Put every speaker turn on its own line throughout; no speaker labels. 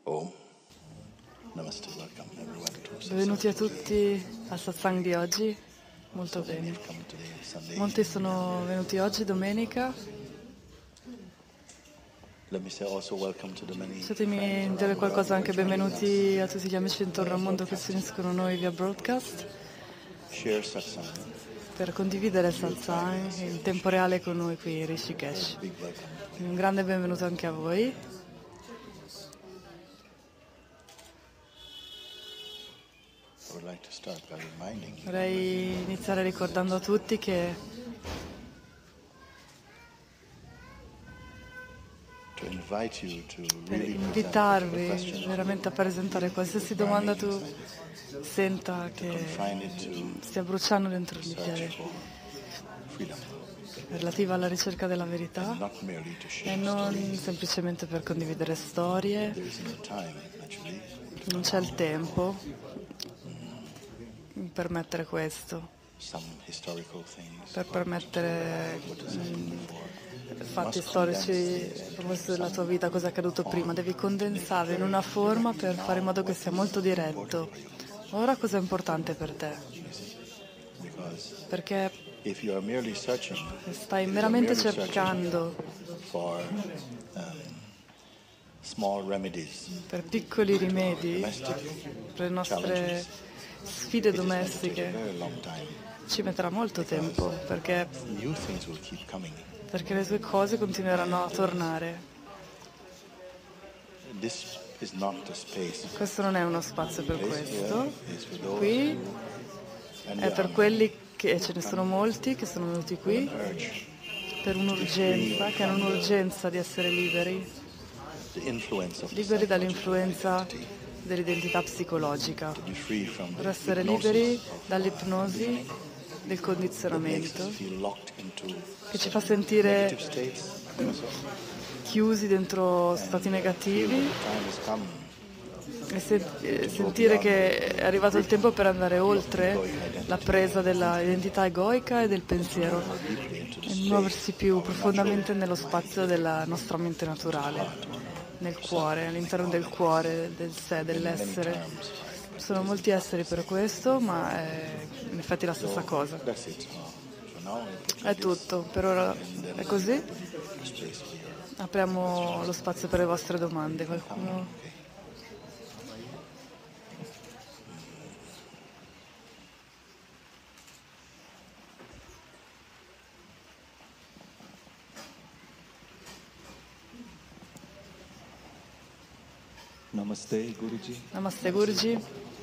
Om. Namaste, welcome everyone to
Benvenuti a tutti al satsang di oggi. Molto bene. Molti sono venuti oggi, domenica.
Let me say also welcome to the many
Lasciatemi dire qualcosa anche benvenuti a tutti gli amici intorno al mondo che si uniscono a noi via broadcast
share satsang.
per condividere il satsang in tempo reale con noi qui in Rishikesh.
Big welcome.
Un grande benvenuto anche a voi.
I would like to start by reminding you
Vorrei iniziare ricordando a tutti che
to invite you to
per
really present the
invitarvi
question
veramente a presentare qualsiasi domanda tu senta che
confine it to
stia bruciando dentro di
search
te,
for freedom
relativa alla ricerca della verità
and not merely to
e
share
non
stories.
semplicemente per condividere storie.
There isn't the time naturally
Non c'è il tempo per mettere questo,
some historical things
per permettere
what has happened before.
fatti storici della tua vita, cosa è accaduto prima. Devi condensarlo in una forma per fare in modo che sia molto diretto. Ora cosa è importante per te?
Because
Perché
if you are merely searching,
stai
if you are
meramente
merely searching
cercando
for small remedies,
per piccoli rimedi
domestic
per le nostre
challenges,
sfide
it is going to take a
domestiche,
very long time.
ci metterà molto tempo perché
New things will keep coming.
le tue cose continueranno a tornare.
This is not the space.
Questo non è uno spazio per
Place
questo.
here is for those
Qui
who and
è per quelli che ce ne sono molti che sono venuti qui
urge
per un'urgenza, che hanno un'urgenza di essere liberi,
the influence of the
liberi
psychological
dall'influenza
identity,
dell'identità psicologica,
to be free from
per
the
essere
hypnosis
liberi
of
dall'ipnosi, del
that makes
condizionamento,
us feel locked into
che ci fa sentire
negative states.
chiusi dentro stati negativi
Time has come.
e sentire che è arrivato il tempo per andare oltre la presa dell'identità egoica e del pensiero e muoversi più profondamente nello spazio della nostra mente naturale, nel cuore, all'interno del cuore, del sé, dell'essere. Ci sono molti esseri per questo, ma è in effetti la stessa cosa.
That's it. For now, we put
È
like this
tutto, per ora è così.
space for your
Apriamo lo spazio per le vostre domande. Qualcuno?
Namaste, Guruji.
Namaste Guruji.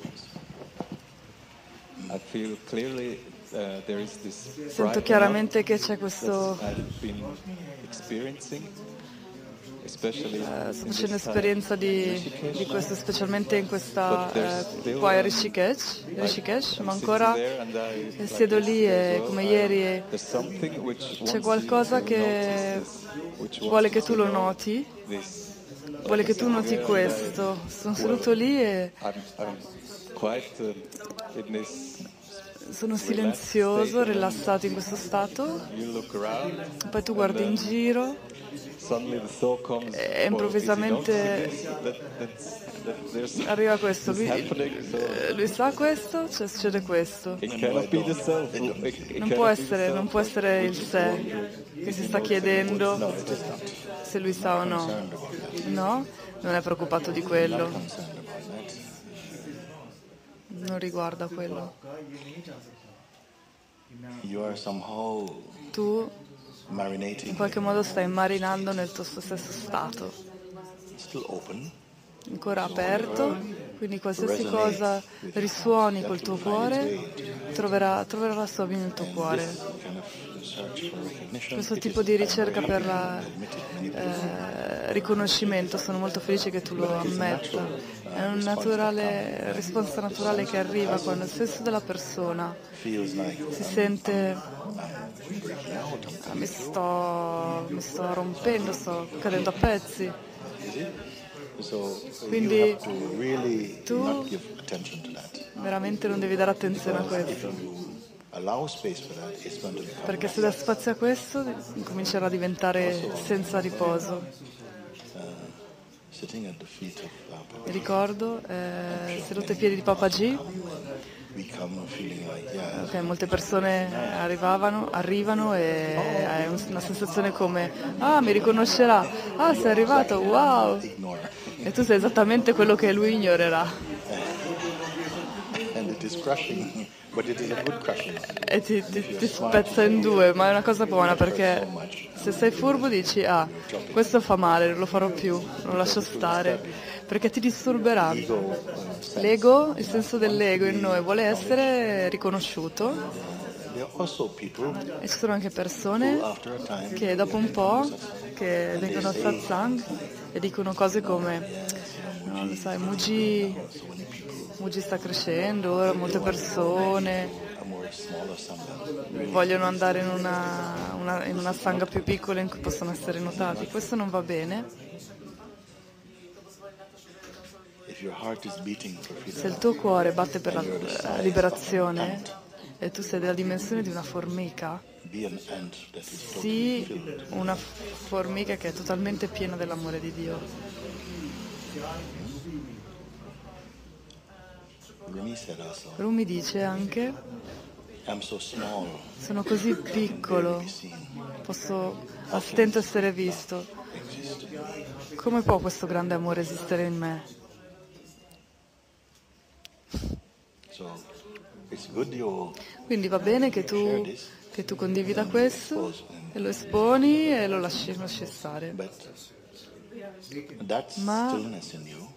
I feel clearly there is this
Sento
brightening
chiaramente che c'è
up
questo,
that I've been experiencing, especially
sto
in
facendo
this time
esperienza
in
di
Rishikesh.
questo, specialmente in questa,
But there's still,
qua a Rishikesh,
I'm
ma
sitting
ancora
there and like
siedo lì
yesterday
e
as
come
well,
ieri
there's something which
c'è
wants
qualcosa
you to
che
notice this, which
vuole
wants
che
you
tu
to
lo
know
noti,
this.
vuole che tu
Sitting
noti
there and
questo. Sono seduto lì e
I'm quite in this
sono silenzioso, rilassato in questo stato,
you look around
poi tu
and
guardi in
then
giro
suddenly the thought comes,
e
well, is he
improvvisamente
noticing this? That there's
arriva questo,
this happening, so
lui sa questo, cioè succede questo.
it cannot be the self.
Non può essere il sé che si sta chiedendo se lui sa o no. No, non è preoccupato di quello,
concerned about that.
non riguarda quello.
You are somehow
Tu
marinating,
in qualche modo stai marinando nel tuo stesso stato,
still open,
ancora aperto, quindi qualsiasi cosa risuoni col tuo cuore troverà la sua via nel tuo cuore.
kind of search for recognition.
Questo tipo di ricerca per la
Admitted
riconoscimento, sono molto felice che tu lo ammetta. È un naturale, risposta naturale che arriva quando il senso della persona
feels like
si sente
breaking out.
mi sto rompendo, sto cadendo a pezzi.
So you
Quindi
have to really
tu
not give attention to that.
veramente non devi dare attenzione a
If
questo,
you allow space for that, it's going to become
perché se dà spazio a questo comincerà a diventare senza riposo.
sitting at the feet of
Mi ricordo, seduto ai piedi di Papa G.
we come feeling like, yeah,
Ok, molte persone arrivano e hai una sensazione come ah, mi riconoscerà, ah, sei arrivato, wow!
ignore.
E tu sei esattamente quello che lui ignorerà
And it is crushing, but it is a good crushing.
e ti spezza in due, ma è una cosa buona perché se sei furbo dici ah, questo fa male, non lo farò più, non lo lascio stare, perché ti disturberà. L'ego, il senso dell'ego in noi vuole essere riconosciuto
There are also people
e ci sono anche persone
after a time
che dopo un po' che vengono al satsang e dicono cose come no, lo sai, Muji sta crescendo, ora molte persone
a more smaller sangha.
vogliono andare in una sangha più piccola in cui possono essere notati. Questo non va bene.
If your heart is beating for freedom,
Se il tuo cuore batte per la liberazione e tu sei della dimensione di una formica,
be an ant that is totally
sii
filled.
una formica che è totalmente piena dell'amore di Dio.
Rumi said also,
Rumi dice anche,
I'm so small,
sono così piccolo,
be seen,
a stento essere visto.
exist.
Come può questo grande amore esistere in me?
So it's good you
Quindi va bene che tu condivida questo e lo esponi e lo lasci stare.
but that
Ma-
stillness in you,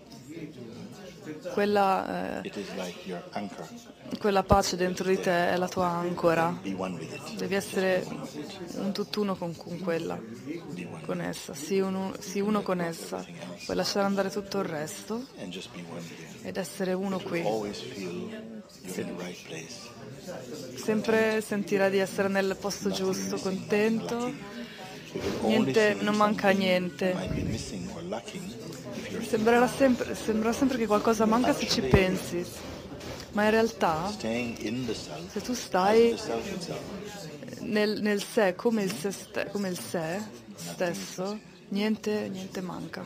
Quella,
it is like your anchor.
quella pace dentro di te è la tua ancora.
Be one with it.
Devi essere un tutt'uno con quella,
Be one
con essa. Sii uno con essa. Puoi lasciare andare tutto il resto
and just be one here.
ed essere uno qui.
Always feel you're in the right place.
Sempre sentirai di essere nel posto giusto, contento.
Only
Niente,
thing
non manca niente.
might be missing or lacking if you're
Sembrerà sempre che qualcosa manca se ci pensi, ma in realtà
staying in the self,
se tu
as
stai
the self itself.
nel sé come il sé stesso, niente manca.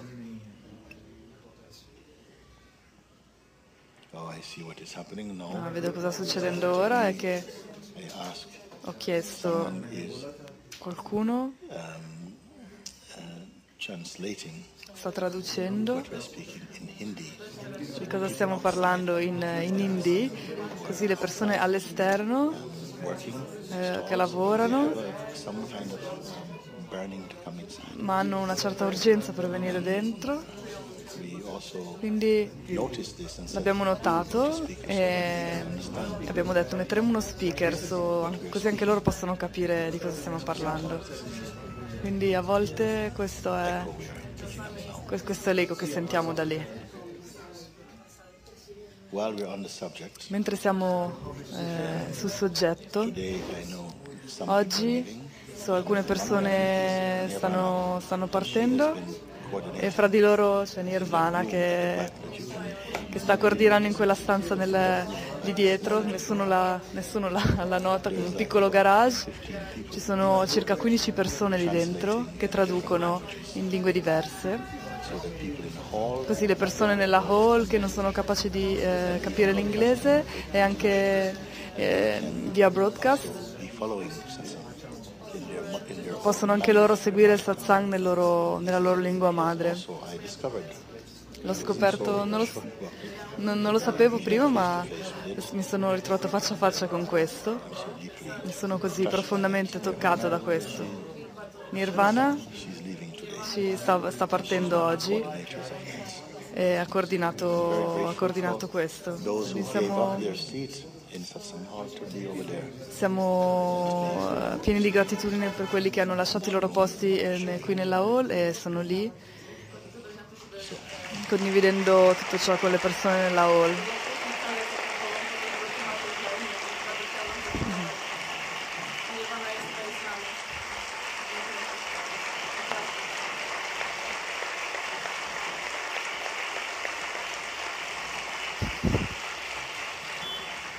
Oh, I see what is happening now.
Vedo cosa sta succedendo ora è che
I ask,
ho chiesto
someone is
a qualcuno,
translating
sta traducendo
what we're speaking in Hindi.
di cosa stiamo parlando in hindi, così le persone all'esterno
Working,
che lavorano
some kind of burning to come inside.
ma hanno una certa urgenza per venire dentro,
We also
quindi
noticed this and said,
l'abbiamo notato e abbiamo detto metteremo uno speaker così anche loro possono capire di cosa stiamo parlando. Quindi a volte questo è l'ego che sentiamo da lì.
while we're on the subject,
Mentre siamo sul soggetto,
today I know some
oggi alcune persone stanno partendo e fra di loro c'è Nirvana che sta coordinando in quella stanza lì dietro, nessuno la nota, con un piccolo garage. Ci sono circa 15 persone lì dentro che traducono in lingue diverse.
so the people in the hall
Così le persone nella hall che non sono capaci di capire l'inglese e anche via broadcast
be following satsang in their
possono anche loro seguire il satsang nella loro lingua madre.
So I discovered
L'ho scoperto, non lo sapevo prima, ma mi sono ritrovato faccia a faccia con questo. Mi sono così profondamente toccata da questo. Nirvana
she's leaving today.
sta partendo oggi
Nature's hands.
e ha coordinato questo.
Those who
Quindi
gave up their seats in satsang hall to be over there.
siamo pieni di gratitudine per quelli che hanno lasciato i loro posti qui nella hall e sono lì condividendo tutto ciò con le persone nella hall.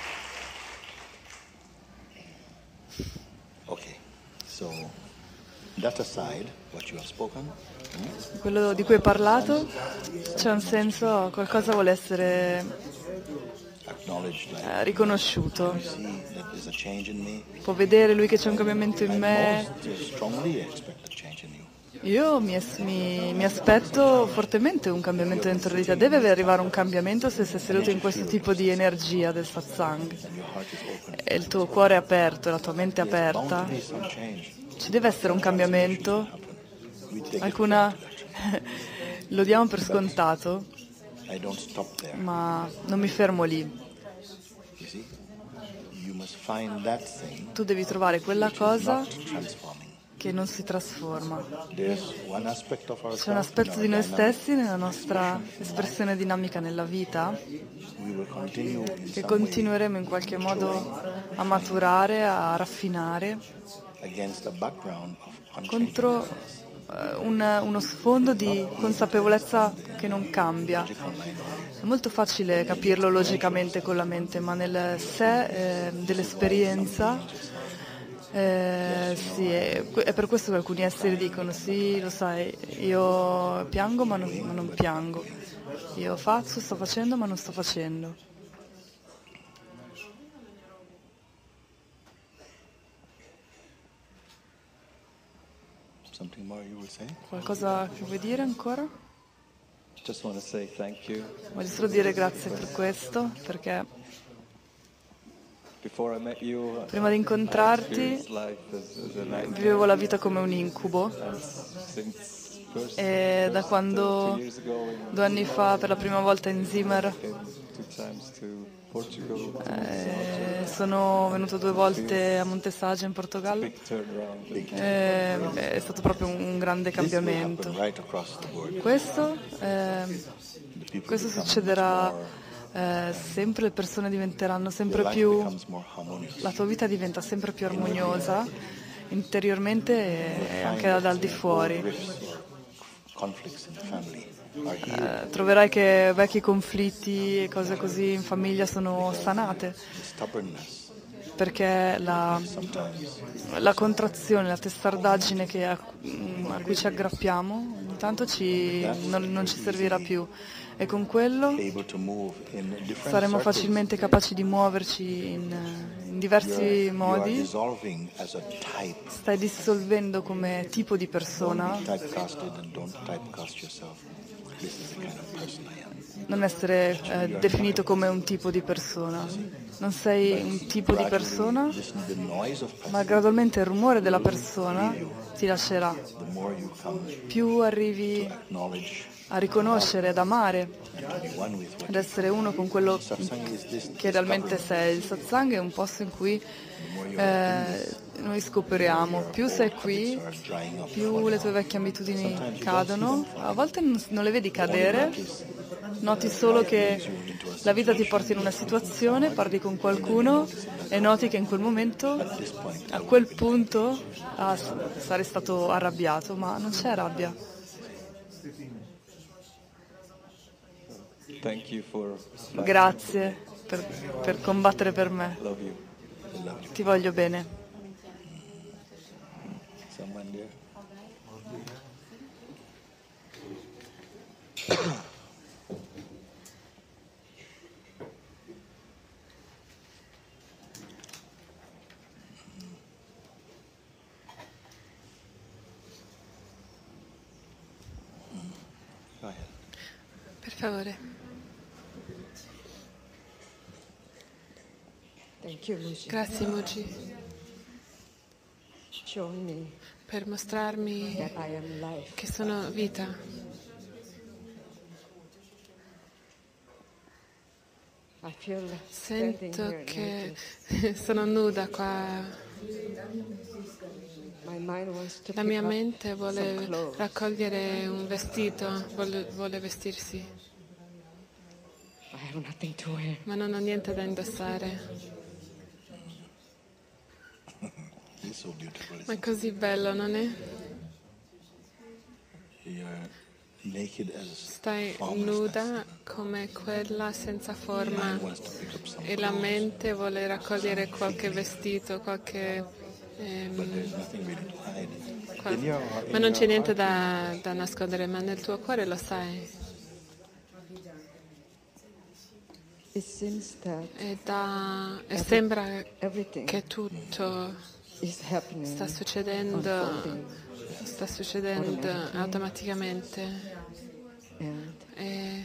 Okay, so That aside, what you have spoken,
quello di cui hai parlato, c'è un senso, qualcosa vuole essere
acknowledged, like
riconosciuto.
see that there's a change in me.
Può vedere lui che c'è un cambiamento in
I
me.
most strongly expect a change in you.
Io mi aspetto fortemente un cambiamento dentro di te. Deve arrivare un cambiamento se sei seduto in questo tipo di energia del satsang.
Your heart is open.
E il tuo cuore è aperto, la tua mente è
There's bound to
aperta.
be some change.
Ci deve essere un cambiamento.
We take it for
Alcuna
granted.
lo diamo per scontato,
I don't stop there.
ma non mi fermo lì.
You see, you must find that thing
Tu devi trovare quella cosa
not transforming.
che non si trasforma.
There's one aspect of
C'è un
ourselves
aspetto di noi stessi nella nostra espressione dinamica nella vita
we will continue in
che
some way
continueremo in qualche modo a maturare, a raffinare
against a background of
contro
unchangeableness.
uno sfondo di consapevolezza che non cambia. È molto facile capirlo logicamente con la mente, ma nel sé dell'esperienza sì, è per questo che alcuni esseri dicono sì, lo sai, io piango ma non piango, io faccio, sto facendo ma non sto facendo.
Something more you will say?
Qualcosa che vuoi dire ancora?
Just want to say thank you.
Voglio solo dire grazie per questo, perché
Before I met you,
prima di incontrarti
experienced life as a nightmare.
vivevo la vita come un incubo
And since
e da
two
quando
years ago,
2 anni fa per la prima volta in Zimmer
came 2 times to Portugal.
sono venuto 2 volte a Montessaggio in Portogallo.
Big turnaround.
È stato proprio un grande
This will happen
cambiamento.
right across the board.
Questo
The people
questo
become
succederà
much more-
sempre, le persone diventeranno sempre
your life
più,
becomes more harmonious.
la tua vita diventa sempre più armoniosa interiormente e anche dal di fuori.
Rifts or conflicts in the family are healed.
Troverai che vecchi conflitti e cose così in famiglia sono sanate,
The stubbornness
perché
sometimes
la contrazione, la testardaggine a cui ci aggrappiamo, intanto non ci servirà più. E con quello
able to move in different
saremo
circles.
facilmente capaci di muoverci in diversi
You are
modi.
dissolving as a type.
Stai dissolvendo come tipo di
Don't
persona,
be typecasted and don't typecast yourself. This is the kind of person I am.
non essere definito come un tipo di persona. Non sei un tipo di persona,
The noise of
ma gradualmente il rumore della persona ti lascerà.
the more you come
Più arrivi
acknowledge
a riconoscere, ad amare,
and to be one with what
ad essere uno con quello
satsang is. This
che realmente sei. Il satsang è un posto in cui noi scopriamo. Più sei qui,
are drying up.
più le tue vecchie abitudini cadono. A volte non le vedi cadere, noti solo che la vita ti porta in una situazione, parli con qualcuno e noti che in quel momento, a quel punto, sarei stato arrabbiato, ma non c'è rabbia.
Thank you for
Grazie per combattere per me.
love you.
Ti voglio bene.
Someone there? Go ahead.
Per favore.
Thank you, Lucy,
Grazie Muji
showing me
per mostrarmi
that I am life.
che sono vita.
I feel standing
Sento
here
che
naked.
sono nuda qua.
My mind wants to
La
pick
mia
up
mente
some
vuole
clothes.
raccogliere un vestito, vuole vestirsi,
I have nothing to wear.
ma non ho niente da indossare.
It's so beautiful.
Ma è così bello, non è?
You're naked as
Stai
formless
nuda
ness.
come quella senza forma
Mind wants to pick up some
e la
clothes.
mente vuole raccogliere qualche vestito, qualche
but there's nothing really to hide.
qua-
In your,
ma
in
non
your
c'è niente
heart,
da nascondere, ma nel tuo cuore lo sai.
It seems that
E sembra
everything
che tutto
is happening,
sta succedendo automaticamente.
and
E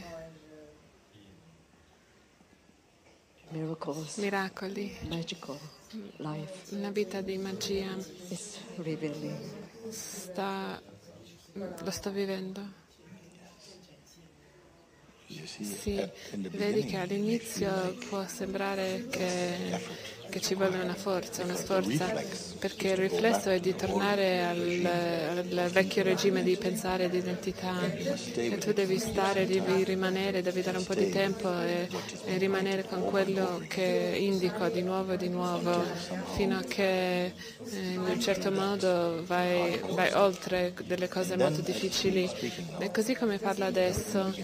miracles,
miracoli,
magical life
una vita di magia,
is revealing.
lo sto vivendo.
you see,
Sì,
in the
vedi che
beginning,
all'inizio può sembrare che ci vuole una forza, una sforza, perché il riflesso è di tornare al vecchio regime di pensare di identità, e tu devi stare, devi rimanere, devi dare un po' di tempo e rimanere con quello che indico di nuovo e di nuovo, fino a che in un certo modo vai oltre delle cose molto difficili. E così come parlo adesso,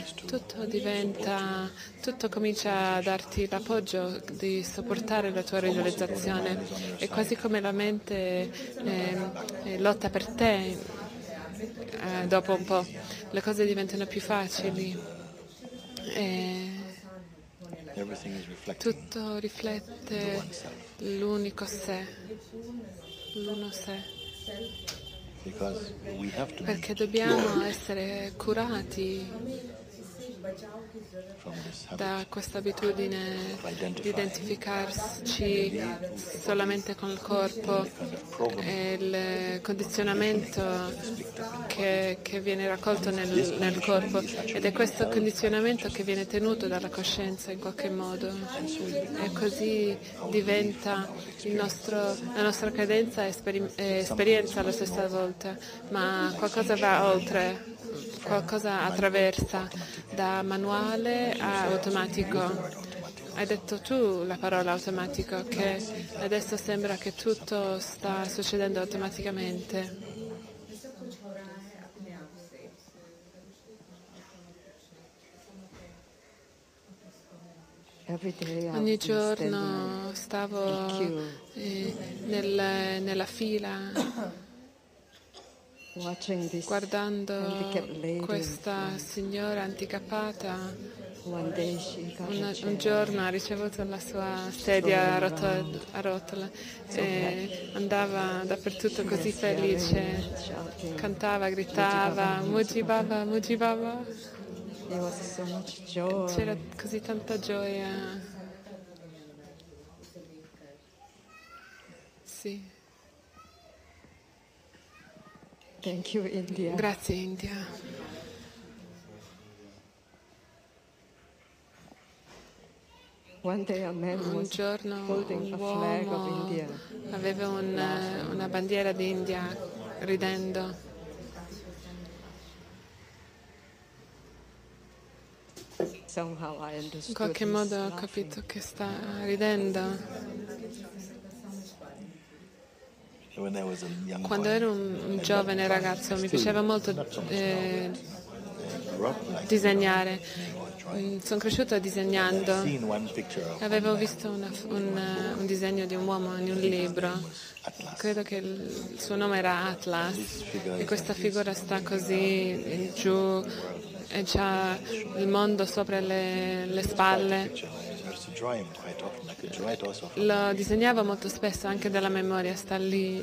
tutto comincia a darti l'appoggio di sopportare la tua realizzazione. È quasi come la mente lotta per te. Dopo un po' le cose diventano più facili. E
everything is reflecting
tutto riflette l'unico sé, l'uno sé.
because we have to
Perché
be
dobbiamo essere curati
from this habit.
da questa abitudine di identificarci solamente con il corpo e il condizionamento che viene raccolto nel corpo, ed è questo condizionamento che viene tenuto dalla coscienza in qualche modo, e così diventa la nostra credenza e esperienza alla stessa volta, ma qualcosa va oltre. Qualcosa attraversa da manuale a automatico. Hai detto tu la parola automatico, che adesso sembra che tutto sta succedendo automaticamente.
Every day I've
Ogni
been standing
giorno stavo nella fila
watching this
guardando
handicapped lady.
questa signora handicappata.
One day she got a
Un
chair.
giorno ha ricevuto la sua sedia a rotella e andava dappertutto così felice, cantava, gridava, Muji Baba, Muji Baba.
There was so much joy.
C'era così tanta gioia. Sì.
Thank you, India.
Grazie India.
One day a man
Un
was
giorno
holding
un
a flag of
uomo
India.
aveva una bandiera di India ridendo.
Somehow I
In
understood
qualche
he's
modo ho
laughing.
capito che sta ridendo.
When I was a young
Quando
boy,
ero un giovane ragazzo mi piaceva molto
grew up like
disegnare. Sono cresciuta disegnando.
seen one picture of
Avevo visto un disegno di un uomo in un libro. Credo che il suo nome era Atlas, e questa figura sta così giù e c'ha il mondo sopra le spalle.
I used to draw him quite often. I could draw it also from
Lo disegnavo molto spesso anche dalla memoria, sta lì.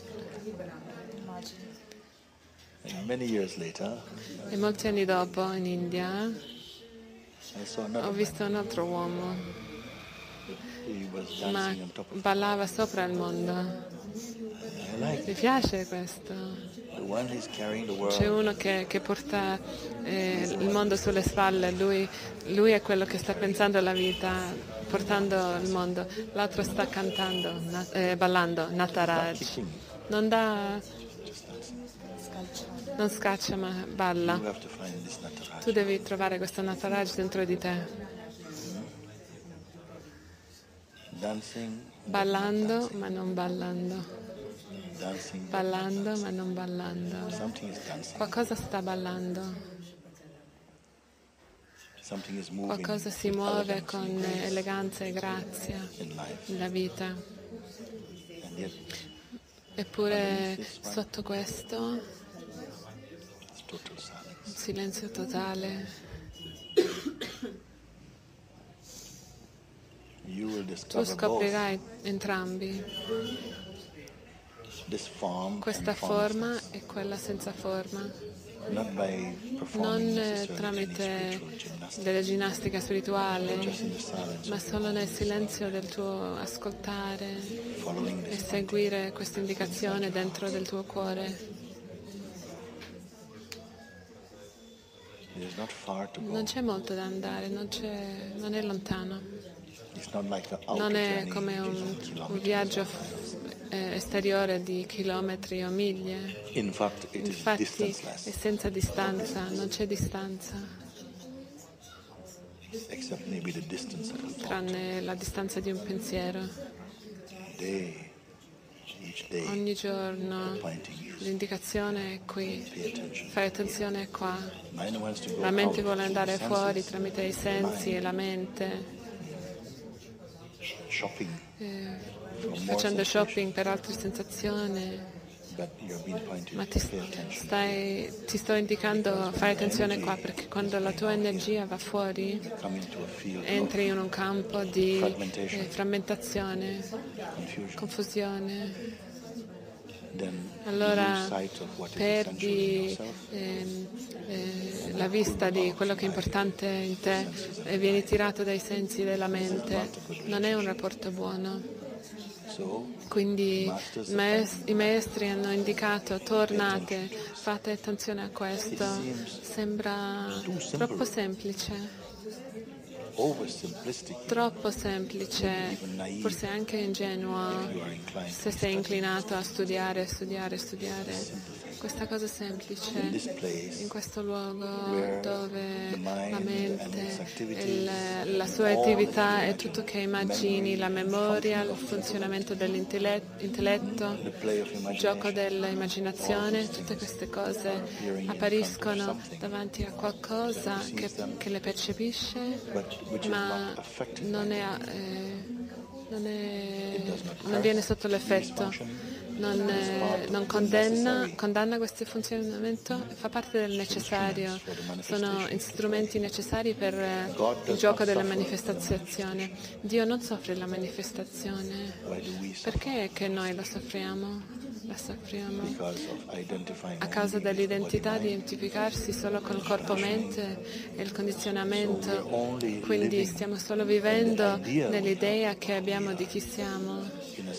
and many years later
E molti anni dopo in India
I saw
ho
another man.
visto un altro uomo,
He was
ma
dancing on top of
ballava sopra il mondo.
I like
Mi piace questo.
the one who's carrying the
C'è
world.
uno che porta il mondo sulle spalle, lui è quello che sta pensando alla vita, portando il mondo. L'altro sta cantando, ballando, Nataraj. Non scaccia, ma balla.
You have to find this Nataraj.
Tu devi trovare questo Nataraj dentro di te,
Dancing,
ballando ma non ballando,
dancing.
ballando ma non ballando.
Something is dancing.
Qualcosa sta ballando,
Something is moving
qualcosa si
with
muove
elegance
con
and grace
eleganza e grazia
in life.
nella vita.
And yet
Eppure sotto questo un silenzio totale. Tu scoprirai entrambi, questa forma e quella senza forma. Non tramite della ginnastica spirituale, ma solo nel silenzio del tuo ascoltare e seguire questa indicazione dentro del tuo cuore. Non c'è molto da andare, non è lontano. Non è come un viaggio esteriore di chilometri o miglia. Infatti è senza distanza, non c'è distanza, tranne la distanza di un pensiero. Ogni giorno l'indicazione è qui, fai attenzione qua. La mente vuole andare fuori tramite i sensi e la mente, facendo shopping per altre sensazioni, ma ti sto indicando, fai attenzione qua, perché quando la tua energia va fuori entri in un campo di frammentazione, confusione. Allora perdi la vista di quello che è importante in te e vieni tirato dai sensi della mente. Non è un rapporto buono. Quindi i maestri hanno indicato: tornate, fate attenzione a questo. Sembra troppo semplice. Troppo semplice, forse anche ingenuo, se sei inclinato a studiare. Questa cosa semplice, in questo luogo dove la mente, la sua attività è tutto che immagini, la memoria, il funzionamento dell'intelletto, il gioco dell'immaginazione, tutte queste cose appariscono davanti a qualcosa che le percepisce, ma non viene sotto l'effetto, non condanna questo funzionamento, fa parte del necessario, sono strumenti necessari per il gioco della manifestazione. Dio non soffre la manifestazione. Perché è che noi la soffriamo? La soffriamo a causa dell'identità di identificarsi solo col corpo-mente e il condizionamento. Quindi stiamo solo vivendo nell'idea che abbiamo di chi siamo,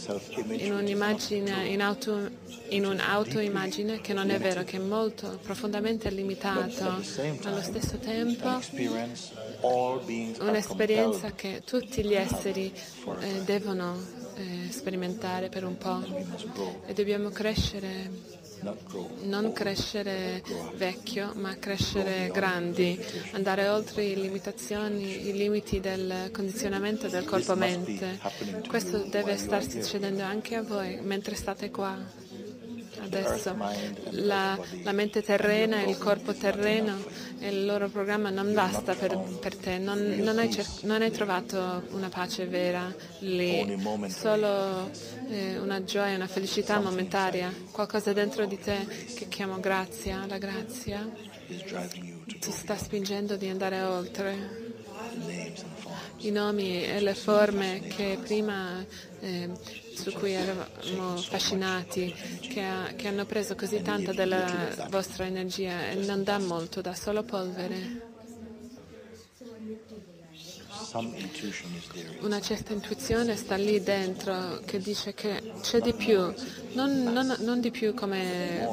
in un'autoimmagine che non è vero, che è molto profondamente limitato. Allo stesso tempo un'esperienza che tutti gli esseri devono sperimentare per un po', e dobbiamo crescere, non crescere vecchio, ma crescere grandi, andare oltre i limiti del condizionamento del corpo-mente. Questo deve star succedendo anche a voi mentre state qua. Adesso la mente terrena e il corpo terreno e il loro programma non basta per te, non hai trovato una pace vera lì, solo una gioia, una felicità momentanea, qualcosa dentro di te che chiamo grazia. La grazia ti sta spingendo di andare oltre. I nomi e le forme che prima su cui eravamo affascinati, che hanno preso così tanta della vostra energia e non dà molto, dà solo polvere. Una certa intuizione sta lì dentro che dice che c'è di più, non di più come,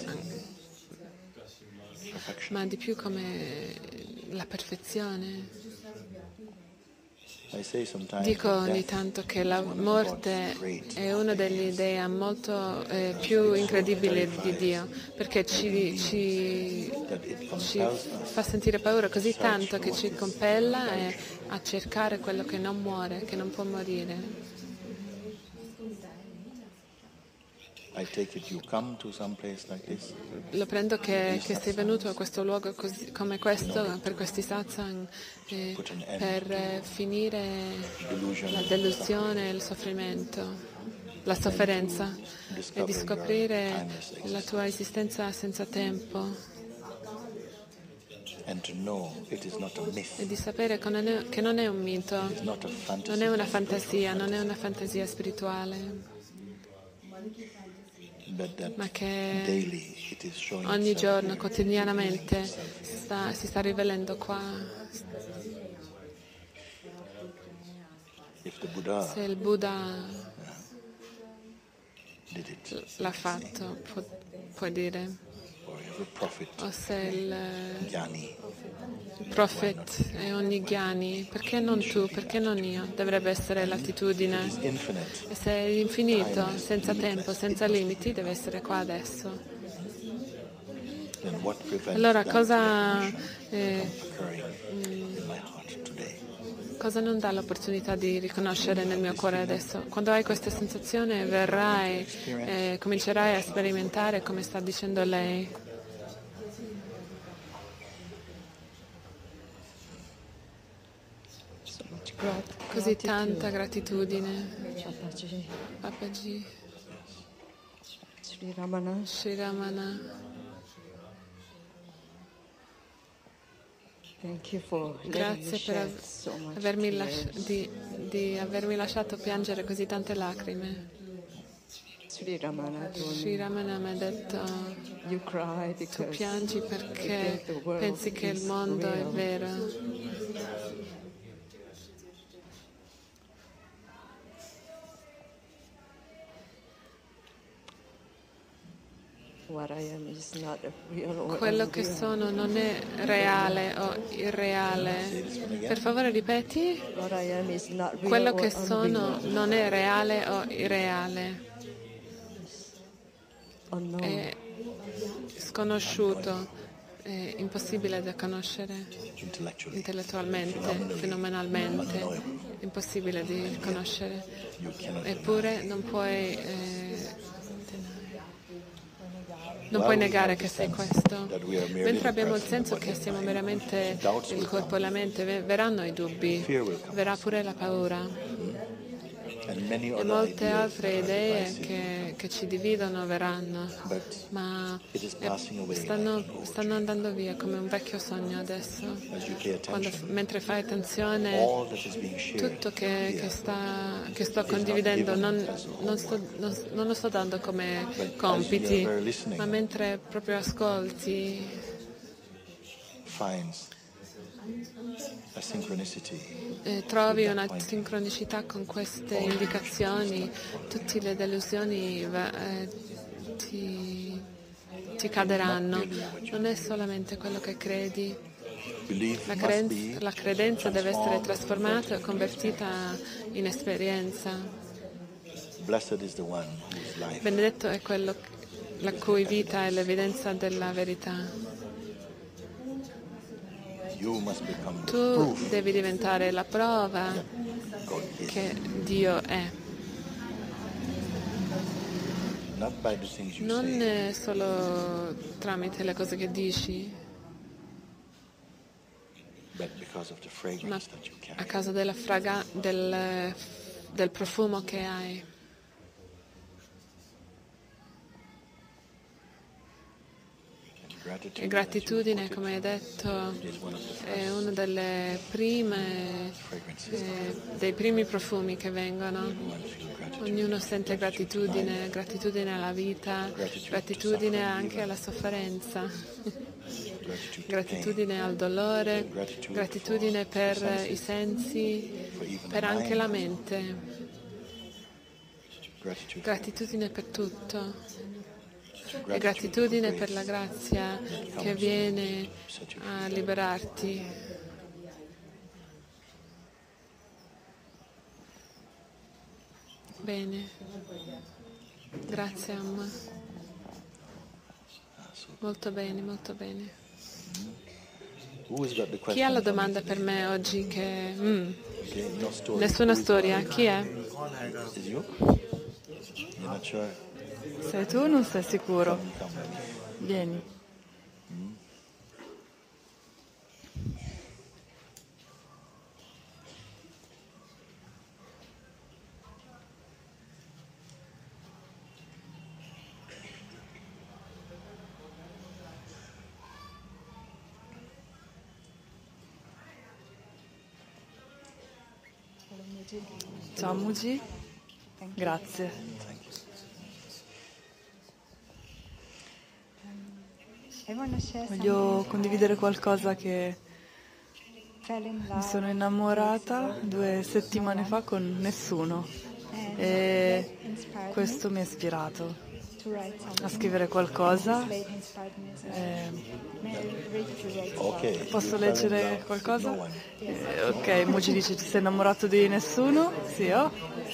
ma di più come la perfezione. Dico ogni tanto che la morte è una delle idee molto più incredibili di Dio, perché ci fa sentire paura così tanto che ci compella a cercare quello che non muore, che non può morire. Lo prendo che sei venuto a questo luogo come questo, per questi satsang, per finire la delusione e il soffrimento. la sofferenza e di scoprire la tua esistenza senza tempo e di sapere che non è un mito, non è una fantasia spirituale, ma che ogni giorno, quotidianamente, si sta rivelando qua. Se il Buddha l'ha fatto, puoi dire, o se il Prophet è ogni Jnani, perché non tu, perché non io? Dovrebbe essere l'attitudine. E se è infinito, senza tempo, senza limiti, deve essere qua adesso. Allora cosa non dà l'opportunità di riconoscere nel mio cuore adesso? Quando hai questa sensazione verrai, comincerai a sperimentare come sta dicendo lei. Così tanta gratitudine. Papaji. Sri Ramana. Grazie per avermi lasciato piangere così tante lacrime. Sri Ramana mi ha detto, tu piangi perché pensi che il mondo è vero. Quello che sono non è reale o irreale. Per favore ripeti. Quello che sono non è reale o irreale. È sconosciuto, è impossibile da conoscere intellettualmente, fenomenalmente, è impossibile di conoscere. Eppure non puoi negare che sei questo. Mentre abbiamo il senso che siamo meramente il corpo e la mente, verranno i dubbi, verrà pure la paura. E molte altre idee che ci dividono verranno, ma stanno andando via come un vecchio sogno adesso. Mentre fai attenzione, tutto che sto condividendo non lo sto dando come compiti, ma mentre proprio ascolti, trovi una sincronicità con queste indicazioni, tutte le delusioni ti caderanno. Non è solamente quello che credi. La credenza deve essere trasformata e convertita in esperienza. Benedetto è quello la cui vita è l'evidenza della verità. Tu devi diventare la prova che Dio è. Non solo tramite le cose che dici, ma a causa del profumo che hai. E gratitudine, come hai detto, è uno dei primi profumi che vengono. Ognuno sente gratitudine alla vita, gratitudine anche alla sofferenza, gratitudine al dolore, gratitudine per i sensi, per anche la mente, gratitudine per tutto. E gratitudine per la grazia che viene a liberarti. Bene. Grazie, Amma. Molto bene, molto bene. Chi ha la domanda per me oggi nessuna storia? Chi è?
Sei tu o non sei sicuro? Vieni. Ciao Muji, grazie. Voglio condividere qualcosa che mi sono innamorata 2 settimane fa con nessuno e questo mi ha ispirato a scrivere qualcosa. Posso leggere qualcosa? Ok, Muji dice: ti sei innamorato di nessuno? Sì, oh.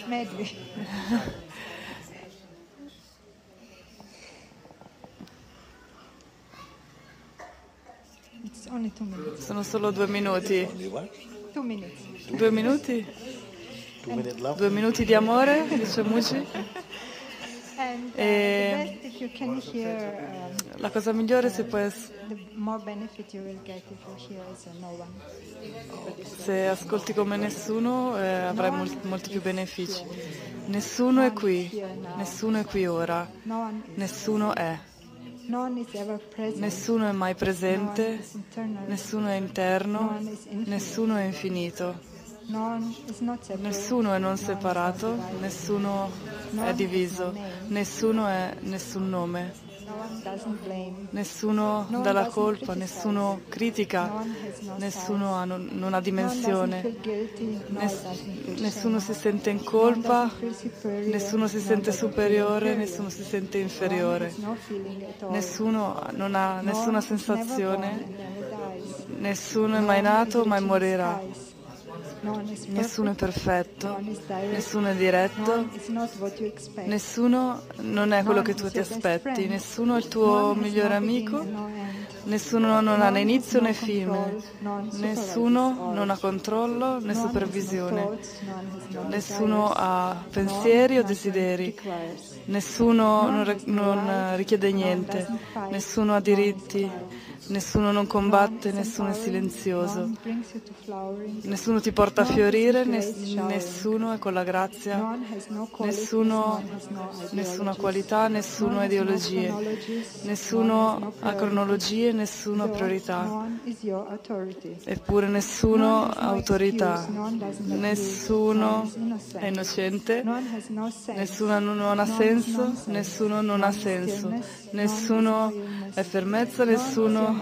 Sono solo 2 minuti. 2 minuti? 2 minuti di amore, dice Muji. E la cosa migliore se se ascolti come nessuno avrai molti più benefici. Nessuno è qui ora, nessuno è. Nessuno è mai presente, nessuno è interno, nessuno è infinito. Nessuno è non separato, nessuno è diviso, nessuno è nessun nome. Nessuno dà la colpa, nessuno critica, nessuno non ha dimensione, nessuno si sente in colpa, nessuno si sente superiore, nessuno si sente inferiore, nessuno non ha nessuna sensazione, nessuno è mai nato, mai morirà. Nessuno è perfetto, nessuno è diretto, nessuno non è quello che tu ti aspetti, nessuno è il tuo migliore amico, nessuno non ha né inizio né fine, nessuno non ha controllo né supervisione, nessuno ha pensieri o desideri, nessuno non richiede niente, nessuno ha diritti. Nessuno non combatte, nessuno è silenzioso, nessuno ti porta a fiorire, nessuno è con la grazia, nessuna qualità, nessuno ha ideologie, nessuno ha cronologie, nessuno ha priorità, eppure nessuno ha autorità, nessuno è innocente, nessuno non ha senso, nessuno non ha senso, nessuno è fermezza, nessuno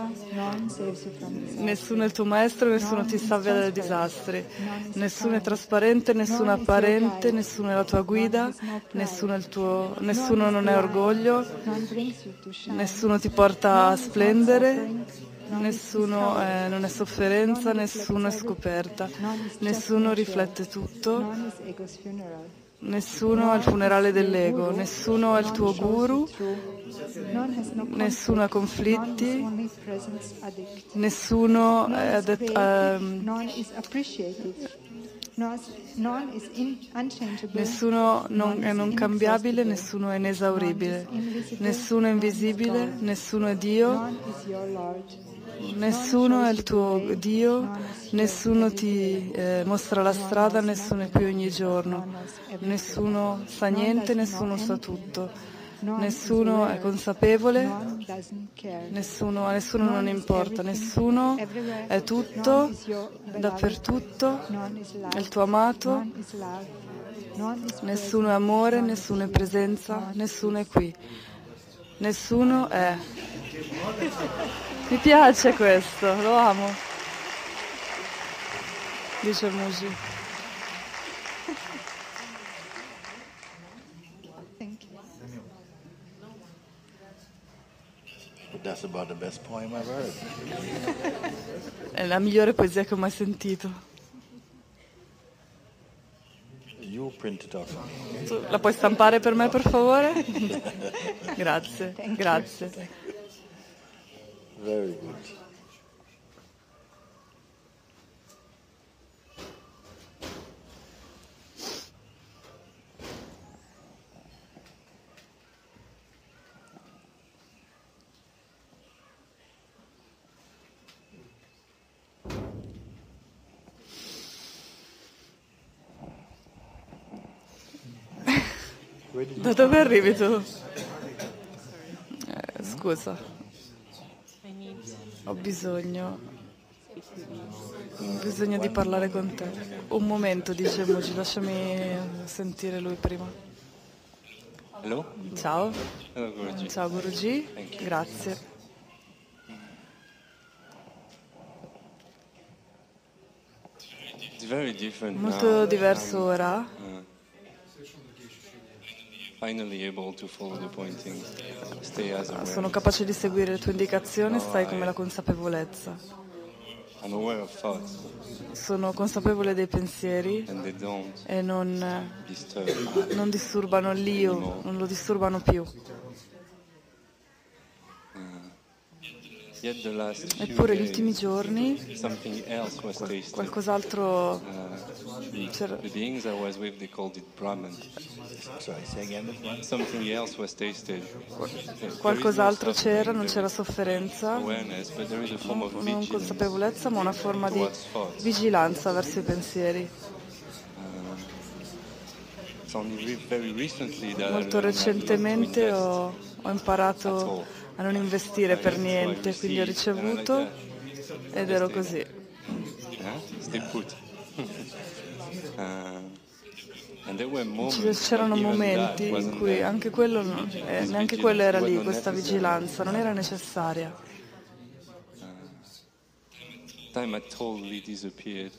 è il tuo maestro, nessuno ti salva dai disastri, nessuno è trasparente, nessuno è apparente, nessuno è la tua guida, nessuno non è orgoglio, nessuno ti porta a splendere, nessuno non è sofferenza, nessuno è scoperta, nessuno riflette tutto, nessuno è il funerale dell'ego, nessuno è il tuo guru, nessuno ha conflitti, nessuno è nessuno è non cambiabile, nessuno è inesauribile, nessuno è invisibile, nessuno è Dio. Nessuno è il tuo Dio, nessuno ti mostra la strada, nessuno è qui ogni giorno, nessuno sa niente, nessuno sa tutto, nessuno è consapevole, a nessuno non importa, nessuno è tutto, dappertutto, è il tuo amato, nessuno è amore, nessuno è presenza, nessuno è qui, nessuno è. Mi piace questo, lo amo, dice Muji.
That's about the best poem I've heard.
È la migliore poesia che ho mai sentito.
You print it out for me.
Tu la puoi stampare per me, per favore? Grazie, grazie.
Very good.
Da dove arrivi tu? Scusa. Ho bisogno. Ho bisogno di parlare con te. Un momento, dice Muji, lasciami sentire lui prima.
Hello?
Ciao.
Hello, Guruji.
Ciao Guruji, grazie.
It's very different
Molto
now.
diverso ora.
Finally able to follow the pointing. Stay as aware.
Sono capace di seguire le tue indicazioni, stai come la consapevolezza.
I'm aware of thoughts
Sono consapevole dei pensieri
and they don't
e non
disturb.
disturbano l'io, non lo disturbano più.
Yet the last few
Eppure gli
days,
ultimi giorni
something else was tasted.
qualcos'altro c'era.
The beings I was with, they called it Brahman.
Sorry, say again this one.
Something else was tasted.
Qualcos'altro c'era, non c'era sofferenza,
Awareness, but there is a form of
non
vigilance
consapevolezza, ma una forma di
towards thoughts.
vigilanza verso i pensieri.
It's only very recently that
Molto
I learned not to
recentemente
invest.
ho imparato a non investire per niente, quindi ho ricevuto ed ero così.
Stay put. And there were moments,
C'erano
but even
momenti
that
in
wasn't
cui
there.
anche quello, neanche quello era lì, questa vigilanza, non era necessaria.
Time had totally disappeared.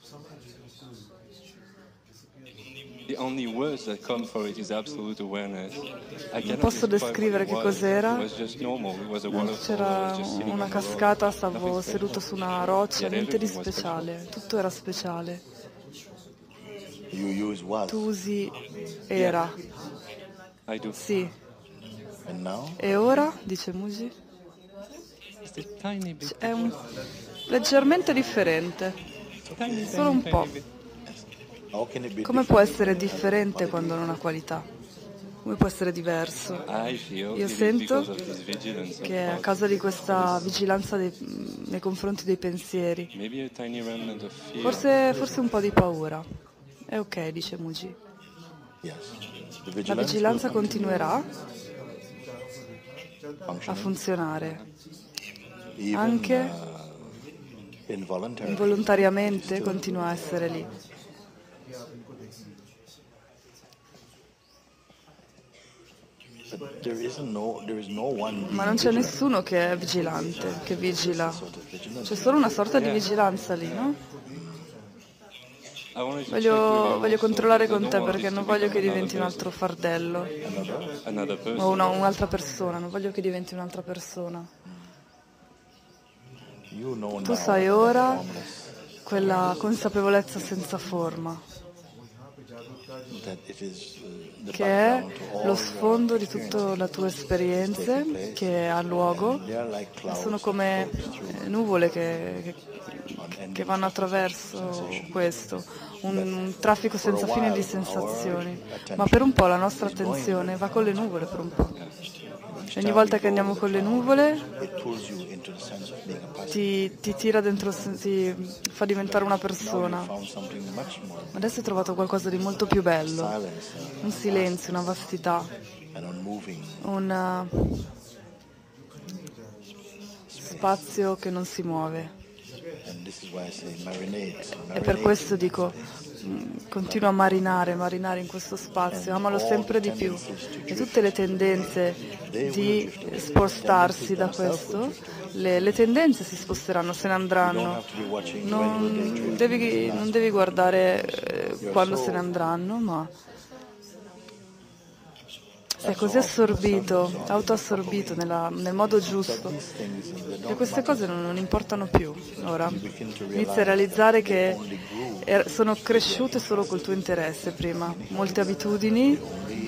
The only words that come for it is absolute awareness. I cannot
posso
describe
descrivere
what it
che
was.
cos'era.
It was just normal. It was a waterfall. I
C'era
was just sitting
una
on the rock.
cascata, stavo
Nothing
seduto
special.
su una roccia,
Yet
niente di
everything was
speciale, tutto era speciale.
You use was.
Tu usi era,
I do.
sì.
And now?
E ora, dice Muji,
Just a tiny bit.
è leggermente differente, solo un po'.
How can it be
Come
different?
può essere differente quando non ha qualità? Come può essere diverso?
I feel
Io
it is
sento
because of this vigilance of
che a
thought.
causa di questa vigilanza nei confronti dei pensieri,
Maybe a tiny remnant of fear.
forse un po' di paura. È ok, dice Muji.
Yes. The
La
vigilance
vigilanza
will
continuerà a
function
funzionare,
even
anche
involuntarily.
involontariamente continua a essere lì.
But there is no one
Ma non c'è nessuno che è vigilante, che vigila.
sort of vigilance.
C'è solo una sorta di vigilanza lì, no?
I wanted to check with
Voglio
you also,
controllare
because I
con
don't
te
want
perché
this
non
to
voglio che
become
diventi un
another
altro fardello
person. Another person.
o un'altra persona, non voglio che diventi un'altra persona.
You know
Tu
now
sai ora
formless,
quella consapevolezza senza forma,
that it is the
che è
background to all
lo
your
sfondo di
experience.
tutte le tue esperienze che ha luogo.
They are like clouds
Sono
that
come
float through
nuvole che vanno attraverso questo, un traffico senza fine di sensazioni. Ma per un po' la nostra attenzione va con le nuvole per un po'. E ogni volta che andiamo con le nuvole
It pulls you into the sense of being a person.
ti tira dentro, ti fa diventare una
Now you
persona.
found something much more
Adesso hai trovato qualcosa di molto più bello,
silence
un silenzio, una vastità,
and unmoving.
un spazio che non si muove.
And this is why I say marinate.
E per questo dico, continua a marinare in questo spazio, amalo sempre di più. E tutte le tendenze di spostarsi da questo, le tendenze si sposteranno, se ne
You don't
andranno.
have to be watching when will they
Non
drift.
non devi guardare quando se ne andranno, ma sei così assorbito, autoassorbito nel modo giusto, che queste cose non importano più ora. Inizi a realizzare che sono cresciute solo col tuo interesse prima. Molte abitudini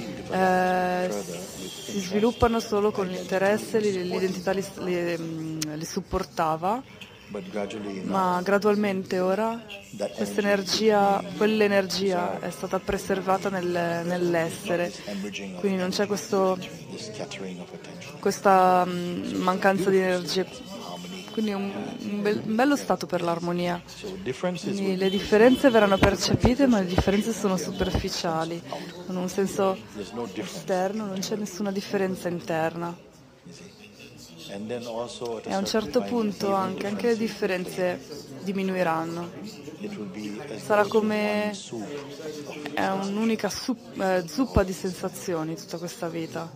si sviluppano solo con l'interesse, l'identità li supportava,
But gradually now,
ma gradualmente ora quell'energia è stata preservata nell'essere,
hemorrhaging of
quindi non c'è
this scattering of attention.
questa mancanza di energia,
Harmony.
quindi un bello stato per l'armonia.
So differences
Quindi le differenze verranno percepite, ma le differenze sono superficiali, in un senso
there's no difference.
esterno non c'è nessuna differenza interna.
You see.
E a un certo punto anche le differenze diminuiranno. Sarà come un'unica zuppa di sensazioni tutta questa vita.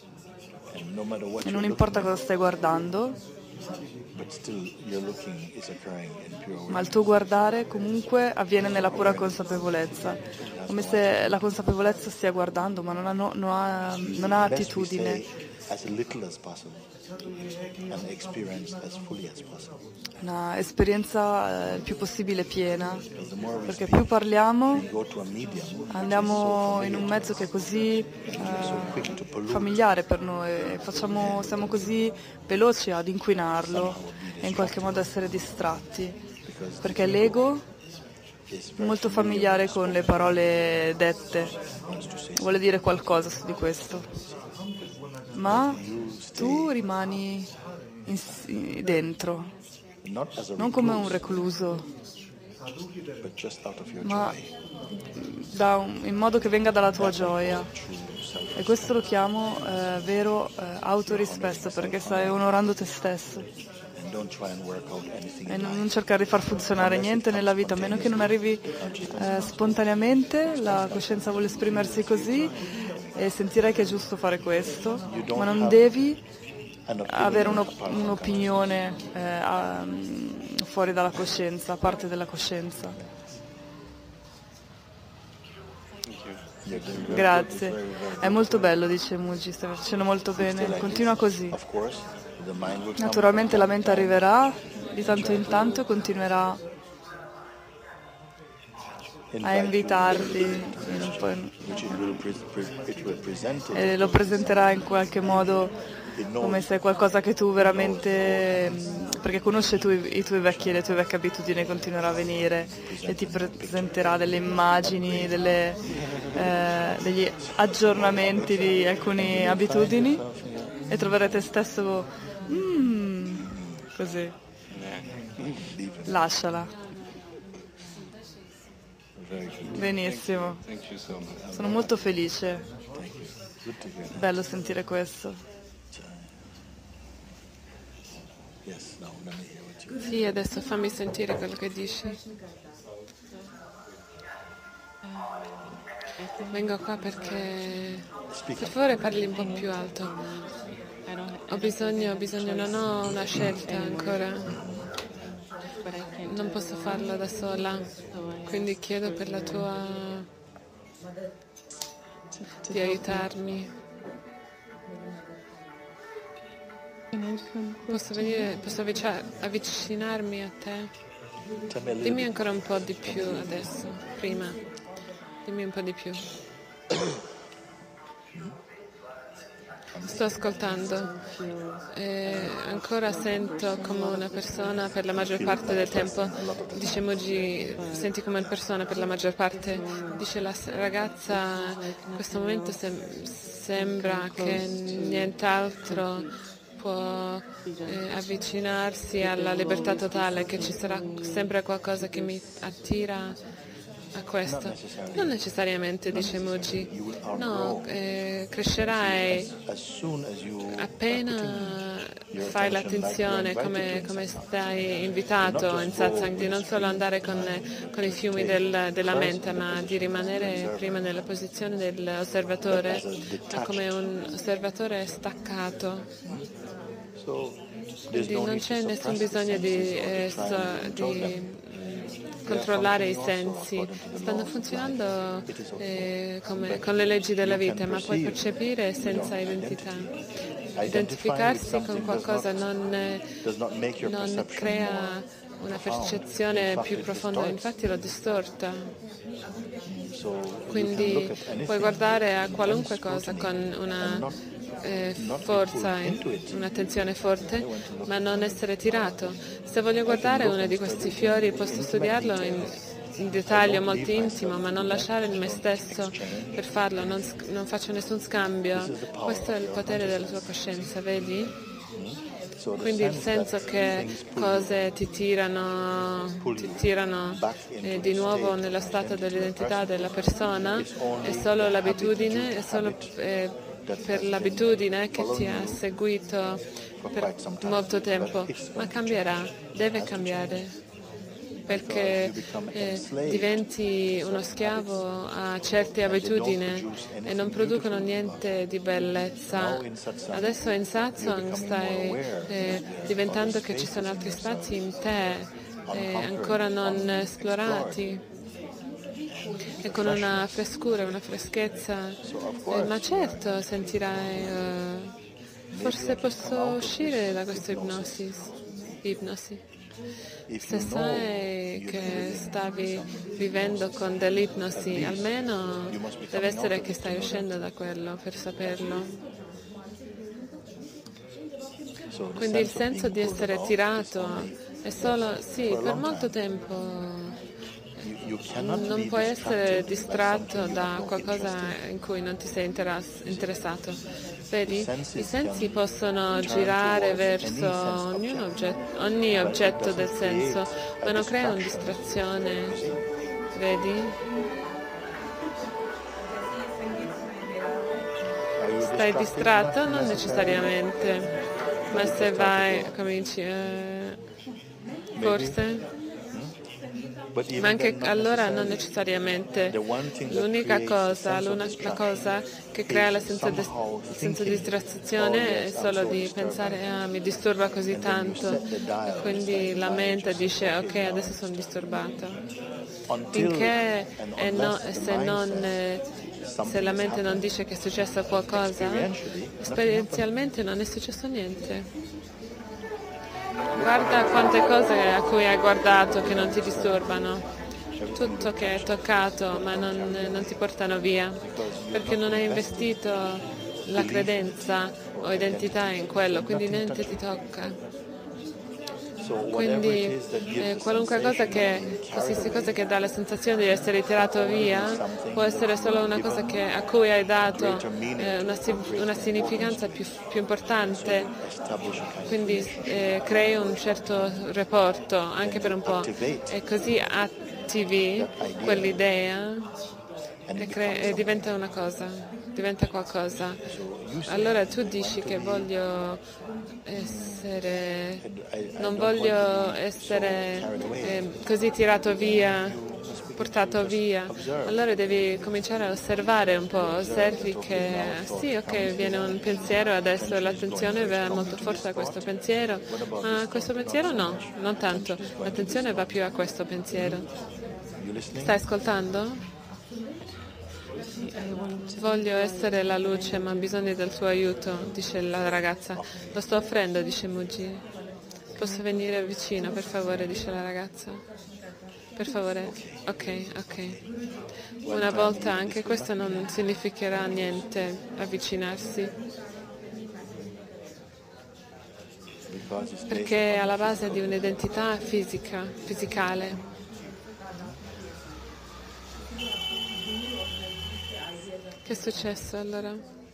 E non importa cosa stai guardando, ma il tuo guardare comunque avviene nella pura consapevolezza, come se la consapevolezza stia guardando, ma non ha attitudine. Una esperienza il più possibile piena, perché più parliamo andiamo in un mezzo che è così familiare per noi, siamo così veloci ad inquinarlo e in qualche modo essere distratti, perché l'ego è molto familiare con le parole dette, vuole dire qualcosa su di questo, ma tu rimani dentro, non come un recluso, ma in modo che venga dalla tua gioia. E questo lo chiamo vero autorispetto, perché stai onorando te stesso. E non cercare di far funzionare niente nella vita, a meno che non arrivi spontaneamente. La coscienza vuole esprimersi così e sentirai che è giusto fare questo, ma non devi avere un'opinione fuori dalla coscienza, a parte della coscienza. Grazie. È molto bello, dice Muji, stai facendo molto bene. Continua così. Naturalmente la mente arriverà di tanto in tanto e continuerà a invitarti e lo presenterà in qualche modo come se è qualcosa che tu veramente, perché conosce i tuoi vecchi e le tue vecchie abitudini, continuerà a venire e ti presenterà delle immagini, degli aggiornamenti di alcune abitudini e troverai te stesso così. Lasciala. Benissimo. Sono molto felice. Bello sentire questo.
Sì, adesso fammi sentire quello che dici. Vengo qua perché per favore parli un po' più alto. Ho bisogno, non ho una scelta ancora. Non posso farlo da sola, quindi chiedo per la tua di aiutarmi. Posso avvicinarmi a te? Dimmi ancora un po' di più adesso, prima. Dimmi un po' di più. Sto ascoltando. Ancora sento come una persona per la maggior parte del tempo. Dice Muji, senti come una persona per la maggior parte. Dice la ragazza, in questo momento sembra che nient'altro può avvicinarsi alla libertà totale, che ci sarà sempre qualcosa che mi attira a questo. Non necessariamente, dice Muji. No, crescerai appena fai l'attenzione, come stai invitato in satsang, di non solo andare con i fiumi della mente, ma di rimanere prima nella posizione dell'osservatore, come un osservatore staccato. Quindi non c'è nessun bisogno di controllare i sensi, stanno funzionando con le leggi della vita, ma puoi percepire senza identità. Identificarsi con qualcosa non crea una percezione più profonda, infatti lo distorta. Quindi puoi guardare a qualunque cosa con una forza, un'attenzione forte, ma non essere tirato. Se voglio guardare uno di questi fiori, posso studiarlo in dettaglio molto intimo, ma non lasciare me stesso per farlo, non faccio nessun scambio. Questo è il potere della tua coscienza, vedi? Quindi il senso che cose ti tirano di nuovo nello stato dell'identità della persona è solo l'abitudine, è solo per l'abitudine che ti ha seguito per molto tempo, ma cambierà, deve cambiare, perché diventi uno schiavo a certe abitudini e non producono niente di bellezza. Adesso in satsang stai diventando che ci sono altri spazi in te ancora non esplorati e con una frescura, una freschezza, ma certo sentirai, forse posso uscire da questa ipnosi. Se sai che stavi vivendo con dell'ipnosi, almeno deve essere che stai uscendo da quello per saperlo. Quindi il senso di essere tirato è solo, sì, per molto tempo non puoi essere distratto da qualcosa in cui non ti sei interessato. Vedi? I sensi possono girare verso ogni oggetto del senso, ma non creano distrazione. Vedi? Stai distratto? Non necessariamente, ma se vai, cominci, forse? Ma anche allora non necessariamente. L'unica cosa, la cosa che crea il senso di distrazione è solo di pensare mi disturba così tanto e quindi la mente dice ok, adesso sono disturbata. Finché se la mente non dice che è successo qualcosa, esperienzialmente non è successo niente. Guarda quante cose a cui hai guardato che non ti disturbano, tutto che hai toccato ma non ti portano via, perché non hai investito la credenza o identità in quello, quindi niente ti tocca. Quindi qualunque cosa qualsiasi cosa che dà la sensazione di essere tirato via può essere solo una cosa a cui hai dato una significanza più importante, quindi crei un certo rapporto anche per un po' e così attivi quell'idea e diventa una cosa, diventa qualcosa. Allora tu dici che non voglio essere così tirato via, portato via. Allora devi cominciare a osservare un po', osservi che sì, ok, viene un pensiero adesso, l'attenzione va molto forte a questo pensiero, ma a questo pensiero no, non tanto, l'attenzione va più a questo pensiero. Stai ascoltando? Voglio essere la luce, ma ho bisogno del tuo aiuto, dice la ragazza. Lo sto offrendo, dice Muji. Posso venire vicino, per favore, dice la ragazza. Per favore. Ok. Una volta anche questo non significherà niente, avvicinarsi. Perché è alla base di un'identità fisicale. Che è successo allora?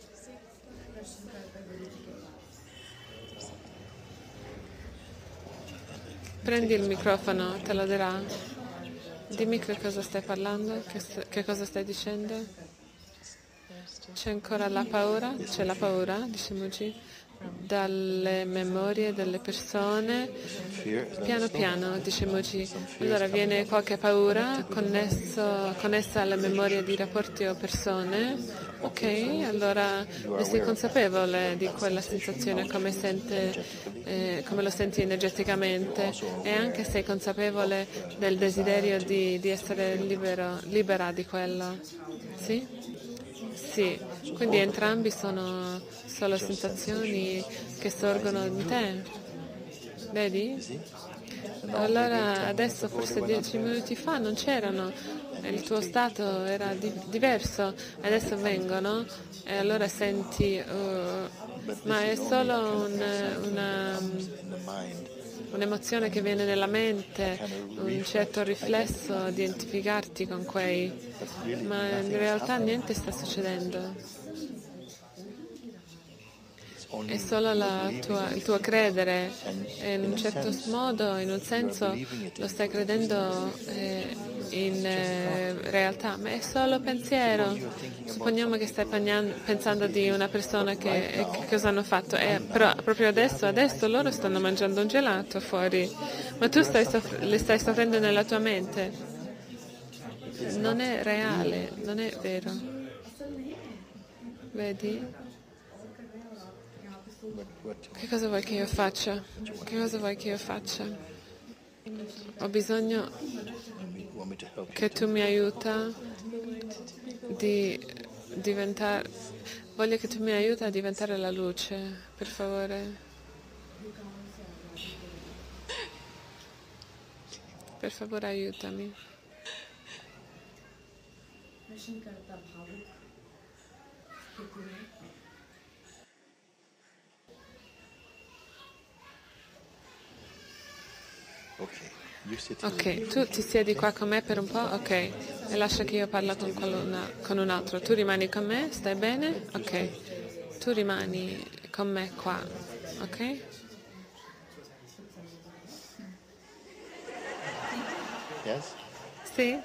Prendi il microfono, te lo darà. Dimmi che cosa stai parlando, che cosa stai dicendo. C'è ancora la paura? C'è la paura, dice Muji, dalle memorie delle persone. Piano piano, dice Muji. Allora viene qualche paura connessa alla memoria di rapporti o persone. Ok, allora sei consapevole di quella sensazione, come lo senti energeticamente, e anche sei consapevole del desiderio di essere libera di quello. Sì? Sì, quindi entrambi sono solo sensazioni che sorgono in te. Vedi? Allora adesso forse 10 minuti fa non c'erano, il tuo stato era diverso, adesso vengono e allora senti, ma è solo un'emozione che viene nella mente, un certo riflesso di identificarti con quei, ma in realtà niente sta succedendo. è solo il tuo credere, e in un certo modo, in un senso, lo stai credendo in realtà, ma è solo pensiero. Supponiamo che stai pensando di una persona che cosa hanno fatto, però proprio adesso loro stanno mangiando un gelato fuori, ma tu le stai soffrendo nella tua mente. Non è reale, non è vero. Vedi? Che cosa vuoi che io faccia? Che cosa vuoi che io faccia? Ho bisogno che tu mi aiuta di diventare... Voglio che tu mi aiuti a diventare la luce, per favore. Per favore aiutami. Ok, tu ti siedi qua con me per un po'? Ok, e lascia che io parlo con un altro. Tu rimani con me? Stai bene? Ok, tu rimani con me qua, ok? Sì?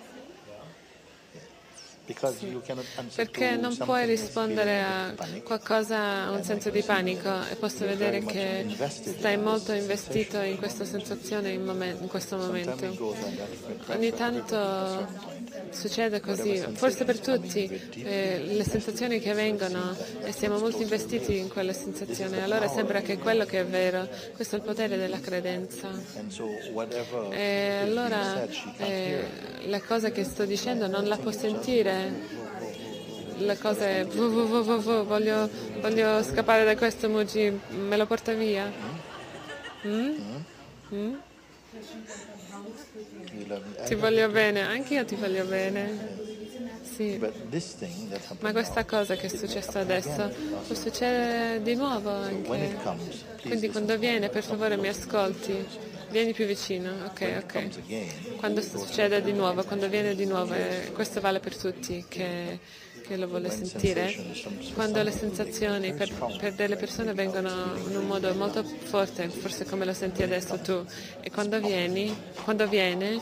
Perché non puoi rispondere a qualcosa, a un senso di panico, e posso vedere che stai molto investito in questa sensazione in questo momento. Ogni tanto succede così, forse per tutti, le sensazioni che vengono e siamo molto investiti in quelle sensazioni, allora sembra che è quello che è vero. Questo è il potere della credenza. E allora la cosa che sto dicendo non la può sentire. Le cose, voglio scappare da questo, Muji, me lo porta via? Ti voglio bene, anche io ti voglio bene. Sì. Ma questa cosa che è successa adesso può succedere di nuovo anche. Quindi quando viene, per favore mi ascolti. Vieni più vicino, ok. Quando succede di nuovo, quando viene di nuovo, questo vale per tutti che lo vuole sentire. Quando le sensazioni per delle persone vengono in un modo molto forte, forse come lo senti adesso tu, e quando viene,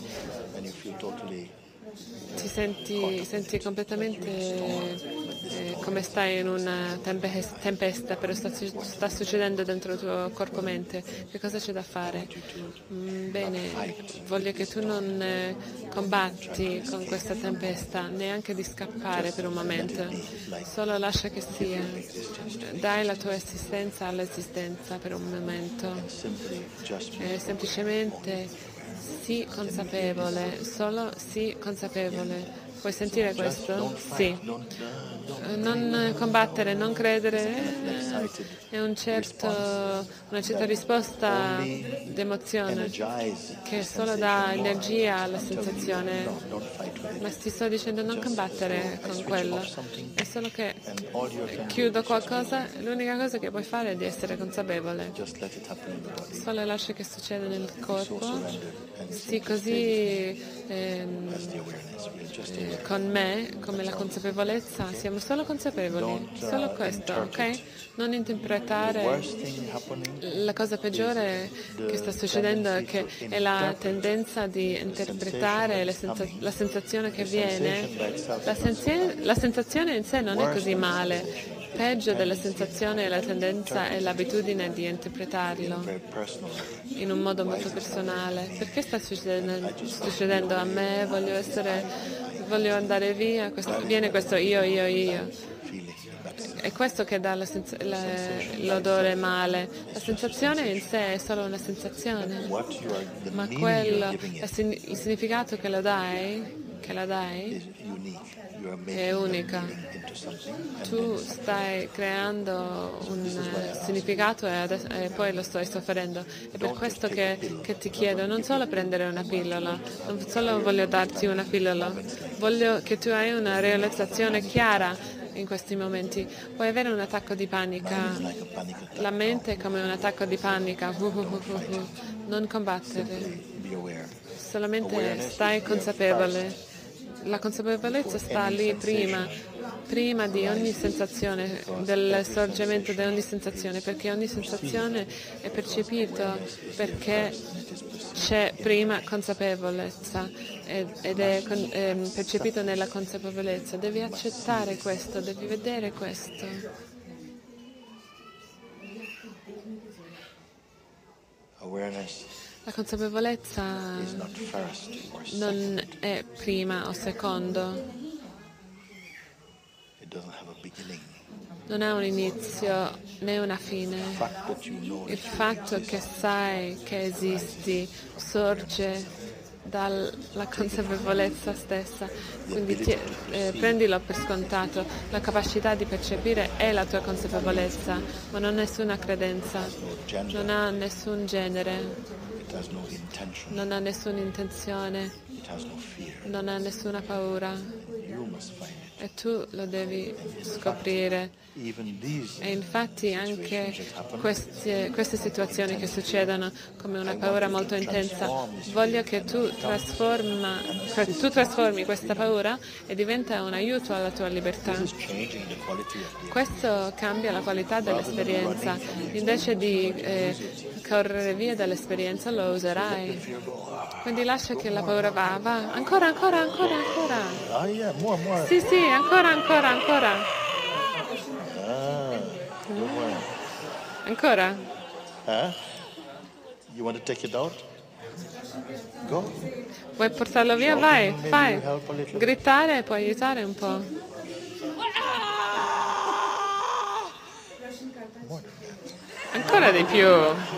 ti senti completamente come stai in una tempesta, però sta succedendo dentro il tuo corpo-mente. Che cosa c'è da fare? Bene, voglio che tu non combatti con questa tempesta, neanche di scappare per un momento, solo lascia che sia. Dai la tua esistenza all'esistenza per un momento. Semplicemente sii consapevole, solo sii consapevole. Puoi sentire questo? Sì. Non combattere, non credere è una certa risposta d'emozione che solo dà energia alla sensazione. Ma ti sto dicendo non combattere con quello. È solo che chiudo qualcosa, l'unica cosa che puoi fare è di essere consapevole. Solo lascia che succeda nel corpo. Sì, così con me, come la consapevolezza, siamo solo consapevoli, solo questo, ok? Non interpretare. La cosa peggiore che sta succedendo è che è la tendenza di interpretare la sensazione che viene. La sensazione in sé non è così male. Peggio della sensazione è la tendenza e l'abitudine di interpretarlo in un modo molto personale. Perché sta succedendo a me? Voglio andare via, viene questo io. È questo che dà l'odore male. La sensazione in sé è solo una sensazione, ma il significato che la dai è unica. Tu stai creando un significato e poi lo stai soffrendo. È per questo che ti chiedo non solo prendere una pillola, non solo voglio darti una pillola, voglio che tu hai una realizzazione chiara in questi momenti. Puoi avere un attacco di panica, la mente è come un attacco di panica, non combattere, solamente stai consapevole. La consapevolezza sta lì prima, prima di ogni sensazione, del sorgimento di ogni sensazione, perché ogni sensazione è percepito perché c'è prima consapevolezza ed è percepito nella consapevolezza. Devi accettare questo, devi vedere questo. La consapevolezza non è prima o secondo. Non ha un inizio né una fine. Il fatto che sai che esisti sorge dalla consapevolezza stessa, quindi prendilo per scontato. La capacità di percepire è la tua consapevolezza, ma non nessuna credenza, non ha nessun genere, non ha nessuna intenzione, non ha nessuna paura. E tu lo devi scoprire. E infatti anche queste situazioni che succedono come una paura molto intensa, voglio che tu trasformi questa paura e diventa un aiuto alla tua libertà. Questo cambia la qualità dell'esperienza. Invece di correre via dall'esperienza lo userai. Quindi lascia che la paura va. Ancora. Sì, ancora. Ancora?
You want to take it out? Go.
Vuoi portarlo via? Vai, fai. Gridare può aiutare un po'. Ancora di più.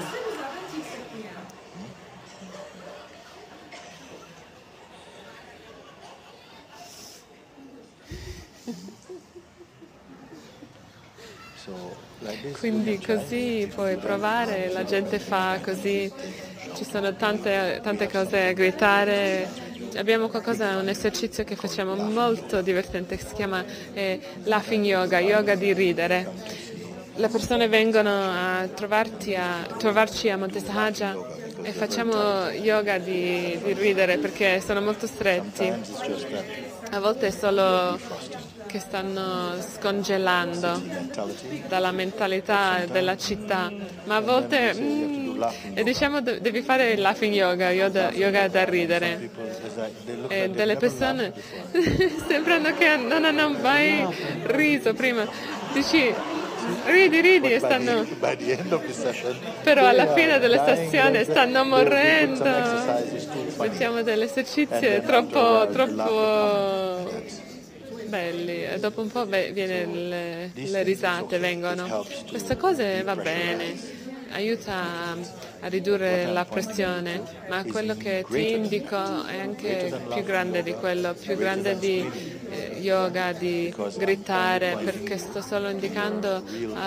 Quindi così puoi provare, la gente fa così, ci sono tante cose a gridare. Abbiamo un esercizio che facciamo molto divertente che si chiama laughing yoga di ridere. Le persone vengono a trovarci a Monte Sahaja e facciamo yoga di ridere perché sono molto stretti. A volte è solo che stanno scongelando dalla mentalità della città, ma a volte devi fare il laughing yoga da ridere. E delle persone sembrano che non hanno mai riso prima. Dici ridi e stanno, però alla fine della sessione stanno morendo. Facciamo degli esercizi troppo belli e dopo un po' le risate vengono. Queste cose va bene, aiuta a ridurre la pressione, ma quello che ti indico è anche più grande di quello, più grande di yoga, di gridare, perché ti sto solo indicando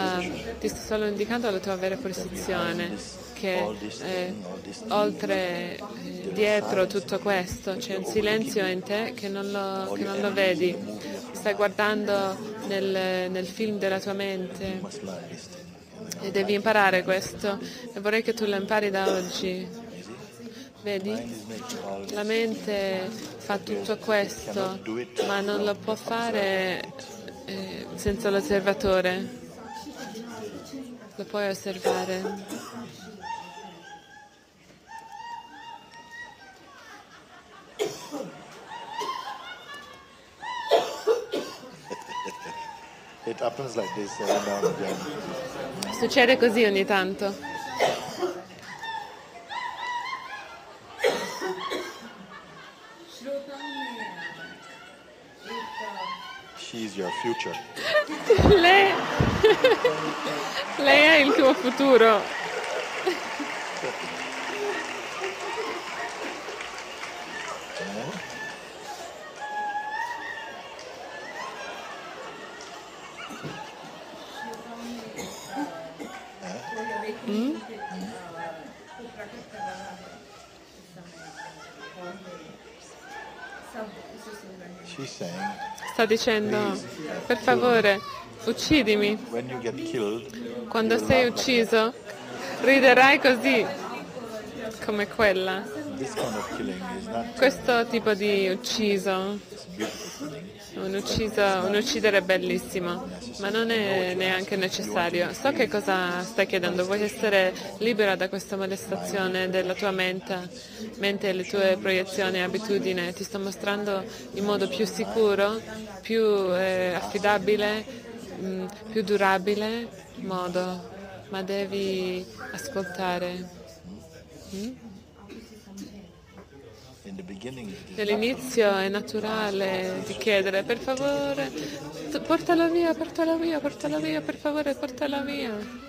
la tua vera posizione, che oltre, dietro tutto questo c'è un silenzio in te che non lo vedi, stai guardando nel film della tua mente e devi imparare questo e vorrei che tu lo impari da oggi. Vedi? La mente fa tutto questo, ma non lo può fare senza l'osservatore. Lo puoi osservare.
It happens like this every now and again.
Succede così ogni tanto.
She's your future.
Lei è il tuo futuro. Sta dicendo, per favore, uccidimi. Quando sei ucciso, riderai così, come quella.
This kind of killing is not
Questo tipo di ucciso,
a beautiful killing.
un uccidere bellissimo, ma non è neanche necessario. So che cosa stai chiedendo, vuoi essere libera da questa molestazione della tua mente e le tue proiezioni e abitudini. Ti sto mostrando il modo più sicuro, più affidabile, più durabile modo, ma devi ascoltare.
In the beginning, it is
Nell'inizio è naturale di chiedere per favore, portala via, portala via, portala via, per favore, portala via.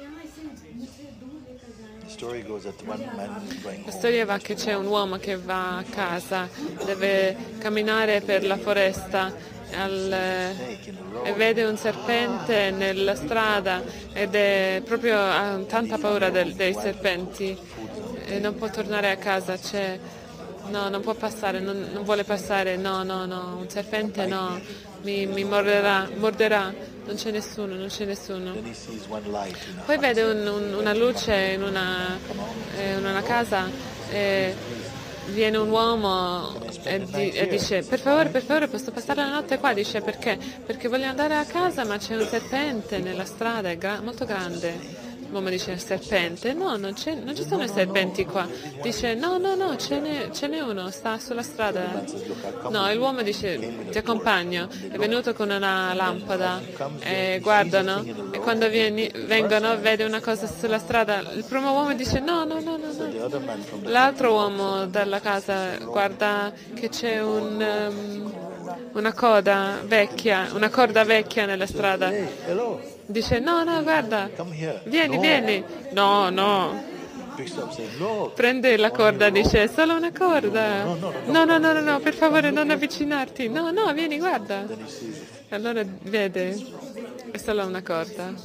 the story goes that one man is going
La
home.
storia va che c'è un uomo che va a casa, deve camminare per la foresta
Snake in the road.
e vede un serpente nella strada ed è proprio ha tanta paura dei serpenti e non può tornare a casa. No, non può passare, non vuole passare, no, un serpente no, mi morderà, non c'è nessuno.
Then he sees one light in a
Poi
hut.
vede una luce in una casa e viene un uomo e dice per favore posso passare la notte qua? Dice perché? Perché voglio andare a casa ma c'è un serpente nella strada, è molto grande. L'uomo dice serpente? No, non ci sono i serpenti qua. Dice no, ce n'è uno, sta sulla strada. No, e l'uomo dice ti accompagno, è venuto con una lampada e guardano e quando vengono vede una cosa sulla strada. Il primo uomo dice no.
The other man from the
L'altro uomo dalla casa guarda che c'è una corda vecchia nella strada.
hey, hello,
Dice no, guarda,
come here.
vieni. No.
Picks up, says no.
Prende la corda, dice è solo una corda. No, per favore non avvicinarti. No, vieni, guarda.
Then he sees it.
Allora vede, è solo una corda.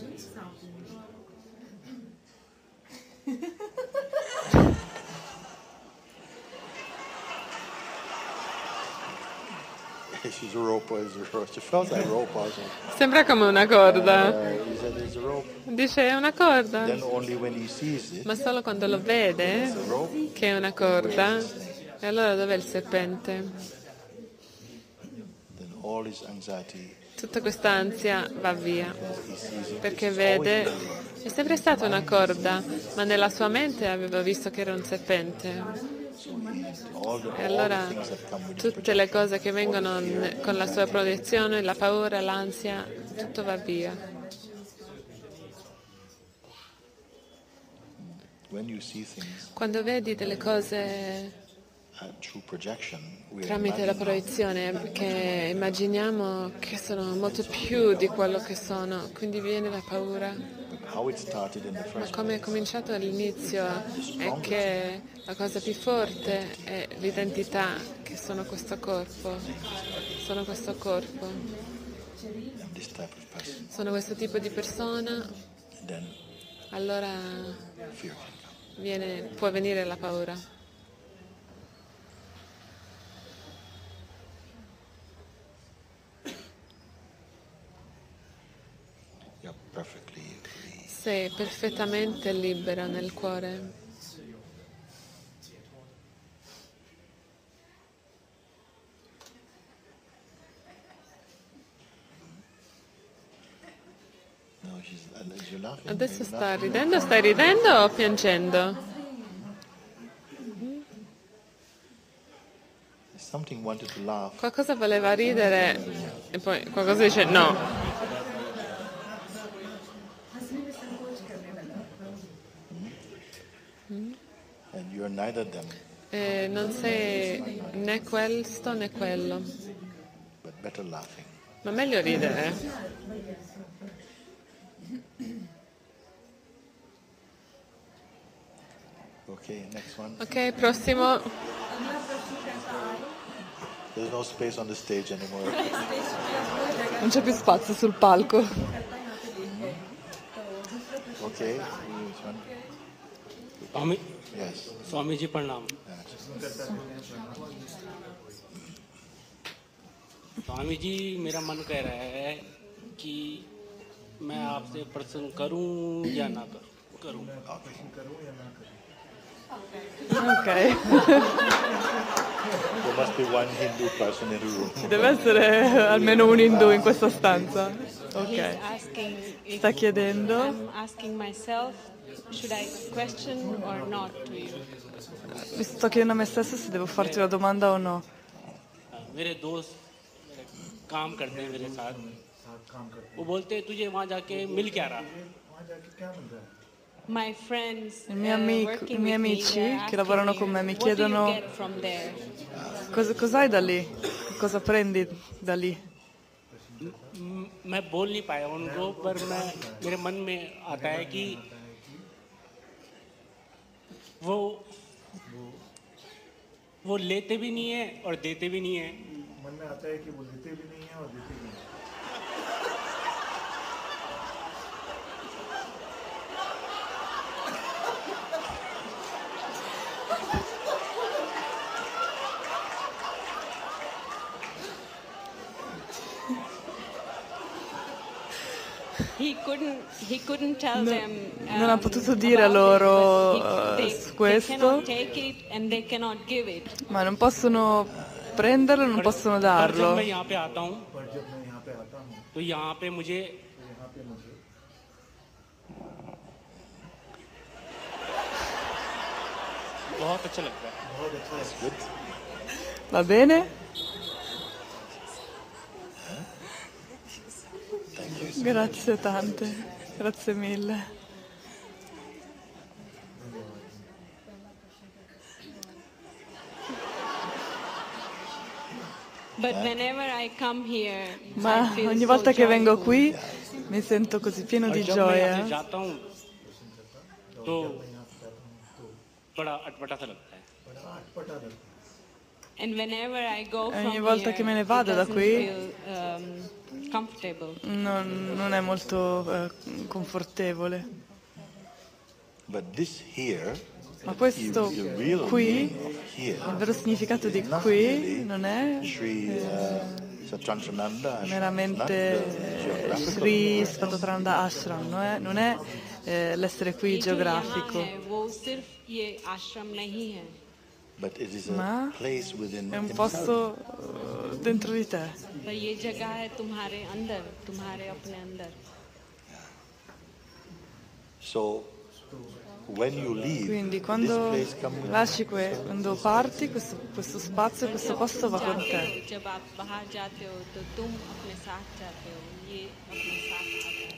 She's a rope. She felt like rope also.
Sembra come una corda.
He said it's a rope.
Dice è una corda.
Then only when he sees it,
Ma solo quando lo vede che è una corda. E allora dov'è il serpente?
then all his anxiety,
Tutta questa ansia va via.
he sees it.
Perché vede, è sempre stata una corda, ma nella sua mente aveva visto che era un serpente. E allora
Things that come with
tutte le cose che vengono con la sua proiezione, la paura, l'ansia, tutto va via.
when you see things
Quando vedi delle cose
through projection, we
tramite la proiezione, perché immaginiamo che sono molto più di quello che sono, quindi viene la paura.
how it started in the
Ma
first
come è cominciato all'inizio è che la cosa più forte è l'identità, che sono questo corpo,
and this type of person,
sono questo tipo di persona,
then
allora
fear can come.
può venire la paura.
You're perfectly free.
Sei perfettamente libera nel cuore.
No, you're laughing.
Adesso stai ridendo o piangendo?
Something wanted to laugh.
Qualcosa voleva ridere e poi qualcosa dice no.
And you're neither them,
Non sei né questo né quello,
but better laughing.
ma meglio ridere.
Okay, next one.
Ok, prossimo.
There's no space on the stage anymore.
Non c'è più spazio sul palco.
Okay, which one? Yes.
Swami जी प्रणाम। स्वामी जी मेरा मन कह रहा है कि मैं आपसे प्रश्न करूं या ना करूं।
Okay.
Ok.
There must be one Hindu person in the room.
Ci deve essere almeno un indù in questa stanza.
He's
Ok.
asking if
Sta chiedendo.
I'm asking myself, should I question or not to you?
Mi sto chiedendo a me stesso se devo farti una domanda o no.
मेरे दोस्त काम करते हैं मेरे साथ, वो बोलते हैं तुझे वहाँ जाके मिल क्या रहा?
My friends,
I miei
working
miei
with me,
amici
they're
che
asking
lavorano
me,
con me mi
what do you
chiedono
get from there?
cos'hai da lì? Cosa prendi da lì?
मैं बोल नहीं पाया उनको, पर मेरे मन में आता है कि वो लेते भी नहीं है और देते भी नहीं है।
मन में आता है कि वो लेते भी नहीं है और देते भी नहीं है।
He couldn't tell them
Non ha potuto dire
about
loro
it, but
su
they
questo,
cannot take it and they cannot give it.
ma non possono prenderlo, non possono
पर जब
darlo.
मैं यहाँ पे आता हूँ
पर जब मैं यहाँ पे आता हूँ
तो यहाँ पे मुझे बहुत अच्छा लगता है।
बहुत अच्छा है।
Va bene? Grazie tante, grazie mille.
But whenever I come here,
Ma
I feel
ogni
so
volta che vengo
joyful.
qui mi sento così pieno
और
di
जब मैं यहाँ से
gioia.
जाता हूँ तो बड़ा अटपटा सा लगता है।
बड़ा अटपटा लगता है।
And whenever I go
Ogni
from
volta
here,
che me ne
it
vado da
doesn't
qui
feel comfortable.
Non è molto confortevole.
But this here,
Ma questo
the real
qui,
meaning of here,
il vero significato di
not
qui
really
non è
Sri Satchidananda Ashram,
meramente
not the geographical
Sri Satchidananda Ashram, non è l'essere qui
ये जो यहाँ
geografico,
है, वो सिर्फ ये आश्रम नहीं है.
but it is a
Ma
place within
è un
himself.
posto dentro di te.
पर ये जगह है तुम्हारे अंदर, तुम्हारे अपने अंदर.
So when you leave,
Quindi
this
quando
place comes with
lasci quando parti, questo spazio, questo posto va con te.
जाते हो, जब आप बाहर जाते हो तो तुम अपने साथ जाते हो, ये अपने साथ आता है.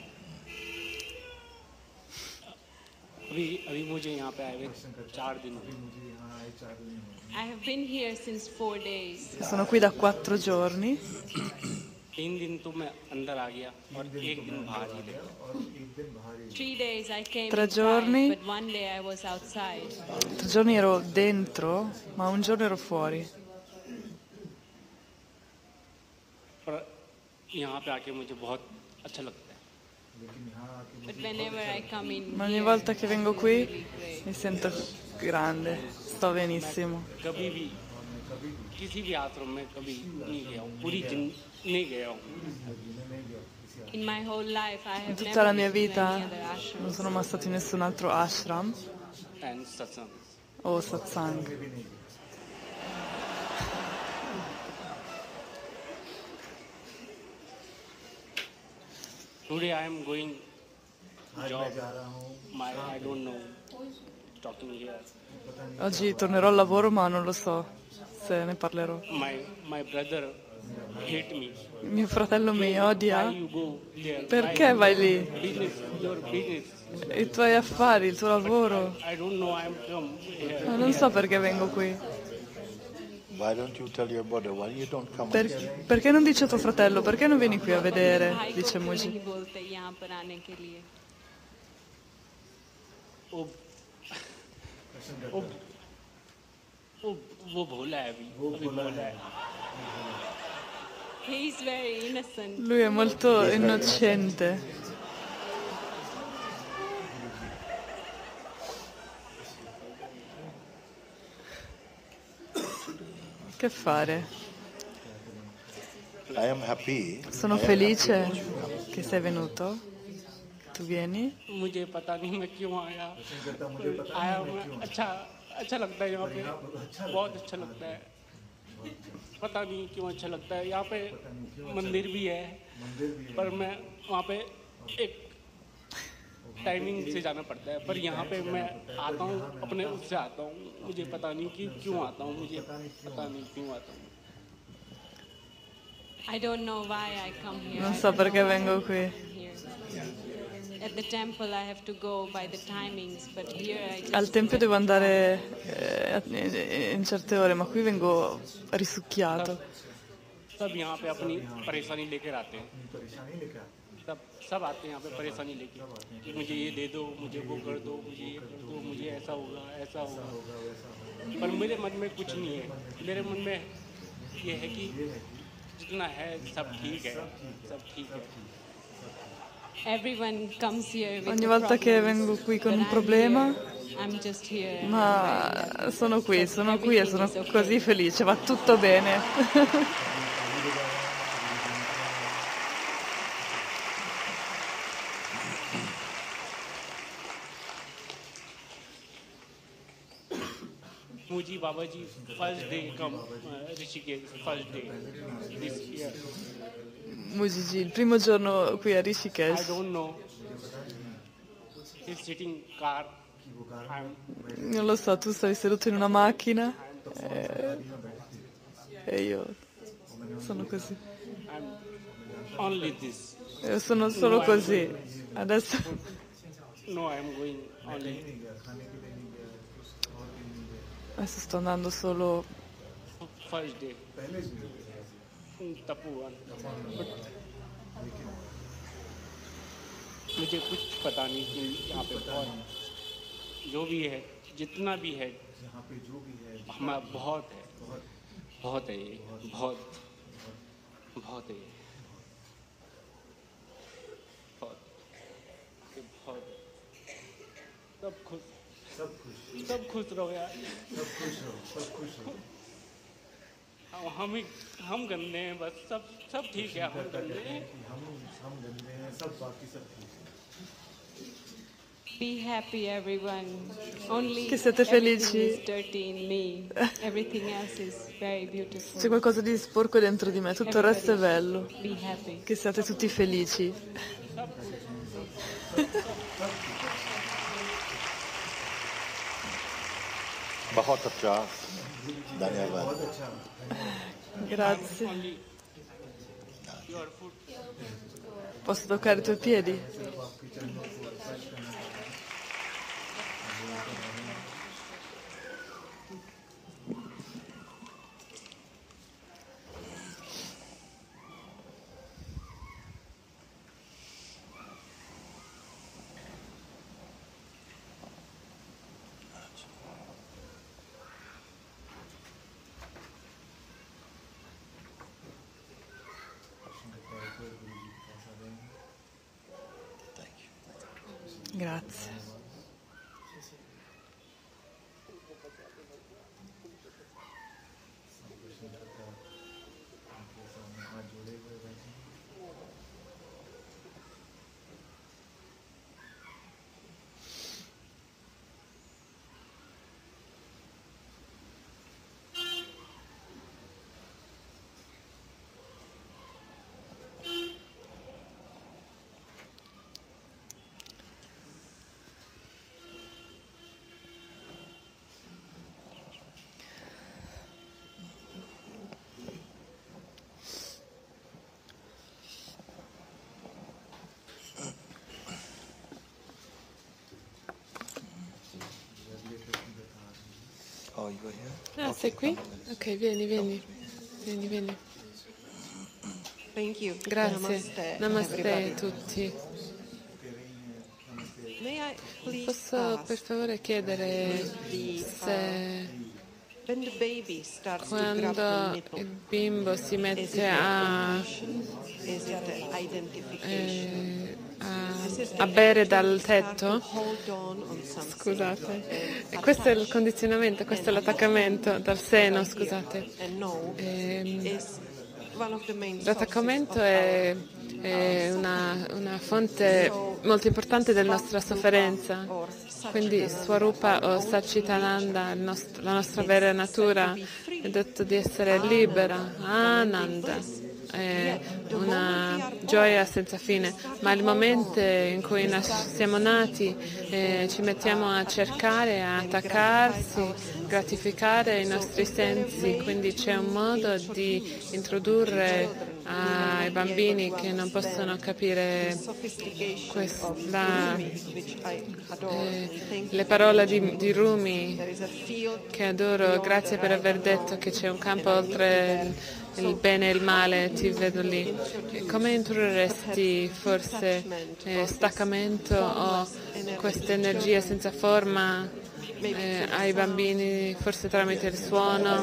अभी मुझे यहाँ पे आए हुए 4 दिन हुए।
मुझे यहाँ आए 4 दिन हुए।
I have been here since 4 days.
Sono qui da 4 giorni.
3 दिन तो मैं अंदर आ गया और 1 दिन बाहर ही रहा।
और एक दिन बाहर ही
3 days I came
3
inside,
giorni.
but 1 day I was outside.
3 giorni ero dentro, ma un giorno ero fuori.
पर यहाँ पे आके मुझे बहुत अच्छा लगता है।
But whenever I come in
Ma ogni
here,
volta che vengo
it's
qui
really great.
mi sento grande, sto benissimo.
कभी भी किसी भी आश्रम में कभी नहीं गया हूँ, पूरी नहीं गया हूँ।
In my whole life I
In
have
tutta la
never
mia
been to
vita
any other ashram.
non sono mai stato in nessun altro ashram
and satsang
o satsang.
Today I am going
आज मैं जा रहा हूँ
my I don't know talking here
Oggi tornerò al lavoro, ma non lo so se ne parlerò.
My brother hate me
Mio fratello mi odia.
You go there
Perché vai lì?
Business your business
I tuoi affari, il tuo lavoro.
I don't know I am come
Ma non so perché vengo qui.
Why don't you tell your brother? Why you don't come?
Perché non dice a tuo fratello? Perché non vieni qui a vedere?
भाई को
Dice
क्यों
Muji.
नहीं बोलते यहाँ पर आने के लिए?
वो भोला है अभी भोला है
He is very innocent.
Lui è molto innocente. Che fare?
I am happy.
Sono felice che sei venuto. Tu vieni?
मुझे पता नहीं मैं क्यों आया आया मैं अच्छा लगता है यहाँ पे, बहुत अच्छा लगता है, पता नहीं क्यों अच्छा लगता है। यहाँ पे मंदिर भी है, पर मैं वहाँ पे एक टाइमिंग से जाना पड़ता है, पर यहाँ पे मैं आता हूँ अपने उससे आता हूँ, मुझे पता नहीं कि क्यों आता हूँ, मुझे पता नहीं क्यों आता हूँ।
I don't know why I come here.
Non
I
so
don't
perché
know why
vengo
I
qui.
come here. At the temple I have to go by the timings, but here I
Al
just
tempio
get
devo andare
drunk.
in certe ore, ma qui vengo risucchiato.
सब यहाँ पे अपनी परेशानी लेकर आते हैं,
परेशानी लेके आते
सब आते हैं यहाँ पे परेशानी लेके कि मुझे ये दे दो, मुझे वो कर दो, मुझे ये कर दो, मुझे ऐसा होगा, ऐसा होगा। पर मेरे मन में कुछ नहीं है, मेरे मन में ये है कि जितना है सब ठीक है, सब ठीक है।
Everyone comes here with
Ogni
the
volta che
problems,
vengo qui con
but
un
I'm
problema,
here, I'm just here.
ma sono qui e sono
Everything is okay.
così felice, va tutto bene.
मुझी Baba ji first day come Rishikesh, first day this year.
Mujiji, il primo giorno qui a
I
Rishikesh,
don't know. He's sitting car. I'm
non lo so, tu stavi seduto in una macchina e io sono così.
only this.
Io sono solo così. Adesso
No, I'm going only
sto andando solo.
first day. Tapuan. मुझे कुछ पता नहीं कि यहाँ पे बहुत जो भी है, जितना भी है,
यहाँ पे जो भी है
हमारा बहुत है, बहुत है ये, बहुत बहुत है ये, बहुत बहुत सब खुश रहो यार।
सब खुश हो
हम गंदे हैं बस, सब ठीक है, हम गंदे हैं।
हम गंदे हैं, सब बाकी सब ठीक है।
Be happy, everyone. Only
Che siete
everything
felici.
is dirty in me. Everything else is very beautiful.
C'è qualcosa di sporco dentro di me, tutto il resto è bello.
Be happy.
Che siate tutti felici.
बहुत अच्छा, धन्यवाद।
Grazie.
Only your food.
Posso toccare i tuoi piedi? Grazie.
Oh, you were here?
Ah, sei qui? Ok, vieni.
Thank you.
Grazie. Namaste a tutti.
May I please
Posso per
ask,
favore chiedere se
when the baby starts to grab the
quando
nipple,
il bimbo si
is it
mette a,
recognition? Is it identification?
a bere dal tetto?
Hold on something.
Scusate, e questo è il condizionamento, questo è l'attaccamento dal seno, scusate.
And no, is one of the main
L'attaccamento
sources of
è una fonte molto importante della nostra sofferenza.
or
Quindi Swarupa o Satchitananda, la nostra vera natura, è detto di essere libera, Ananda, è una gioia senza fine, ma il momento in cui siamo nati ci mettiamo a cercare, a attaccarsi, gratificare i nostri sensi, quindi c'è un modo di introdurre ai bambini che non possono capire le parole di Rumi che adoro. Grazie per aver detto che c'è un campo oltre il bene e il male, ti vedo lì. Come introdurresti forse staccamento o questa energia senza forma ai bambini, forse tramite il suono?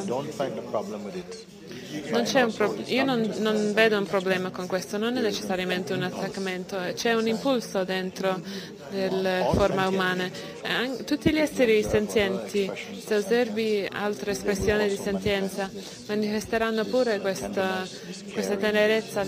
Io non vedo un problema con questo, non è necessariamente un attaccamento, c'è un impulso dentro delle forme umane. Tutti gli esseri senzienti, se osservi altre espressioni di senzienza, manifesteranno pure questa tenerezza,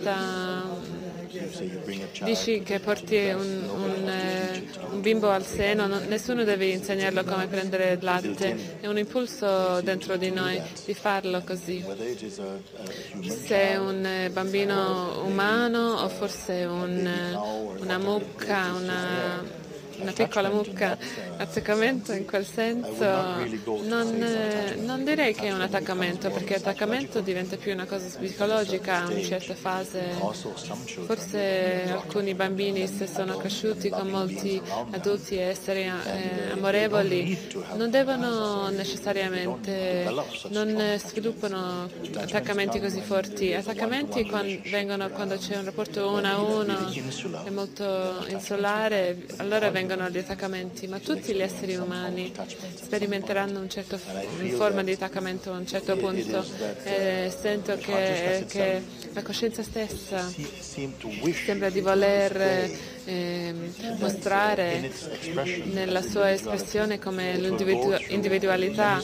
dici che porti un bimbo al seno, nessuno deve insegnarlo come prendere il latte, è un impulso dentro di noi di farlo così. Se è un bambino umano o forse una mucca, una piccola mucca, attaccamento in quel senso, non direi che è un attaccamento, perché attaccamento diventa più una cosa psicologica a una certa fase. Forse alcuni bambini, se sono cresciuti con molti adulti e esseri amorevoli, non devono necessariamente, non sviluppano attaccamenti così forti. Attaccamenti quando c'è un rapporto uno a uno, è molto insolare, allora vengono gli attaccamenti, ma tutti gli esseri umani sperimenteranno una forma di attaccamento a un certo punto. Sento che la coscienza stessa sembra di voler mostrare nella sua espressione come l'individualità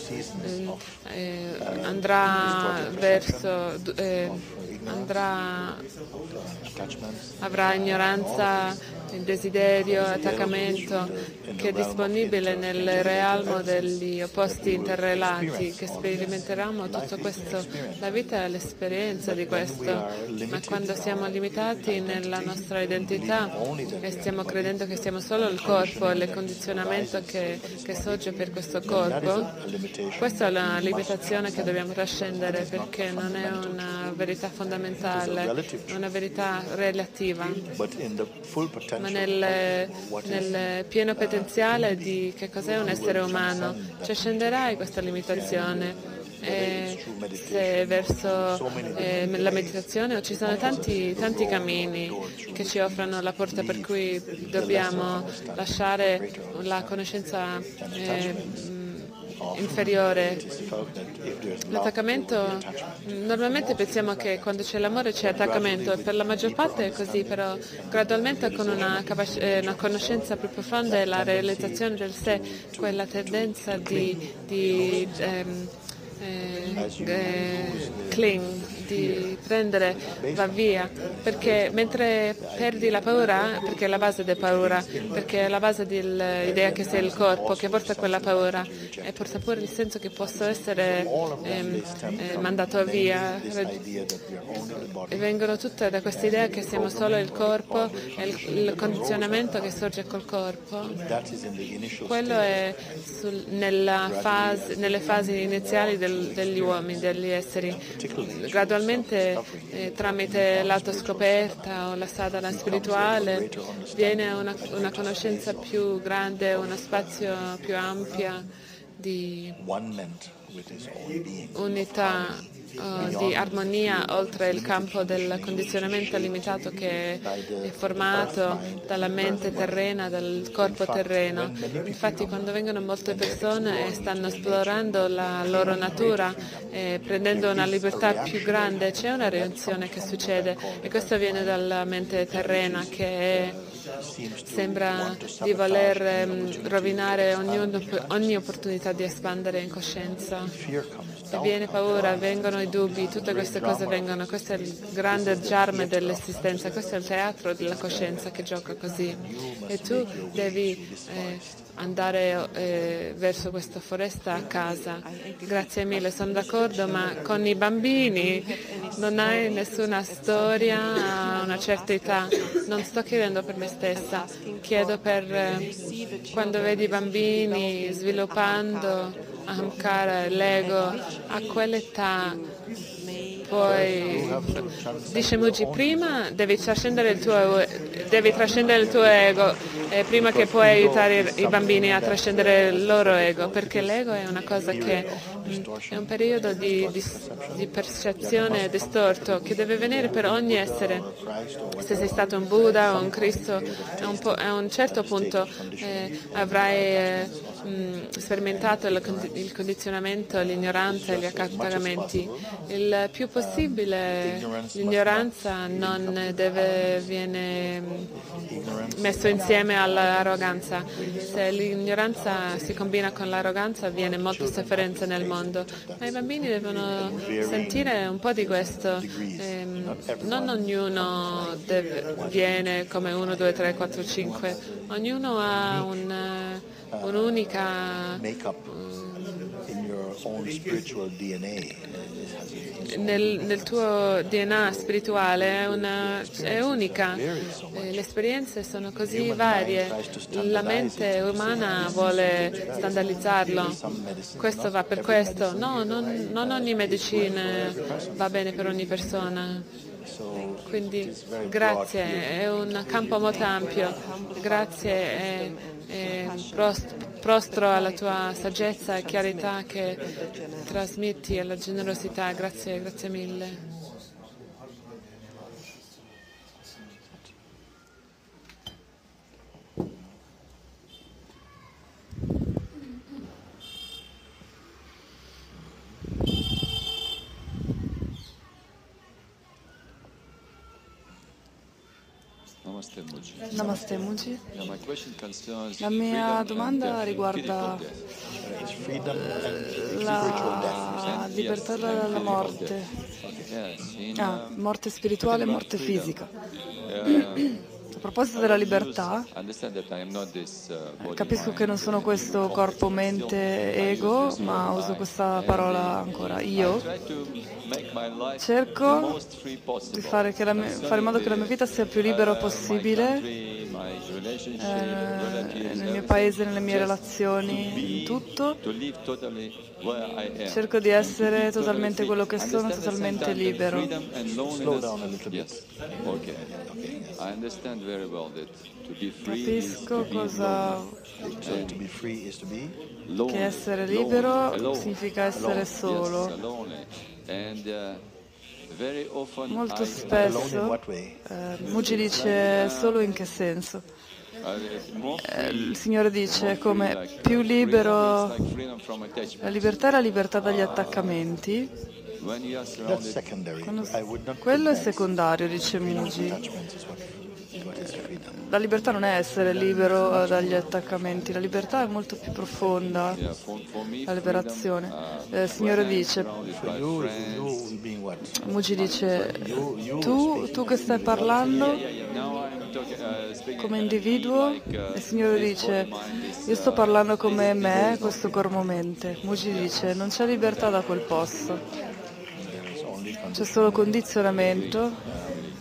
avrà ignoranza, il desiderio, attaccamento, che è disponibile nel realmo degli opposti interrelati, che sperimenteranno tutto questo. La vita è l'esperienza di questo, ma quando siamo limitati nella nostra identità e stiamo credendo che siamo solo il corpo e il condizionamento che sorge per questo corpo, questa è la limitazione che dobbiamo trascendere, perché non è una verità fondamentale, è una verità relativa, ma nel pieno potenziale di che cos'è un essere umano, scenderai questa limitazione. Se verso la meditazione ci sono tanti cammini che ci offrono la porta, per cui dobbiamo lasciare la conoscenza inferiore. L'attaccamento, normalmente pensiamo che quando c'è l'amore c'è attaccamento, e per la maggior parte è così, però gradualmente con una conoscenza più profonda e la realizzazione del sé, quella tendenza di prendere va via, perché mentre perdi la paura, perché è la base della paura, perché è la base dell'idea che sei il corpo che porta quella paura e porta pure il senso che posso essere mandato via, e vengono tutte da questa idea che siamo solo il corpo e il condizionamento che sorge col corpo. Quello è nelle fasi iniziali degli uomini, degli esseri. Gradualmente, tramite l'autoscoperta o la strada spirituale, viene una conoscenza più grande, uno spazio più ampio di unità, di armonia oltre il campo del condizionamento limitato che è formato dalla mente terrena, dal corpo terreno. Infatti quando vengono molte persone e stanno esplorando la loro natura, prendendo una libertà più grande, c'è una reazione che succede, e questo viene dalla mente terrena che sembra di voler rovinare ogni opportunità di espandere in coscienza. E viene paura, vengono i dubbi, tutte queste cose vengono. Questo è il grande germe dell'esistenza, questo è il teatro della coscienza che gioca così. E tu devi andare verso questa foresta a casa. Grazie mille, sono d'accordo, ma con i bambini non hai nessuna storia a una certa età. Non sto chiedendo per me stessa, chiedo per quando vedi i bambini sviluppando Ahamkara, l'ego, a quell'età poi dice Muji, prima devi trascendere il tuo ego prima che puoi aiutare i bambini a trascendere il loro ego, perché l'ego è una cosa che è un periodo di percezione distorto che deve venire per ogni essere. Se sei stato un Buddha o un Cristo, a un certo punto avrai sperimentato il condizionamento, l'ignoranza e gli accattamenti. Il più possibile l'ignoranza non deve viene messo insieme all'arroganza. Se l'ignoranza si combina con l'arroganza viene molta sofferenza nel mondo, ma i bambini devono sentire un po' di questo. Non ognuno viene come 1, 2, 3, 4, 5, ognuno ha un'unica nel tuo DNA spirituale è unica. Le esperienze sono così varie. La mente umana vuole standardizzarlo. Questo va per questo. No, non ogni medicina va bene per ogni persona. Quindi grazie, è un campo molto ampio. Grazie e prostro alla tua saggezza e chiarità che trasmetti, alla generosità. Grazie, grazie mille.
Namaste Muji. La mia domanda riguarda la libertà dalla morte. Morte spirituale e morte fisica. A proposito della libertà, capisco che non sono questo corpo, mente, ego, ma uso questa parola ancora. Io cerco di fare in modo che la mia vita sia più libera possibile nel mio paese, nelle mie relazioni, in tutto. Cerco di essere totalmente quello che sono, totalmente libero. Capisco cosa che essere libero significa essere solo. Molto spesso Muji dice solo in che senso? Il Signore dice come più libero, la libertà è la libertà dagli attaccamenti. Quello è secondario, dice Muji. La libertà non è essere libero dagli attaccamenti, la libertà è molto più profonda, la liberazione. Il Signore dice, Muji dice, tu che stai parlando come individuo, il Signore dice, io sto parlando come me, questo corpo mente. Muji dice, non c'è libertà da quel posto, c'è solo condizionamento.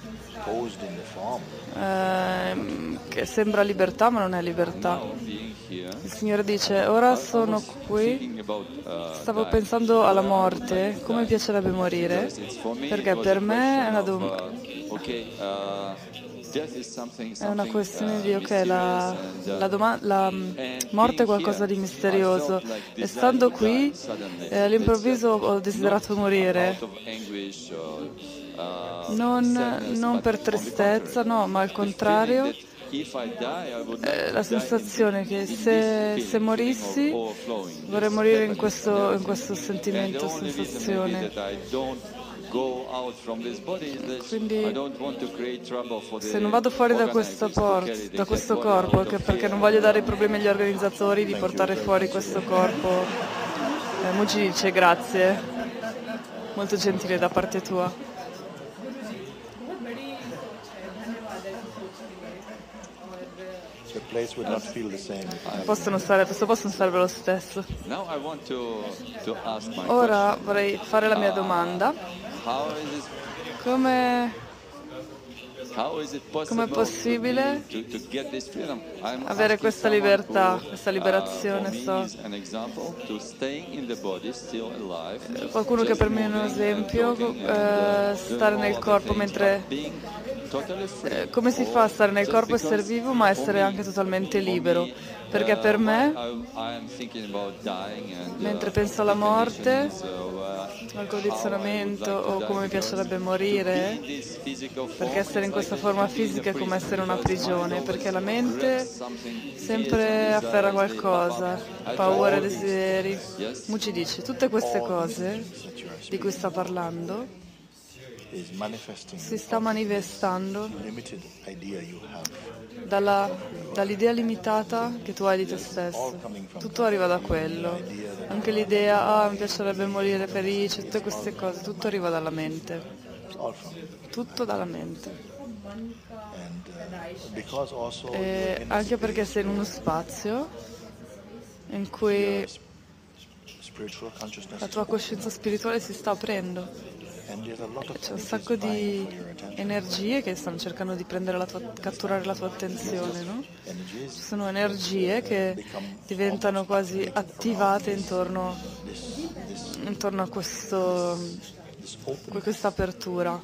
Che sembra libertà ma non è libertà. Il Signore dice, ora sono qui, stavo pensando alla morte, come mi piacerebbe morire, perché per me è una questione di, la morte è qualcosa di misterioso, e stando qui all'improvviso ho desiderato morire. Non per tristezza, no, ma al contrario, la sensazione che se morissi vorrei morire in questo sentimento, sensazione. Quindi se non vado fuori da questo corpo, perché non voglio dare problemi agli organizzatori di portare fuori questo corpo, Muji dice grazie, molto gentile da parte tua.
The place would not feel the same.
Questo posto non sarebbe lo stesso.
Now I want to ask my
Ora
question.
vorrei fare la mia domanda.
How is it
Com'è possibile
to get this freedom? I'm
avere
asking
questa
someone
libertà,
who,
questa liberazione?
for me is an example to staying in the body, still alive.
Qualcuno che per me è un esempio, stare nel corpo mentre... come si fa a stare nel corpo, essere vivo, ma essere anche totalmente libero? Perché per me, mentre penso alla morte, al condizionamento o come mi piacerebbe morire, perché essere in questa forma fisica è come essere in una prigione, perché la mente sempre afferra qualcosa, paure, desideri. Mu ci dice, tutte queste cose di cui sta parlando si sta manifestando dall'idea limitata che tu hai di te stesso. Tutto arriva da quello. Anche l'idea, mi piacerebbe morire felice, tutte queste cose, tutto arriva dalla mente. Tutto dalla mente. E anche perché sei in uno spazio in cui la tua coscienza spirituale si sta aprendo. C'è un sacco di energie che stanno cercando di catturare la tua attenzione, no? Ci sono energie che diventano quasi attivate intorno a questa apertura.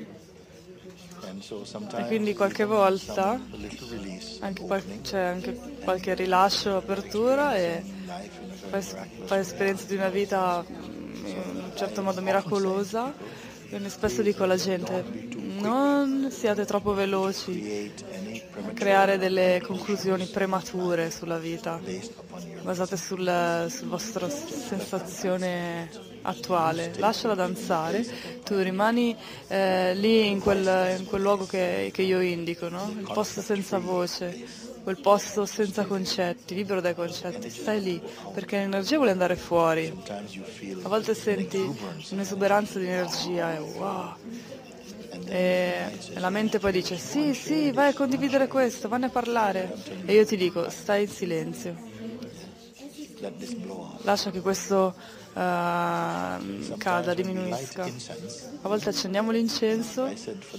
E quindi qualche volta c'è anche qualche rilascio, apertura e fai esperienza di una vita in un certo modo miracolosa. Quindi spesso dico alla gente, non siate troppo veloci a creare delle conclusioni premature sulla vita, basate sulla vostra sensazione attuale. Lasciala danzare, tu rimani lì in quel luogo che io indico, no? Il posto senza voce, quel posto senza concetti, libero dai concetti, stai lì, perché l'energia vuole andare fuori. A volte senti un'esuberanza di energia e wow. E la mente poi dice sì, vai a condividere questo, vanne a parlare. E io ti dico, stai in silenzio. Lascia che questo cada, diminuisca. A volte accendiamo l'incenso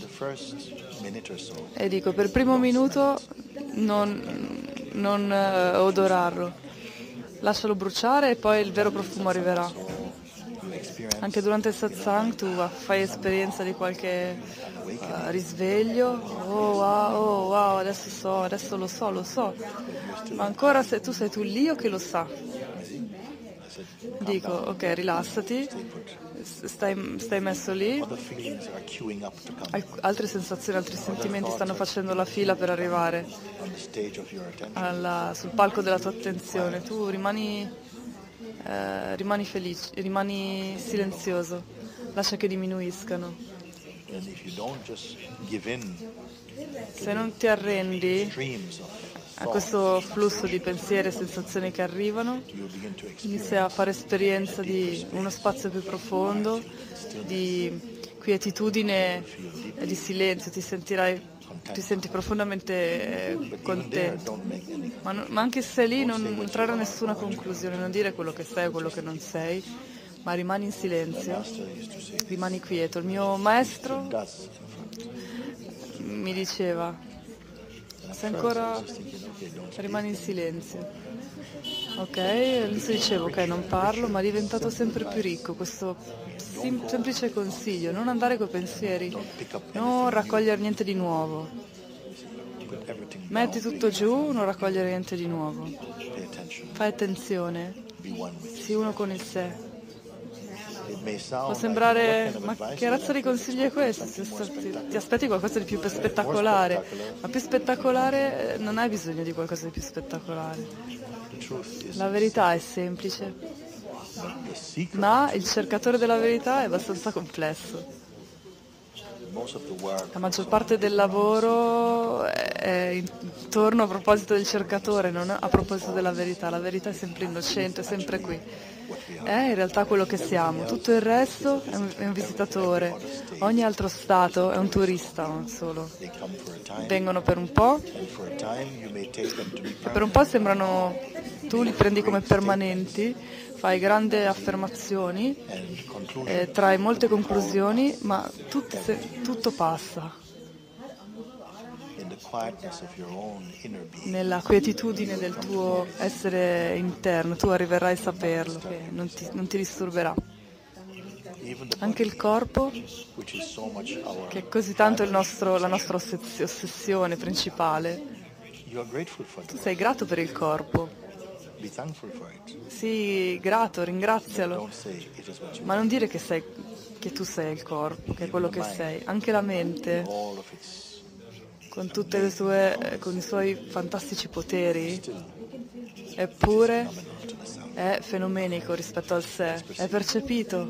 e dico, per il primo minuto non odorarlo, lascialo bruciare e poi il vero profumo arriverà. Anche durante il satsang tu fai esperienza di qualche risveglio, oh wow, adesso lo so, ma ancora se tu sei tu lì o che lo sa. Dico, ok, rilassati, stai messo lì, altre sensazioni, altri sentimenti stanno facendo la fila per arrivare sul palco della tua attenzione. Tu rimani felice, rimani silenzioso, lascia che diminuiscano. Se non ti arrendi a questo flusso di pensieri e sensazioni che arrivano, inizi a fare esperienza di uno spazio più profondo, di quietudine e di silenzio, ti senti profondamente contento. Ma anche se sei lì non trarre nessuna conclusione, non dire quello che sei o quello che non sei, ma rimani in silenzio, rimani quieto. Il mio maestro mi diceva, se ancora rimani in silenzio, ok? All'inizio dicevo, ok, non parlo, ma è diventato sempre più ricco questo semplice consiglio, non andare coi pensieri, non raccogliere niente di nuovo. Metti tutto giù, non raccogliere niente di nuovo. Fai attenzione, sii uno con il sé. Può sembrare, ma che razza di consigli è questo? Ti aspetti qualcosa di più spettacolare, ma più spettacolare non hai bisogno di qualcosa di più spettacolare. La verità è semplice, ma il cercatore della verità è abbastanza complesso. La maggior parte del lavoro è intorno a proposito del cercatore, non a proposito della verità. La verità è sempre innocente, è sempre qui. è in realtà quello che siamo. Tutto il resto è un visitatore. Ogni altro stato è un turista, non solo. Vengono per un po' e per un po' sembrano, tu li prendi come permanenti, fai grandi affermazioni, trai molte conclusioni, ma tutto passa. Nella quietitudine del tuo essere interno, tu arriverai a saperlo, che non ti disturberà. Anche il corpo, che è così tanto la nostra ossessione principale. Tu sei grato per il corpo. Sii grato, ringrazialo. Ma non dire che tu sei il corpo, che è quello che sei. Anche la mente, con con i suoi fantastici poteri, eppure è fenomenico rispetto al sé, è percepito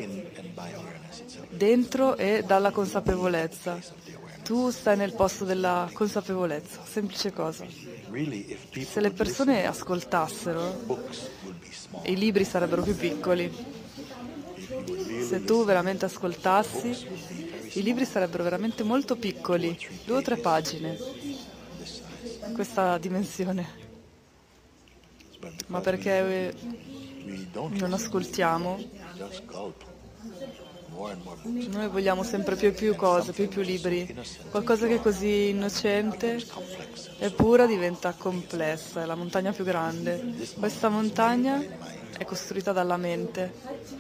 dentro e dalla consapevolezza. Tu stai nel posto della consapevolezza, semplice cosa. Se le persone ascoltassero, i libri sarebbero più piccoli. Se tu veramente ascoltassi, i libri sarebbero veramente molto piccoli, 2 o 3 pagine, questa dimensione. Ma perché non ascoltiamo? Noi vogliamo sempre più e più cose, più e più libri. Qualcosa che è così innocente e pura diventa complessa, è la montagna più grande. Questa montagna è costruita dalla mente.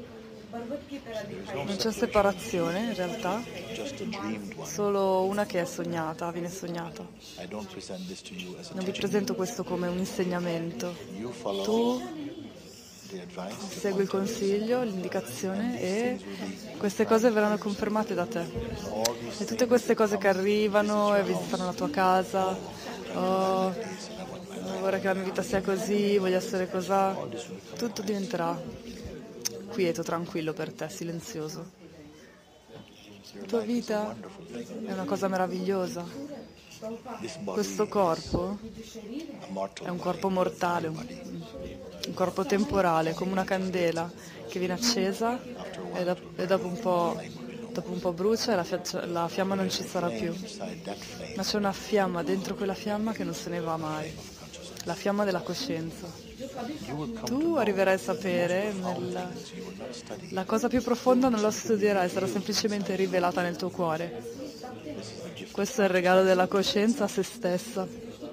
Non c'è separazione in realtà, solo una che è sognata, viene sognata. Non vi presento questo come un insegnamento. Tu segui il consiglio, l'indicazione e queste cose verranno confermate da te. E tutte queste cose che arrivano e visitano la tua casa, oh, vorrei che la mia vita sia così, voglio essere così, tutto diventerà quieto, tranquillo per te, silenzioso. La tua vita è una cosa meravigliosa. Questo corpo è un corpo mortale, un corpo temporale, come una candela che viene accesa e dopo un po' brucia e la fiamma non ci sarà più. Ma c'è una fiamma dentro quella fiamma che non se ne va mai, la fiamma della coscienza. Tu arriverai a sapere, la cosa più profonda non la studierai, sarà semplicemente rivelata nel tuo cuore. Questo è il regalo della coscienza a se stessa.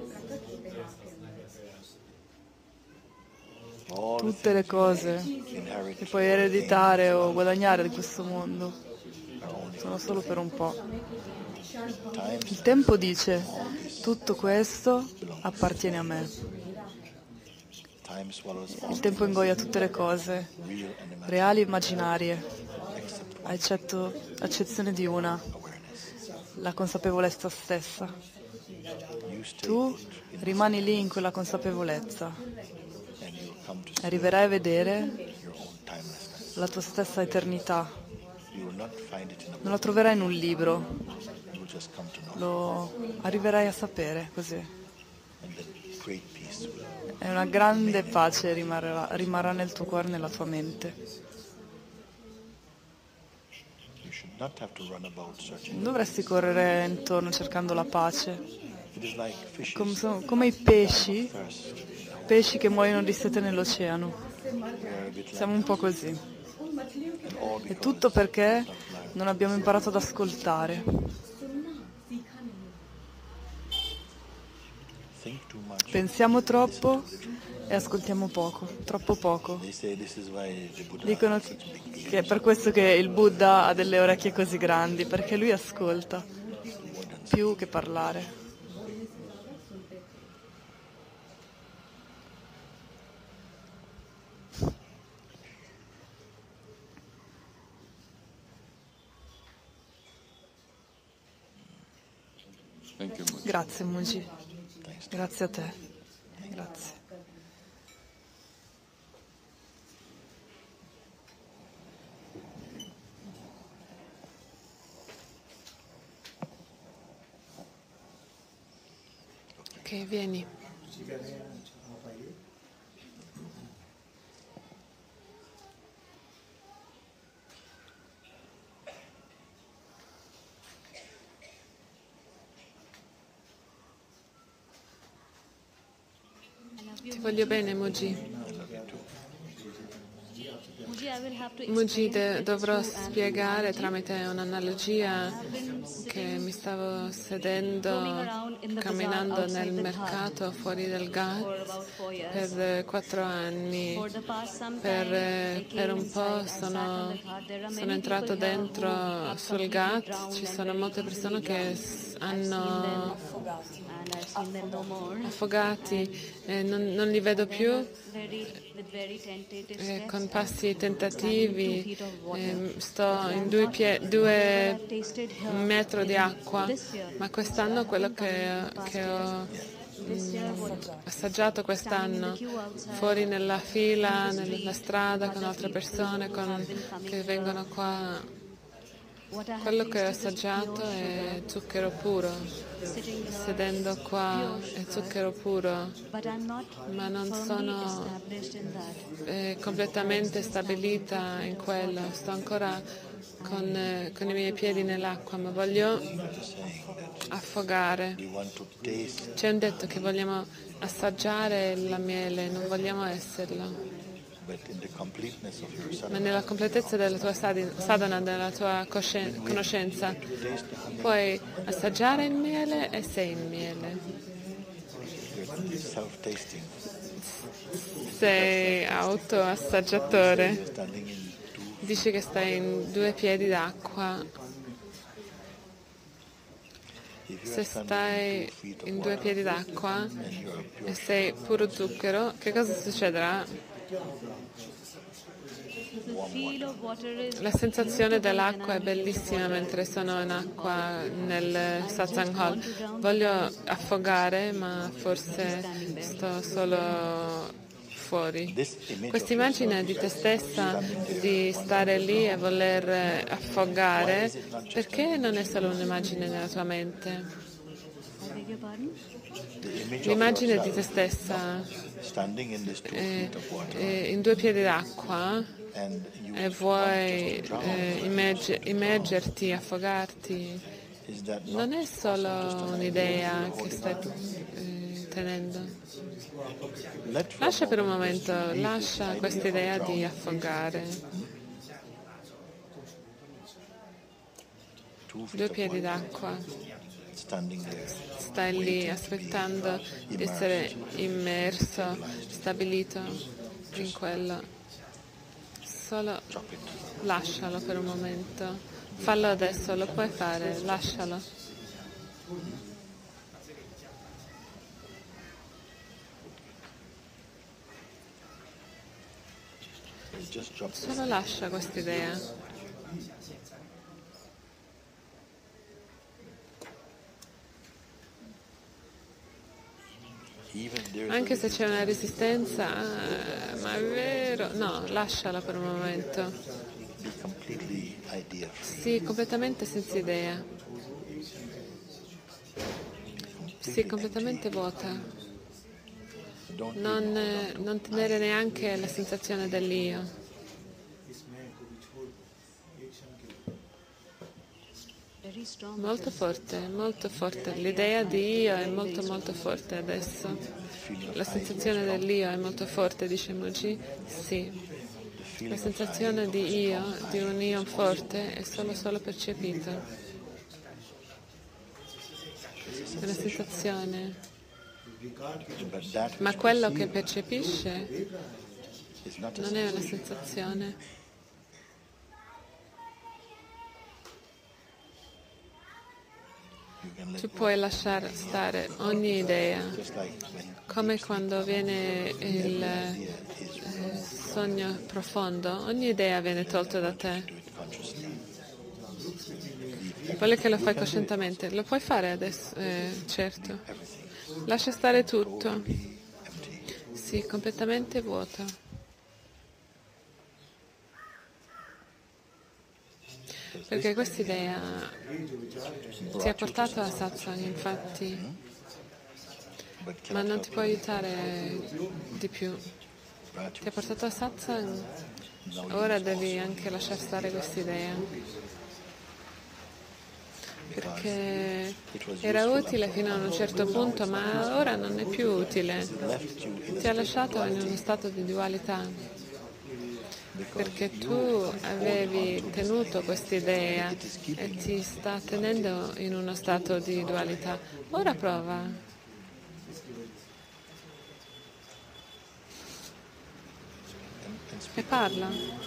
Tutte le cose che puoi ereditare o guadagnare di questo mondo sono solo per un po'. Il tempo dice, tutto questo appartiene a me. Il tempo ingoia tutte le cose, reali e immaginarie, a eccezione di una, la consapevolezza stessa. Tu rimani lì in quella consapevolezza. Arriverai a vedere la tua stessa eternità. Non la troverai in un libro, lo arriverai a sapere così. E una grande pace rimarrà nel tuo cuore e nella tua mente. Non dovresti correre intorno cercando la pace. Come i pesci che muoiono di sete nell'oceano. Siamo un po' così. E tutto perché non abbiamo imparato ad ascoltare. Pensiamo troppo e ascoltiamo poco, troppo poco. Dicono che è per questo che il Buddha ha delle orecchie così grandi, perché lui ascolta più che parlare. Grazie Muji, grazie a te, grazie.
Ok, vieni. Ti voglio bene, Muji. Muji, dovrò spiegare tramite un'analogia che mi stavo sedendo, camminando nel mercato fuori dal Ghat per 4 anni. Per un po' sono entrato dentro sul Ghat, ci sono molte persone che hanno affogati, non li vedo più. Con passi tentativi sto in 2 metri di acqua, ma quest'anno quello che ho assaggiato quest'anno, fuori nella fila, nella strada con altre persone che vengono qua, quello che ho assaggiato è zucchero puro. Sedendo qua è zucchero puro, ma non sono completamente stabilita in quello. Sto ancora con i miei piedi nell'acqua, ma voglio affogare. C'è un detto che vogliamo assaggiare la miele, non vogliamo esserlo. Ma nella completezza della tua sadhana, della tua conoscenza, puoi assaggiare il miele e sei il miele. Sei autoassaggiatore. Dici che stai in 2 piedi d'acqua. Se stai in 2 piedi d'acqua e sei puro zucchero, che cosa succederà? La sensazione dell'acqua è bellissima mentre sono in acqua nel satsang hall. Voglio affogare, ma forse sto solo fuori. Questa immagine di te stessa, di stare lì e voler affogare, perché non è solo un'immagine nella tua mente? L'immagine di te stessa in 2 piedi d'acqua e vuoi immergerti, affogarti, non è solo un'idea che stai tenendo. Lascia per un momento, lascia questa idea di affogare. 2 piedi d'acqua. Stai lì aspettando di essere immerso, stabilito in quello. Solo lascialo per un momento. Fallo adesso, lo puoi fare, lascialo. Solo lascia quest'idea. Anche se c'è una resistenza, ma è vero, no, lasciala per un momento. Sii completamente senza idea. Sii completamente vuota. Non tenere neanche la sensazione dell'io. Molto forte. L'idea di io è molto forte adesso. La sensazione dell'io è molto forte, dice Muji. Sì. La sensazione di io, di un io forte, è solo percepita. È una sensazione. Ma quello che percepisce non è una sensazione. Tu puoi lasciare stare ogni idea, come quando viene il sogno profondo, ogni idea viene tolta da te. Quello che lo fai coscientemente, lo puoi fare adesso, certo. Lascia stare tutto. Sì, completamente vuoto. Perché questa idea ti ha portato a satsang, infatti, ma non ti può aiutare di più. Ti ha portato a satsang, ora devi anche lasciare stare questa idea. perché era utile fino a un certo punto, ma ora non è più utile. Ti ha lasciato in uno stato di dualità, perché tu avevi tenuto quest'idea e ti sta tenendo in uno stato di dualità. Ora prova. E parla.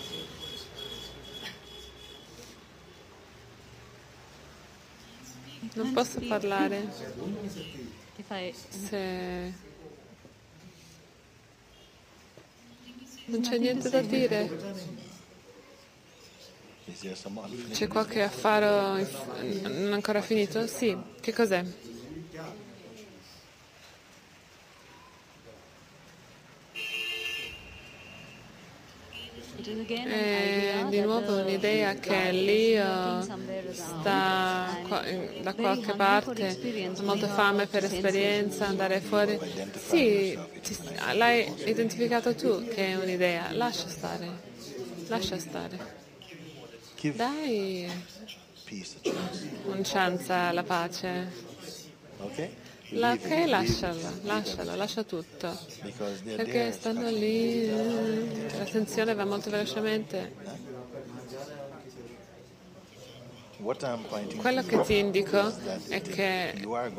Non posso parlare se non c'è niente da dire. C'è qualche affare non ancora finito? Sì. Che cos'è? È di nuovo un'idea che l'io sta da qualche parte, ha molta fame per esperienza, andare fuori. Sì, l'hai identificato tu che è un'idea, lascia stare, lascia stare. Dai un chance alla pace. Ok, lascia tutto. Perché stanno lì, la tensione va molto velocemente. Quello che ti indico è che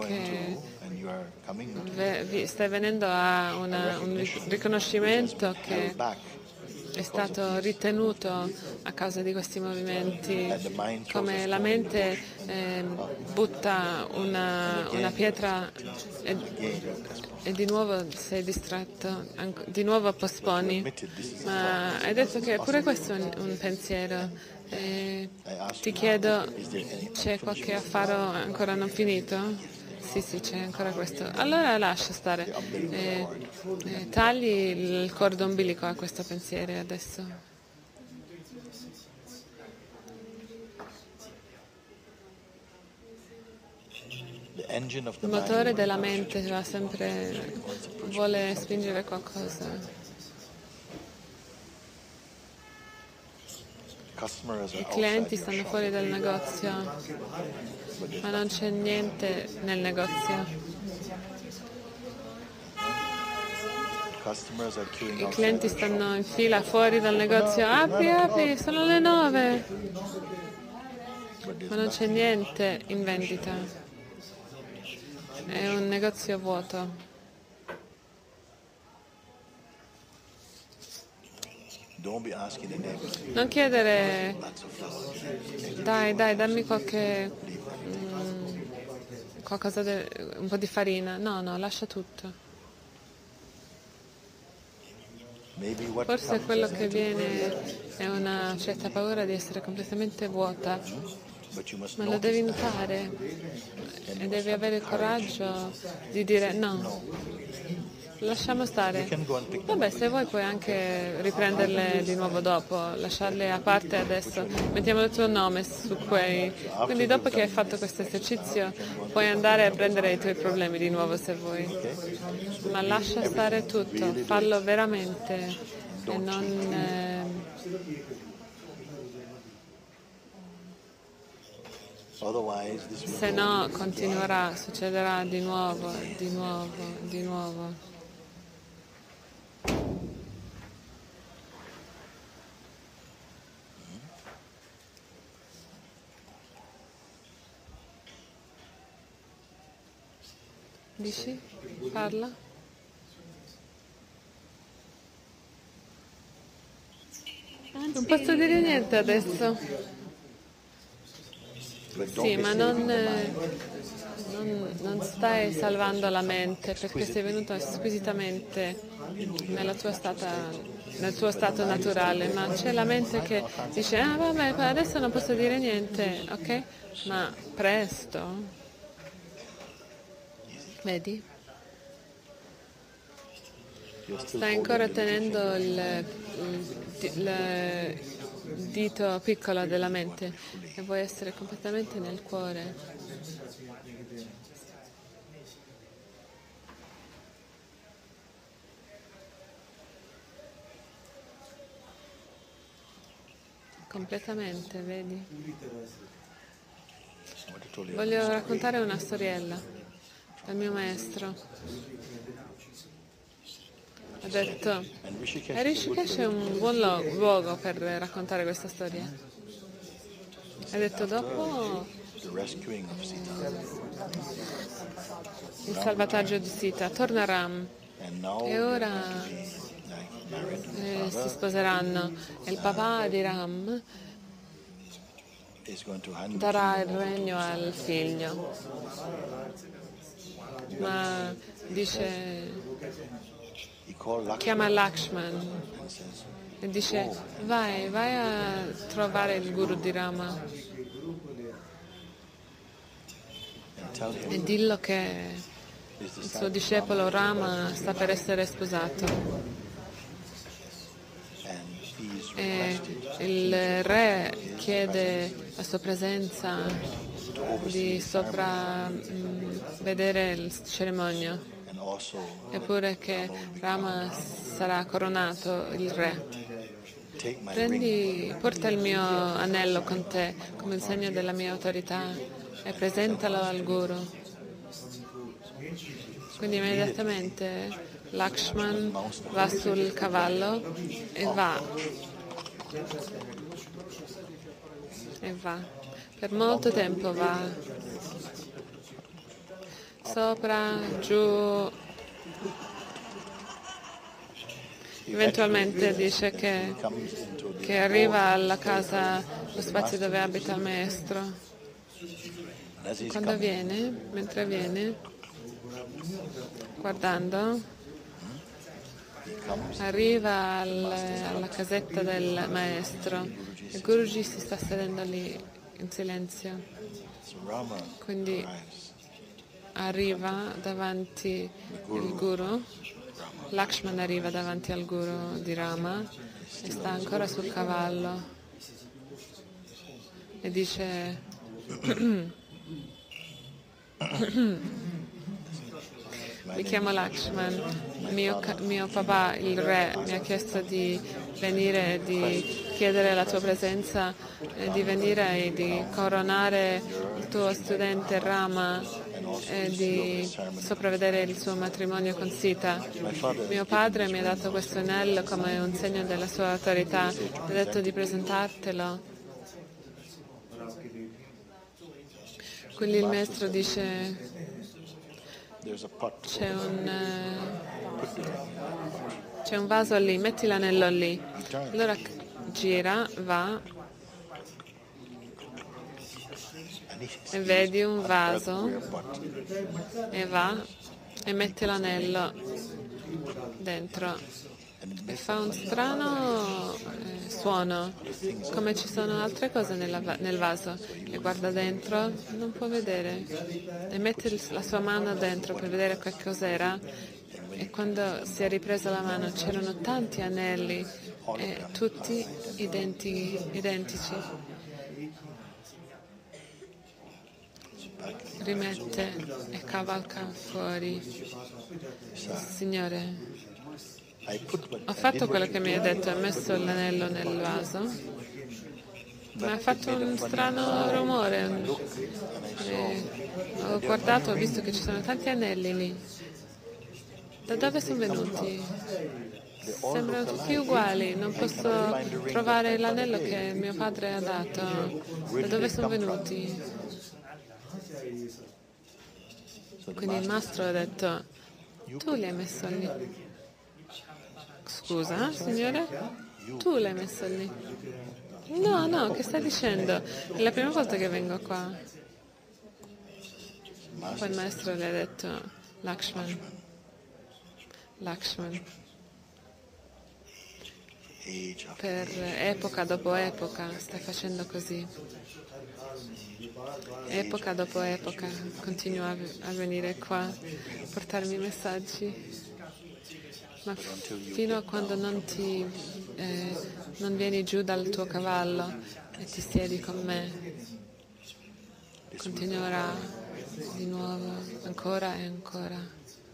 stai venendo a un riconoscimento che è stato ritenuto a causa di questi movimenti, come la mente butta una pietra e di nuovo sei distratto, di nuovo posponi. Ma hai detto che pure questo è un pensiero. Ti chiedo, c'è qualche affare ancora non finito? Sì, c'è ancora questo. Allora lascia stare. Tagli il cordo ombilico a questo pensiero adesso. Il motore della mente vuole spingere qualcosa. I clienti stanno fuori dal negozio, ma non c'è niente nel negozio. I clienti stanno in fila fuori dal negozio. Apri, sono le 9. Ma non c'è niente in vendita. È un negozio vuoto. Non chiedere, dai, dammi qualcosa, un po' di farina. No, lascia tutto. Forse quello che viene è una certa paura di essere completamente vuota, ma lo devi notare e devi avere il coraggio di dire no. Lasciamo stare. Vabbè, se vuoi puoi anche riprenderle di nuovo dopo, lasciarle a parte adesso. Mettiamo il tuo nome su quei. Quindi dopo che hai fatto questo esercizio puoi andare a prendere i tuoi problemi di nuovo se vuoi. Ma lascia stare tutto, fallo veramente e non. Se no continuerà, succederà di nuovo. Dici? Parla? Non posso dire niente adesso. Sì, ma non stai salvando la mente perché sei venuto squisitamente nel tuo stato naturale, ma c'è la mente che dice vabbè, adesso non posso dire niente, ok? Ma presto. Vedi? Stai ancora tenendo il dito piccolo della mente e vuoi essere completamente nel cuore. Completamente, vedi? Voglio raccontare una storiella dal mio maestro. Ha detto, Rishikesh è un buon luogo per raccontare questa storia. Ha detto, dopo il salvataggio di Sita, torna Ram e ora si sposeranno e il papà di Ram darà il regno al figlio. Ma dice, chiama Lakshman e dice, vai a trovare il guru di Rama e dillo che il suo discepolo Rama sta per essere sposato. E il re chiede la sua presenza di vedere il cerimonia, eppure che Rama sarà coronato il re. Porta il mio anello con te come il segno della mia autorità e presentalo al guru. Quindi immediatamente Lakshman va sul cavallo e va. Per molto tempo va. Sopra, giù. Eventualmente dice che arriva alla casa, lo spazio dove abita il maestro. Quando mentre viene, guardando, arriva alla casetta del maestro e Guruji si sta sedendo lì in silenzio. Quindi arriva davanti il guru, Lakshman arriva davanti al guru di Rama e sta ancora sul cavallo e dice mi chiamo Lakshman, mio papà, il re, mi ha chiesto di venire e di chiedere la tua presenza e di venire e di coronare il tuo studente Rama e di sopravvedere il suo matrimonio con Sita. Mio padre mi ha dato questo anello come un segno della sua autorità, mi ha detto di presentartelo. Quindi il maestro dice c'è un vaso lì, metti l'anello lì. Allora gira, va e vedi un vaso e va e mette l'anello dentro e fa un strano suono, come ci sono altre cose nel vaso, e guarda dentro, non può vedere e mette la sua mano dentro per vedere che cos'era, e quando si è ripresa la mano c'erano tanti anelli e tutti identici. Rimette e cavalca fuori. Signore, ho fatto quello che mi hai detto, ho messo l'anello nel vaso, ma ha fatto un strano rumore. Ho guardato, ho visto che ci sono tanti anelli lì. Da dove sono venuti? Sembrano tutti uguali, non posso trovare l'anello che mio padre ha dato. Da dove sono venuti? Quindi il mastro ha detto, tu li hai messo lì. Scusa, signore? Tu l'hai messo lì. No, che stai dicendo? È la prima volta che vengo qua. Poi il maestro le ha detto, Lakshman, per epoca dopo epoca stai facendo così. Epoca dopo epoca continua a venire qua a portarmi messaggi, ma fino a quando non vieni giù dal tuo cavallo e ti siedi con me, continuerà di nuovo, ancora e ancora.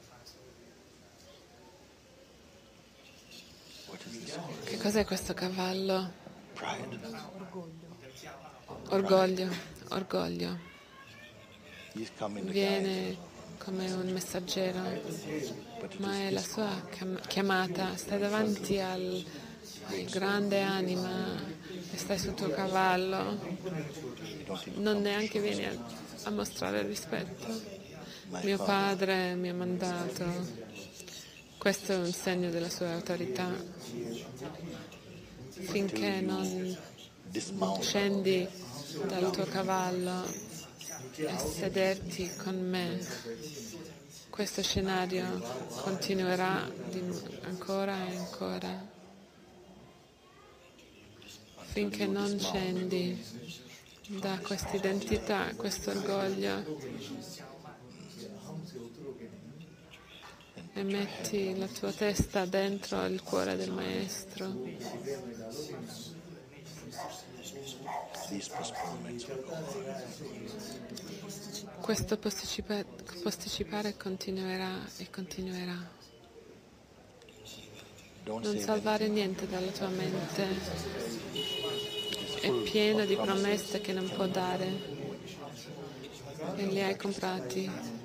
Che cos'è questo cavallo? Orgoglio. viene come un messaggero, ma è la sua chiamata. Stai davanti al grande anima e stai sul tuo cavallo, non neanche vieni a mostrare rispetto. Mio padre mi ha mandato, questo è un segno della sua autorità. Finché non scendi dal tuo cavallo e sederti con me, questo scenario continuerà ancora e ancora. Finché non scendi da questa identità, questo orgoglio, e metti la tua testa dentro il cuore del Maestro, questo posticipare continuerà e continuerà. Non salvare niente dalla tua mente, è pieno di promesse che non può dare e li hai comprati.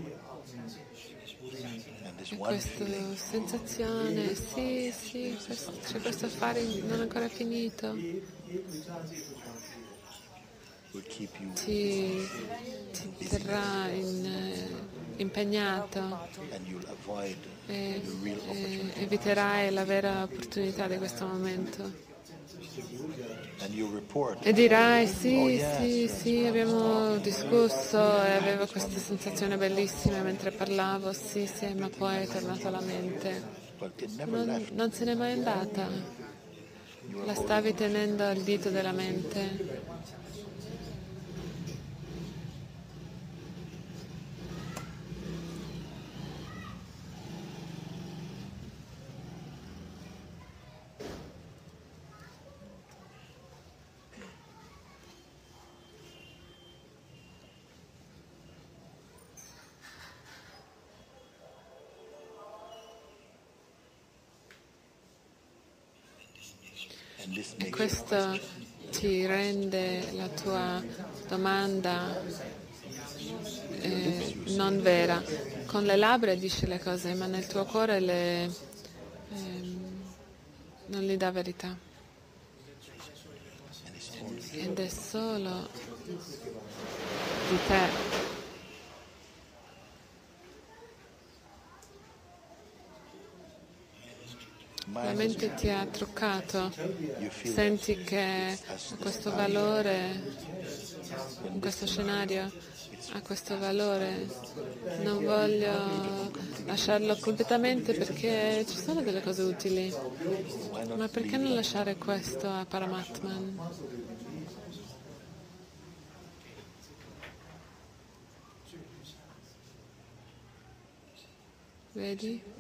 E questa sensazione, sì, c'è questo affare non ancora finito, ti terrà impegnato e eviterai la vera opportunità di questo momento. E dirai sì, abbiamo discusso e avevo questa sensazione bellissima mentre parlavo, sì, ma poi è tornata la mente. Non se n'è mai andata, la stavi tenendo al dito della mente. E questo ti rende la tua domanda non vera. Con le labbra dici le cose, ma nel tuo cuore non gli dà verità. Ed è solo di te. La mente ti ha truccato, senti che ha questo valore, in questo scenario ha questo valore, non voglio lasciarlo completamente perché ci sono delle cose utili, ma perché non lasciare questo a Paramatman? Vedi?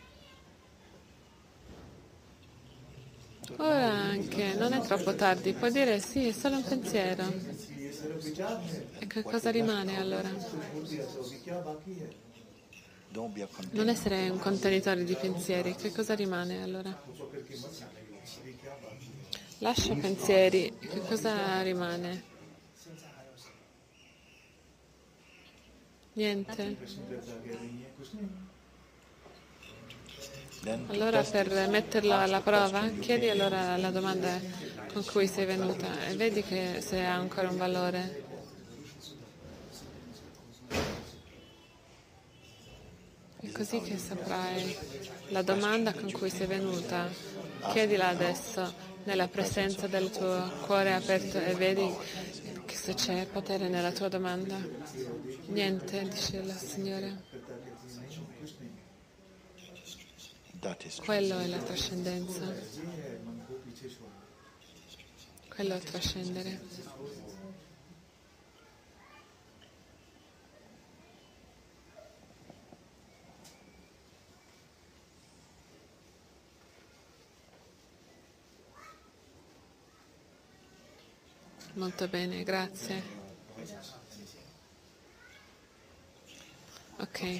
Ora anche, non è troppo tardi, puoi dire sì, è solo un pensiero. E che cosa rimane allora? Non essere un contenitore di pensieri, che cosa rimane allora? Lascia pensieri, che cosa rimane? Niente. Allora per metterlo alla prova, chiedi allora la domanda con cui sei venuta e vedi che se ha ancora un valore. È così che saprai la domanda con cui sei venuta. Chiedila adesso nella presenza del tuo cuore aperto e vedi che se c'è potere nella tua domanda. Niente, dice la Signora. Quello è la trascendenza. Quello è trascendere. Molto bene, grazie. Ok.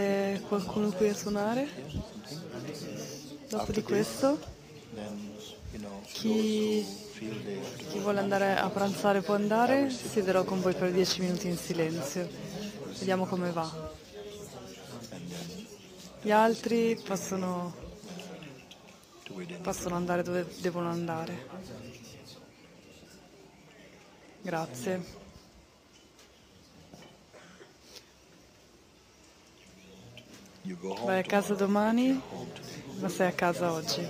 Invitare qualcuno qui a suonare dopo di questo. Chi vuole andare a pranzare può andare, siederò con voi per 10 minuti in silenzio. Vediamo come va. Gli altri possono andare dove devono andare. Grazie. Vai a casa domani, ma sei a casa oggi.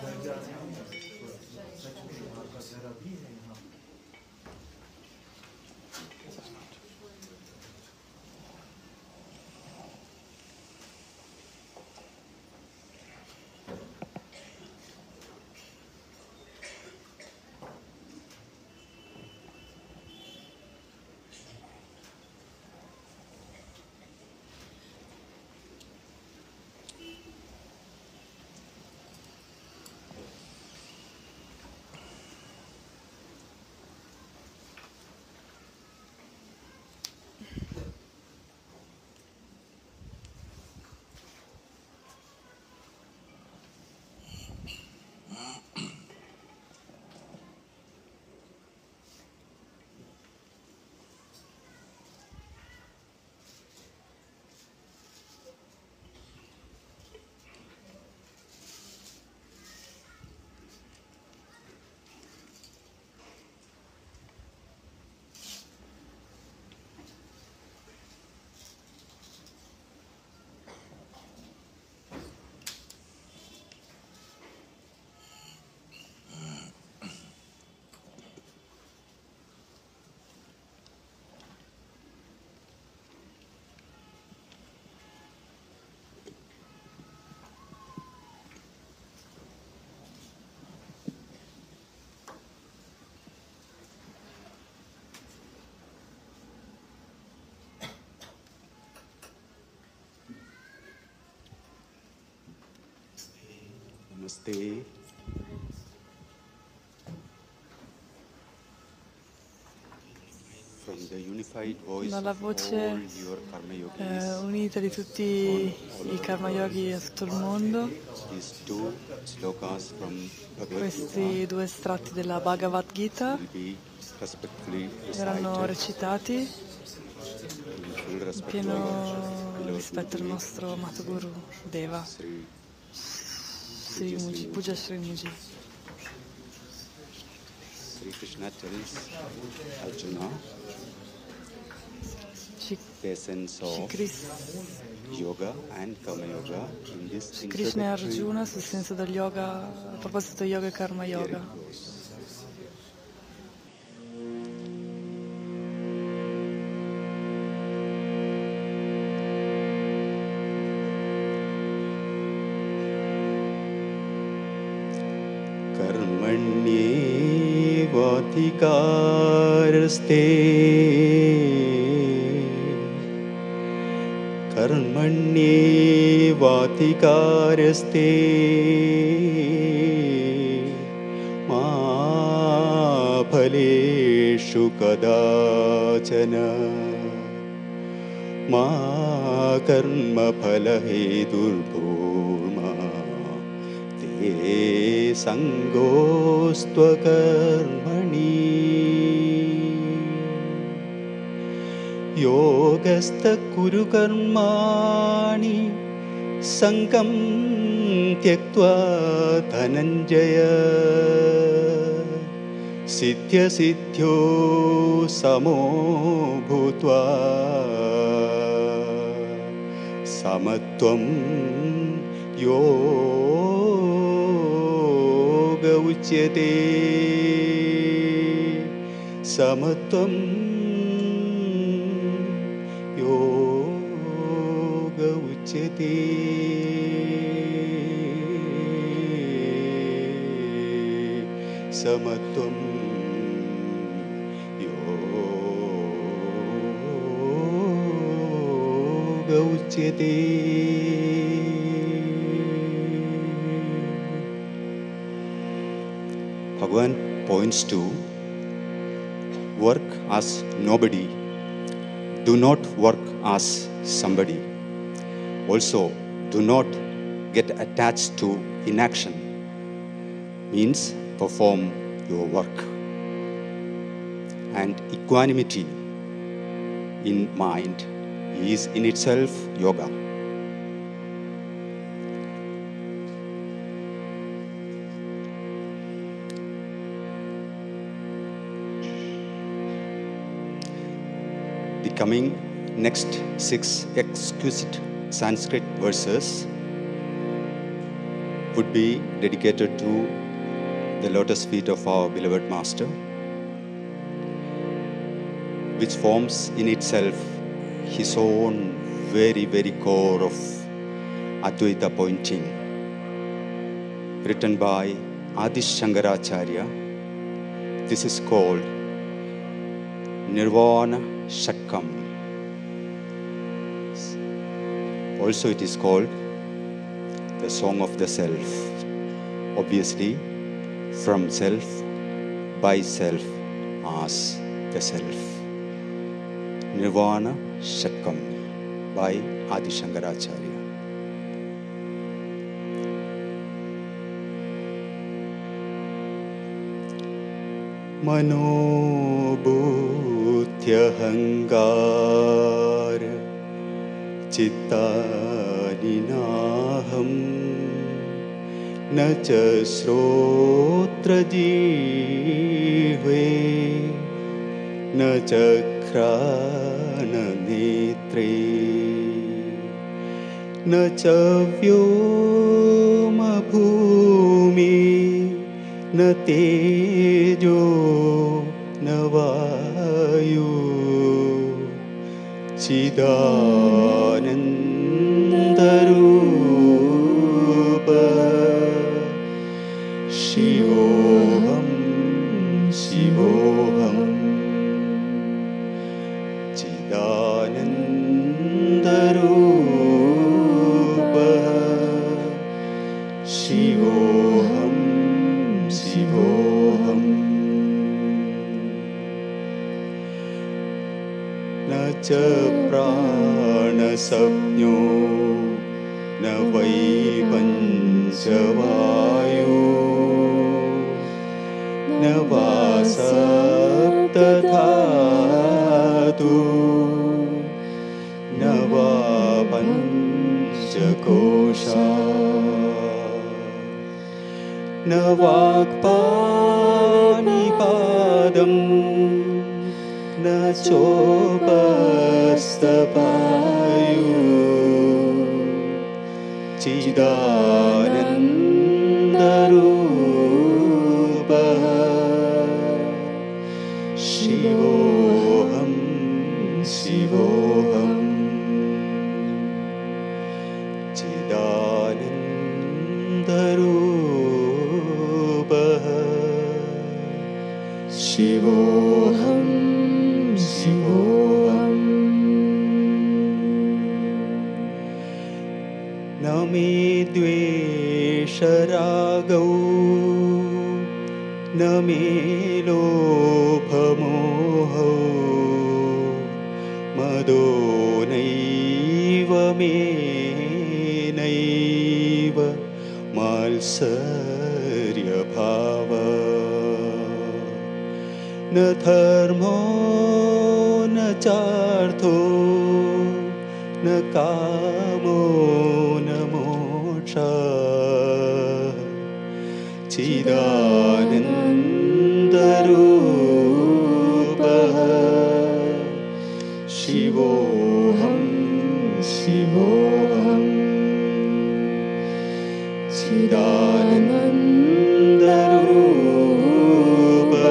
Namaste. From the unified voice
Dalla
of all
voce
your karma yogis,
unita di tutti i karma yogi in tutto il mondo,
these two slokas from Bhagavad
questi
Gita
due estratti della Bhagavad Gita
will be respectfully
verranno
recited
recitati
in full
in
respect to
pieno
our
rispetto al nostro amato Guru Deva,
Sri
Sri Muji, Puja Sri Muji.
Sri Krishna tells Arjuna
Shri
the essence of yoga and karma yoga in this
Krishna e Arjuna sul senso del yoga, a proposito yoga e karma yoga.
Karmanyevadhikarsте Karmanyevadhikarste ma phaleshu kadachana ma karma phalahedurma te sangostva karmani yogastha kuru karmani sangam tyaktva dhananjaya siddhya siddhyo samo bhutva samatvam yoga uchyate samatvam yoga uchyate samatvam yoga uchyate. Bhagavan points to work as nobody, do not work as somebody. Also, do not get attached to inaction. Means perform your work. And equanimity in mind is in itself yoga. The coming next 6 exquisite Sanskrit verses would be dedicated to the lotus feet of our beloved Master, which forms in itself his own very, very core of Advaita pointing, written by Adi Shankaracharya. This is called Nirvana Shatkam. Also it is called the Song of the Self. Obviously, from self, by self, as the self. Nirvana Shatkam by Adi Shankaracharya. Manobhutyahangara Chittaninaham na cha srotra jihve na chakrana netre na cha vyoma bhumi na tejo na vayu Chidanandarupa Shivoham Shivoham Chidanandarupa Shivoham Shivoham Na cha prana sapnyo na vai panchavayu na vasaptathatu na va panchakosha na vakpanipadam na chopastapayu Chidanandarupa Shivoham Shivoham Chidanandarupa Shivoham Shivoham Na me dvesha ragau na me lobha moho mado naiva me naiva malsarya bhava na dharmo na chartho na kamo na moksha Chidanandarupa Shivoham Shivoham Chidanandarupa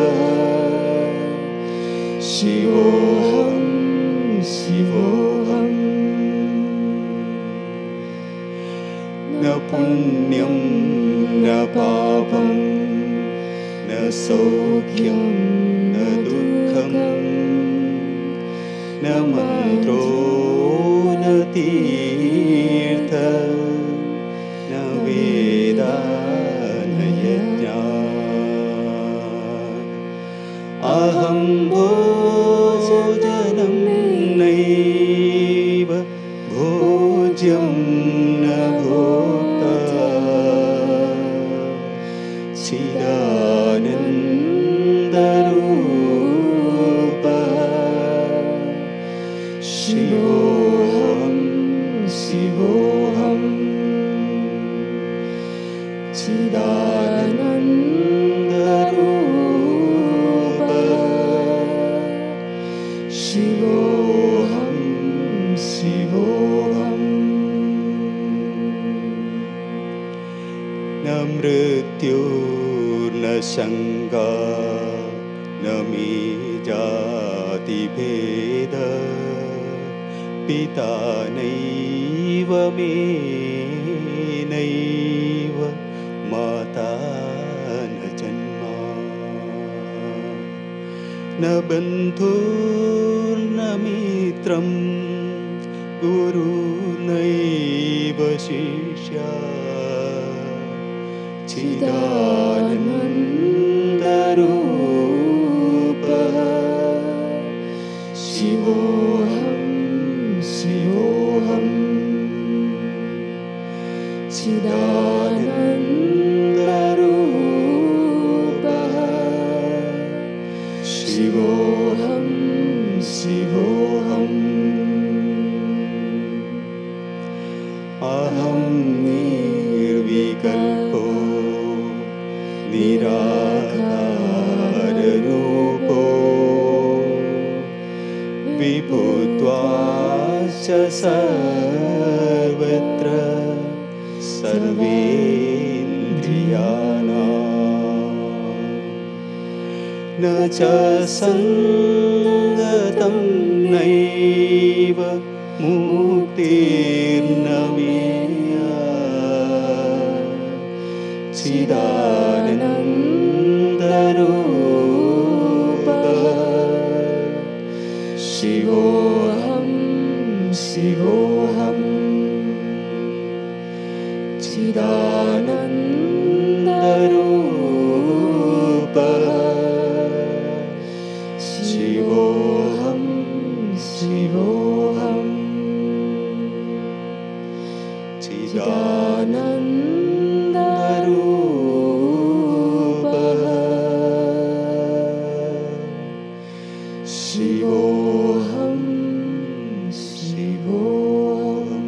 Shivoham Shivoham Na punyam na papam na saukyam na dukkham na mantro na tirtha na veda na yajna aham bhojanam naiva bhojyam na bhokta Chida चिदानन्दरूप शिवोऽहं शिवोऽहम् न मृत्युर्न शङ्का न मे जातिभेद पिता नैव मे नैव माता न जन्मा न बन्धुर्न मित्रं गुरुर्नैव शिष्या चिदानन्दरूपः शिवोऽहं शिवोऽहम् चिदानन्दरूपः शिवोऽहं शिवोऽहम् अहं निर्विकल्पो निराकाररूपो विभुत्वाश्च सर्वत्र सर्वेन्द्रियाणाम् न च सङ्गतं नैव मुक्तिर्न मेया चिदानन्दरूपः शिवोऽहं शिवोऽहम् चिदानन्दरूपः शिवोऽहं शिवोऽहम् चिदानन्दरूपः शिवोऽहं शिवोऽहम्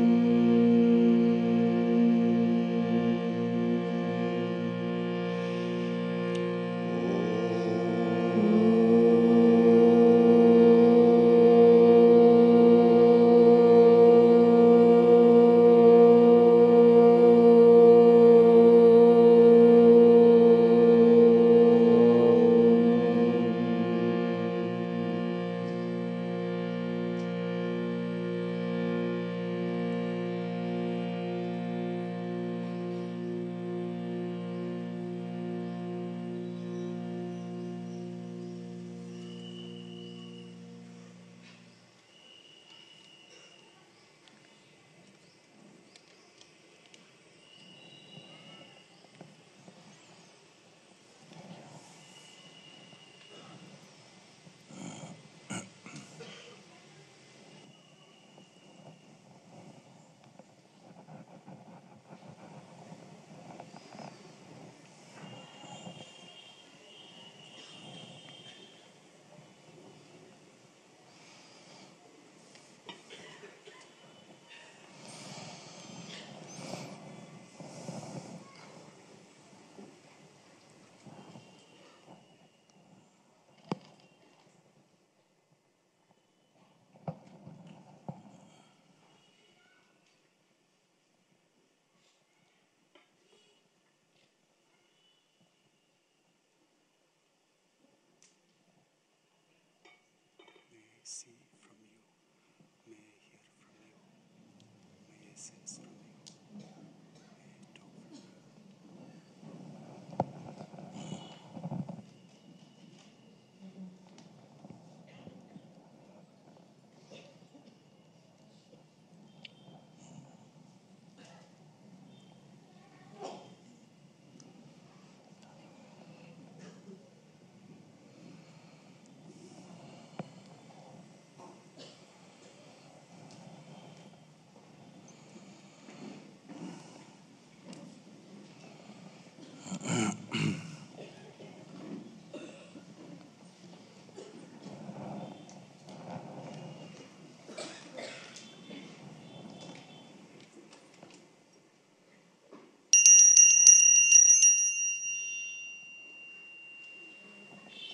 See from you, may I hear from you, may I sense from you, may I talk from you.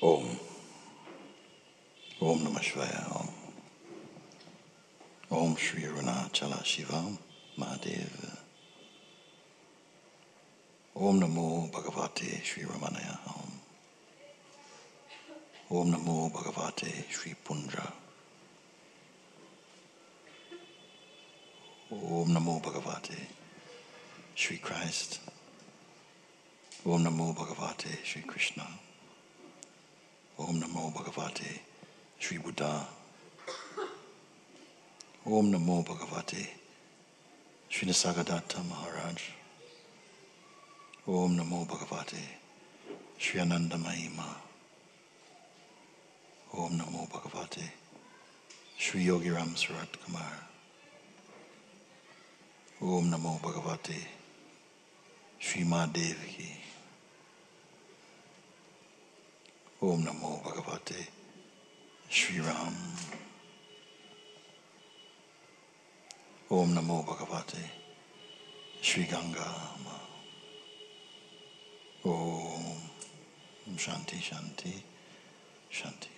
Om. Om Namah Shivaya. Om. Om Shri Arunachala Shivam Mahadev. Om Namo Bhagavate Shri Ramanaya. Om. Om Namo Bhagavate Shri Pundra. Om Namo Bhagavate Shri Christ. Om Namo Bhagavate Shri Krishna. Om Namo Bhagavate Shri Buddha. Om Namo Bhagavate Shri Nisargadatta Maharaj. Om Namo Bhagavate Shri Ananda Mahima. Om Namo Bhagavate Shri Yogiram Surat Kumar. Om Namo Bhagavate Shri Mahadevaki. Om Namo Bhagavate Shri Ram. Om Namo Bhagavate Shri Ganga. Om Shanti Shanti Shanti.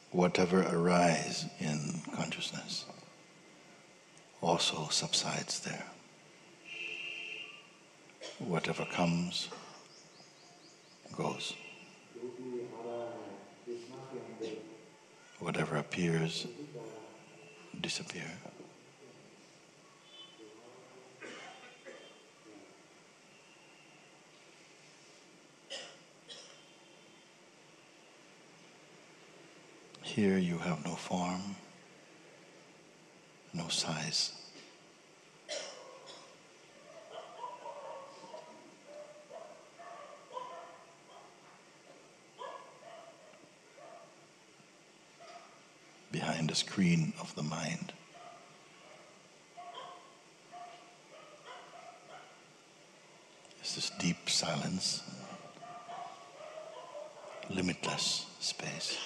whatever arises in consciousness also subsides there. Whatever comes, goes. Whatever appears, disappears. Here you have no form, no size. Behind the screen of the mind is this deep silence, limitless space.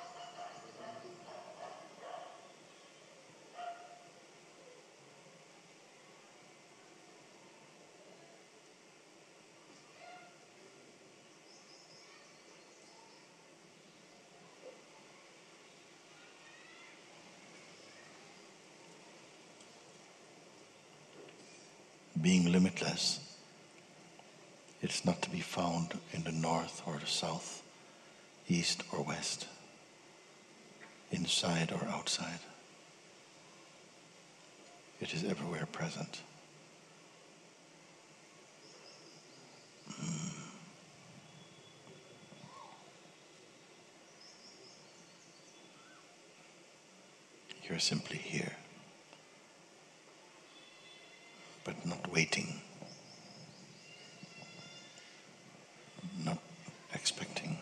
Being limitless, it's not to be found in the north or the south, east or west, inside or outside. It is everywhere present. You're simply here, but not waiting, not expecting.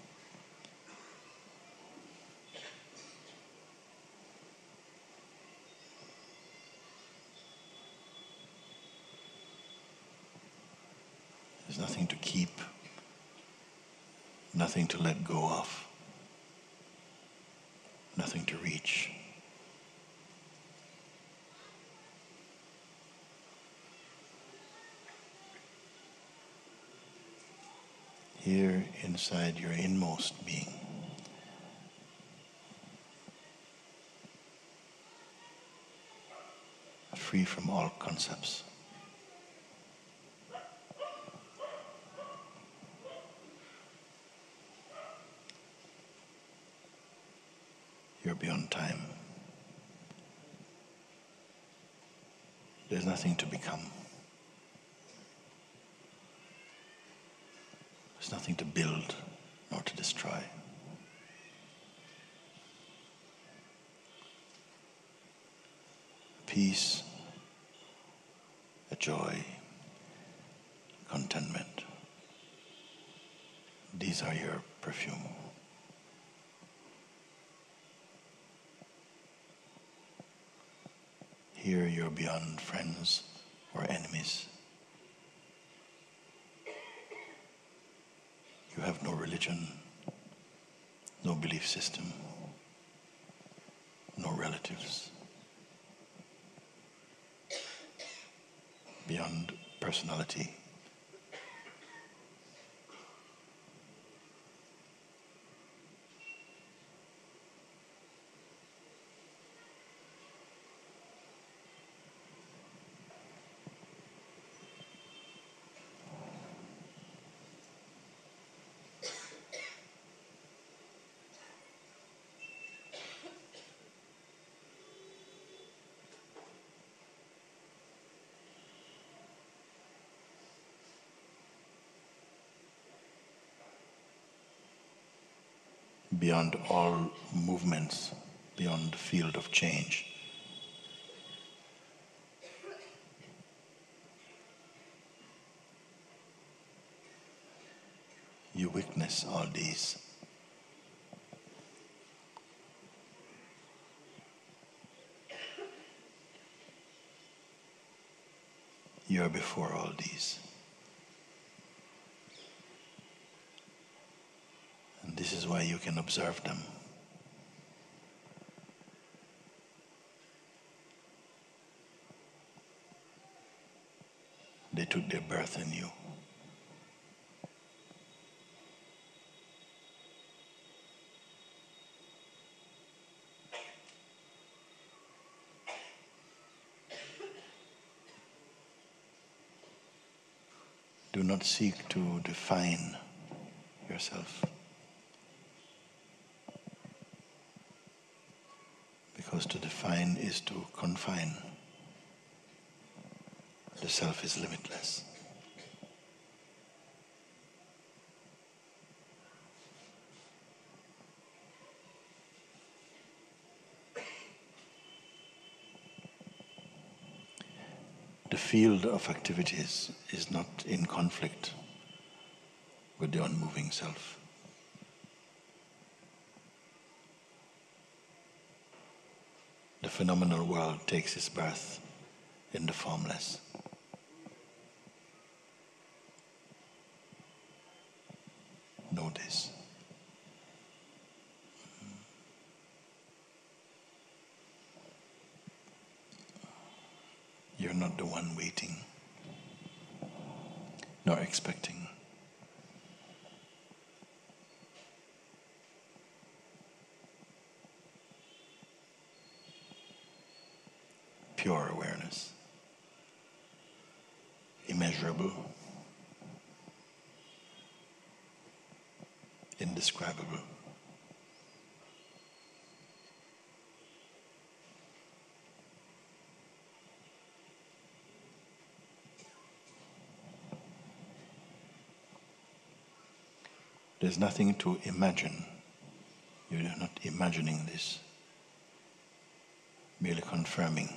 There's nothing to keep, nothing to let go of, nothing to reach. Here inside your inmost being, free from all concepts. You're beyond time. There's nothing to become. There's nothing to build nor to destroy. Peace, a joy, contentment. These are your perfume. Here you're beyond friends or enemies. You have no religion, no belief system, no relatives. Beyond personality. Beyond all movements, beyond the field of change. You witness all these. You are before all these. And this is why you can observe them. They took their birth in you. Do not seek to define yourself. Because to define is to confine. The self is limitless. The field of activities is not in conflict with the unmoving self. The phenomenal world takes its birth in the formless. Know this. You're not the one waiting, nor expecting. Pure awareness, immeasurable, indescribable. There's nothing to imagine. You're not imagining this, merely confirming.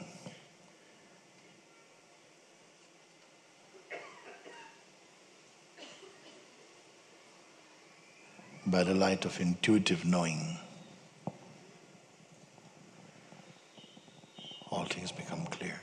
By the light of intuitive knowing, all things become clear.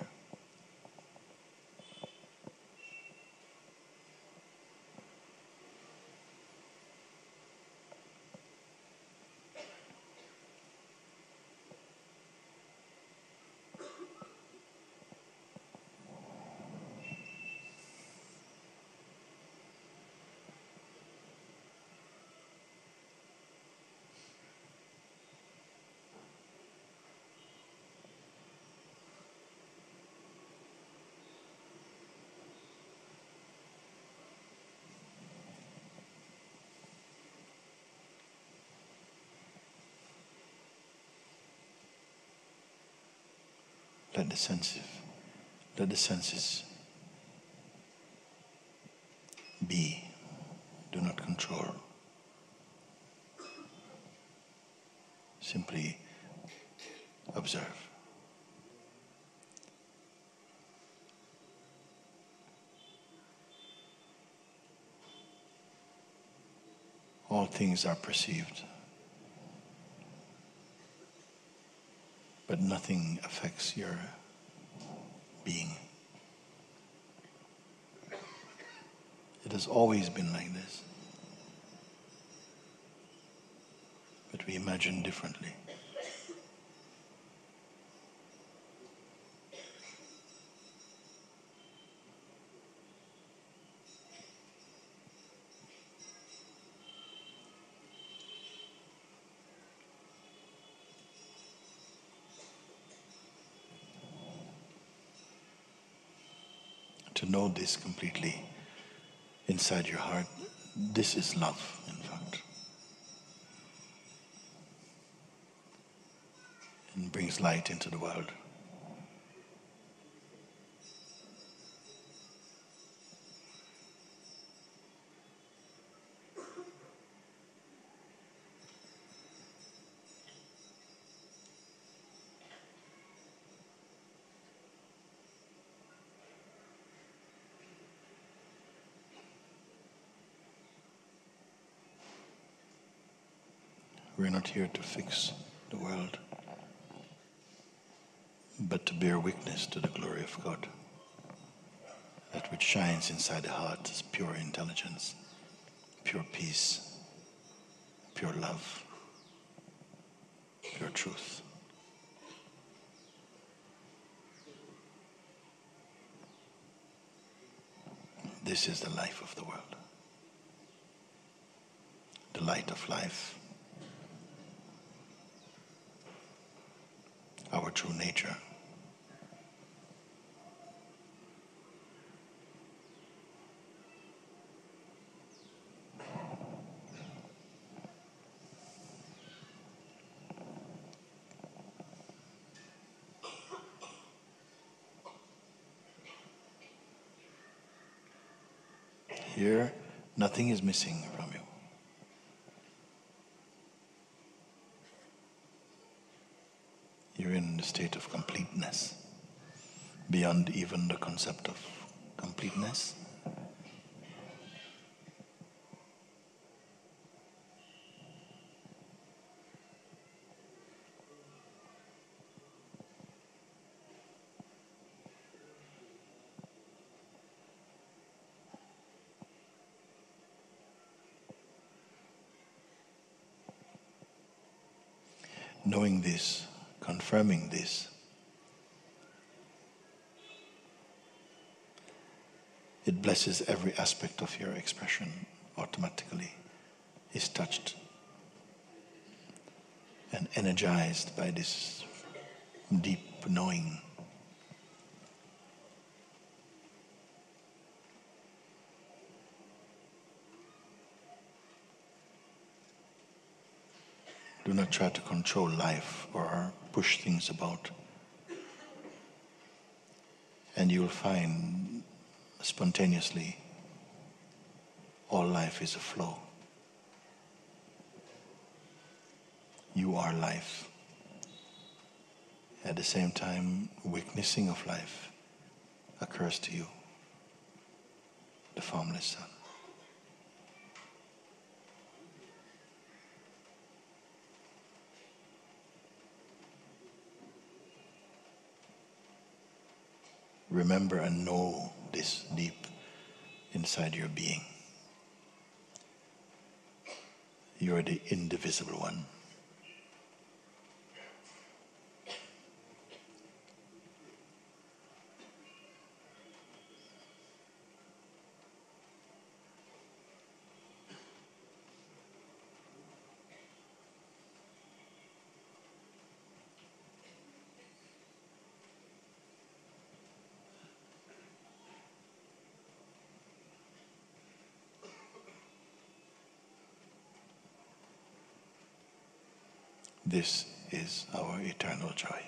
Let the senses be. Do not control. Simply observe. All things are perceived, but nothing affects your being. It has always been like this, but we imagine differently. To know this completely inside your heart, this is love, in fact. And brings light into the world. We're not here to fix the world, but to bear witness to the glory of God. That which shines inside the heart is pure intelligence, pure peace, pure love, pure truth. This is the life of the world, the light of life. Our true nature. Here, nothing is missing from you. You're in a state of completeness, beyond even the concept of completeness. Knowing this, confirming this, it blesses every aspect of your expression automatically, is touched and energized by this deep knowing. Do not try to control life or push things about. And you will find spontaneously all life is a flow. You are life. At the same time, witnessing of life occurs to you, the formless Son. Remember and know this deep inside your being. You are the indivisible one. This is our eternal joy.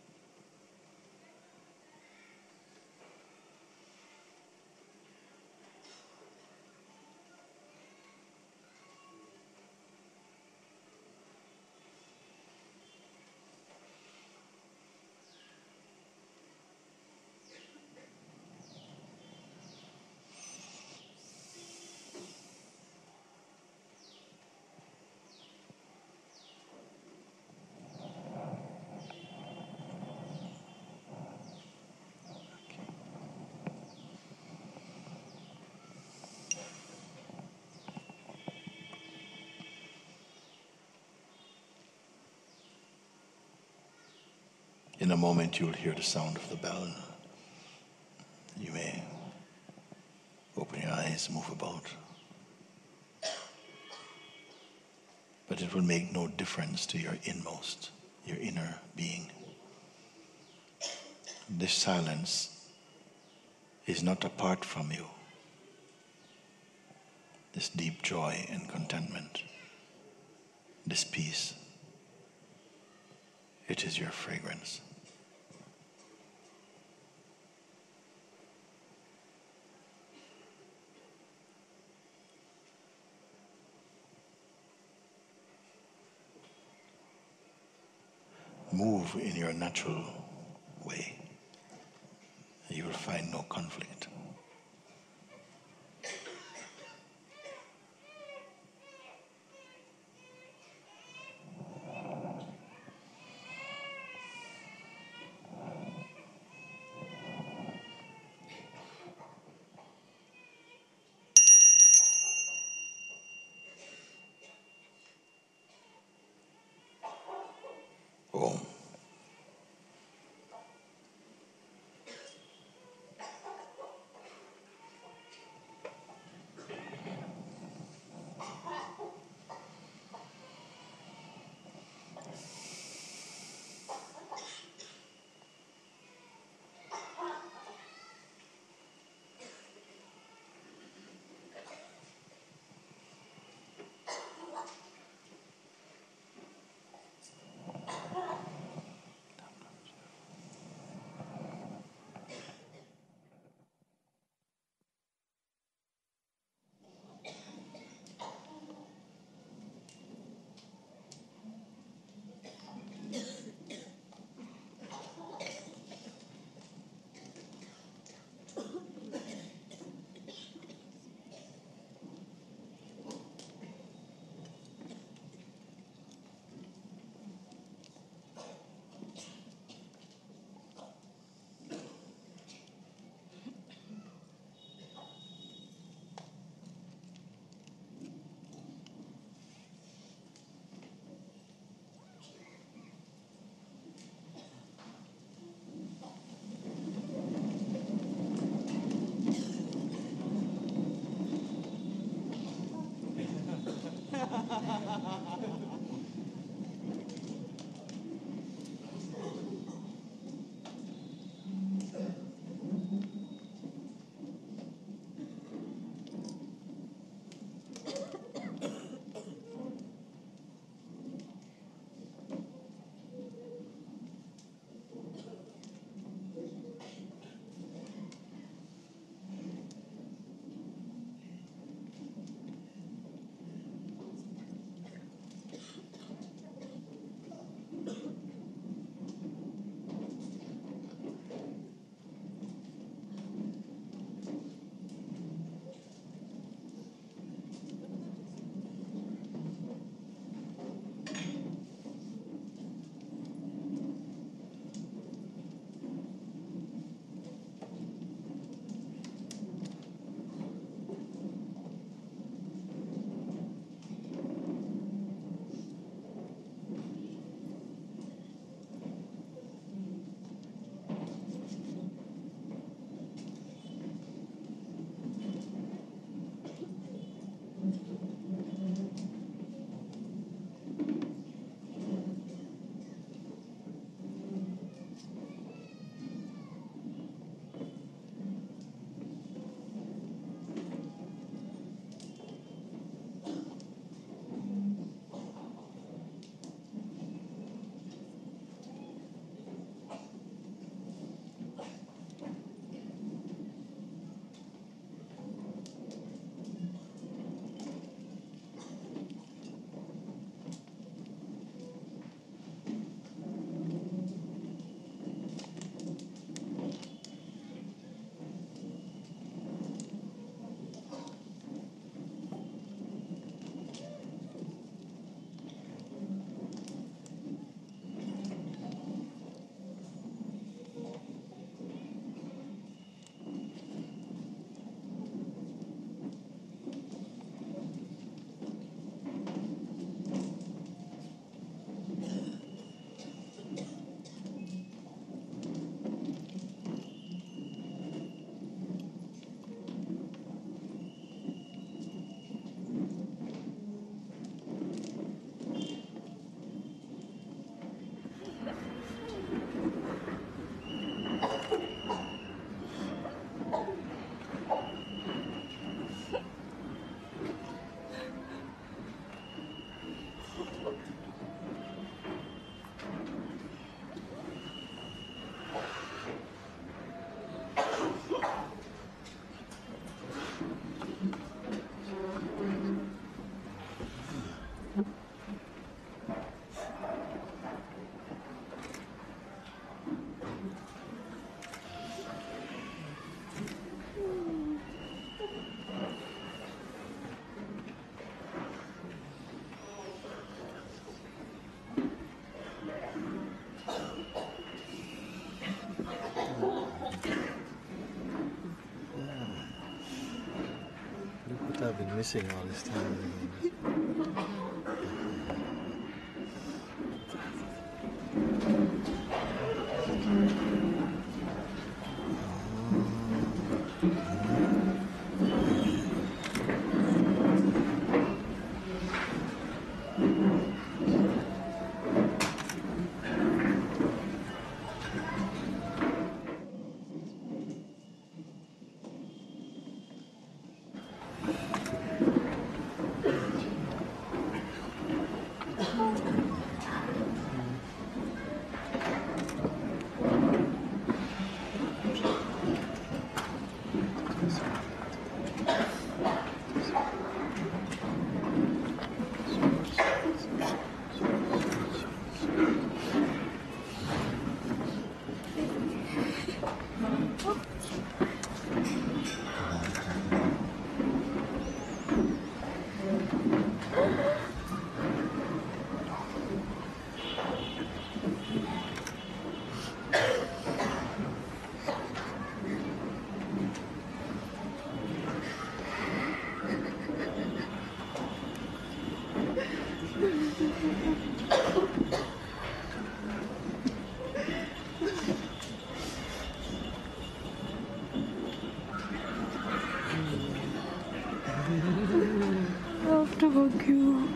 In a moment you'll hear the sound of the bell. You may open your eyes, move about. But it will make no difference to your inmost, your inner being. This silence is not apart from you. This deep joy and contentment, this peace, it is your fragrance. Move in your natural way. You will find no conflict. Om. Look what I've been missing all this time.
After fuck you.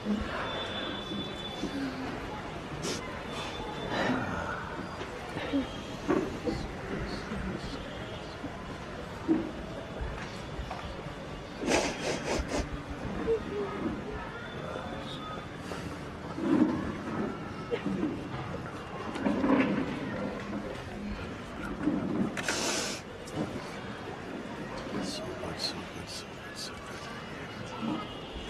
So good, so good, so good, so good.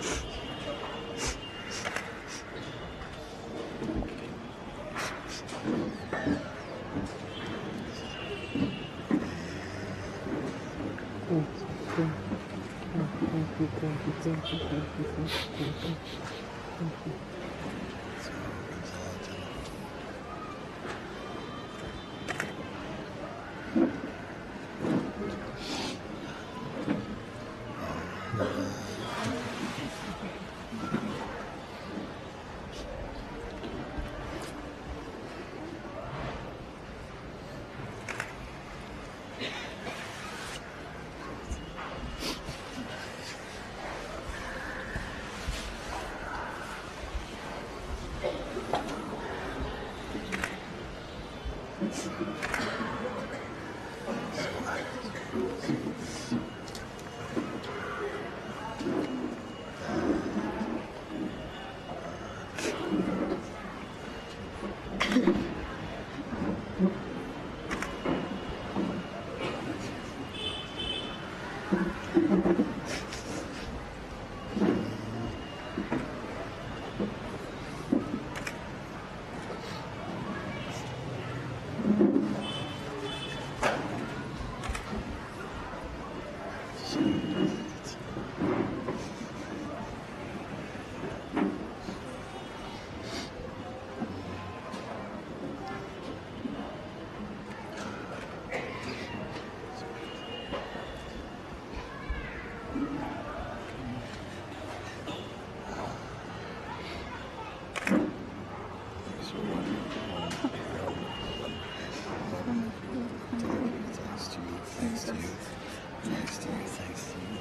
Thanks to you, thanks to you, thanks to you, thanks to you.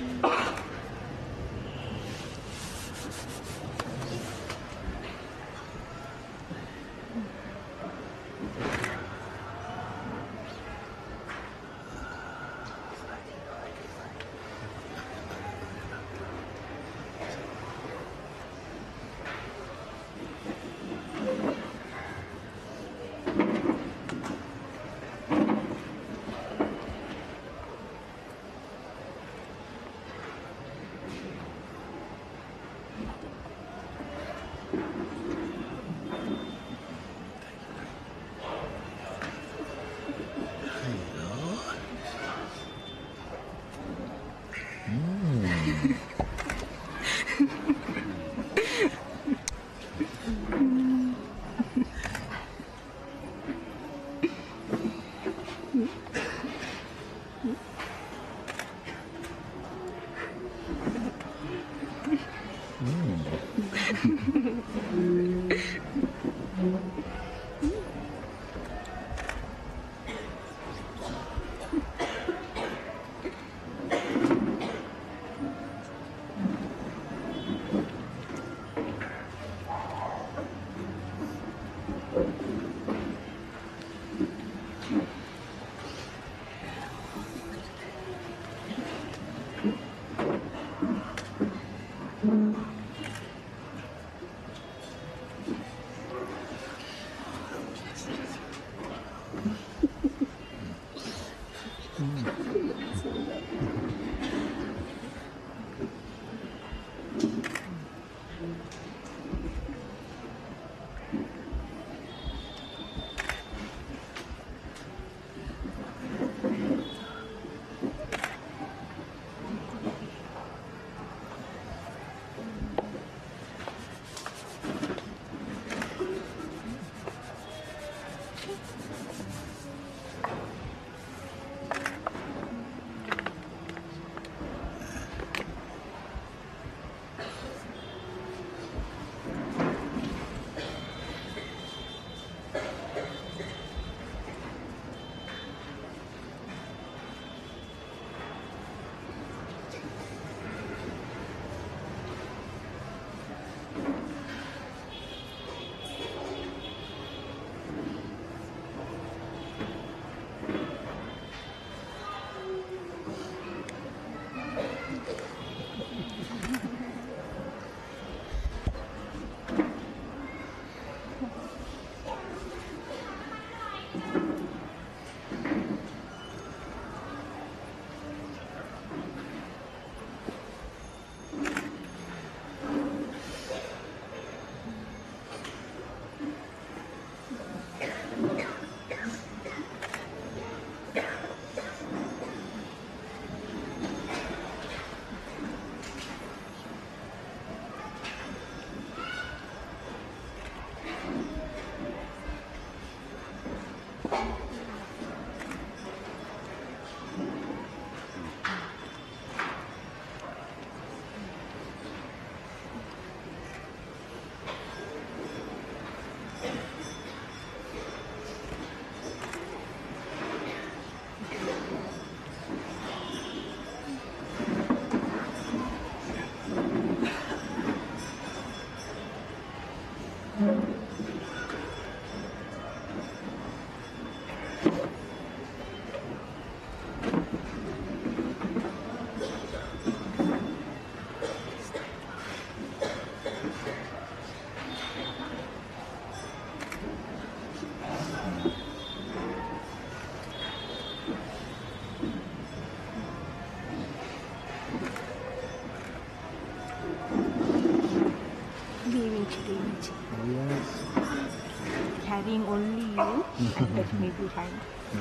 Carrying only you and let me behind.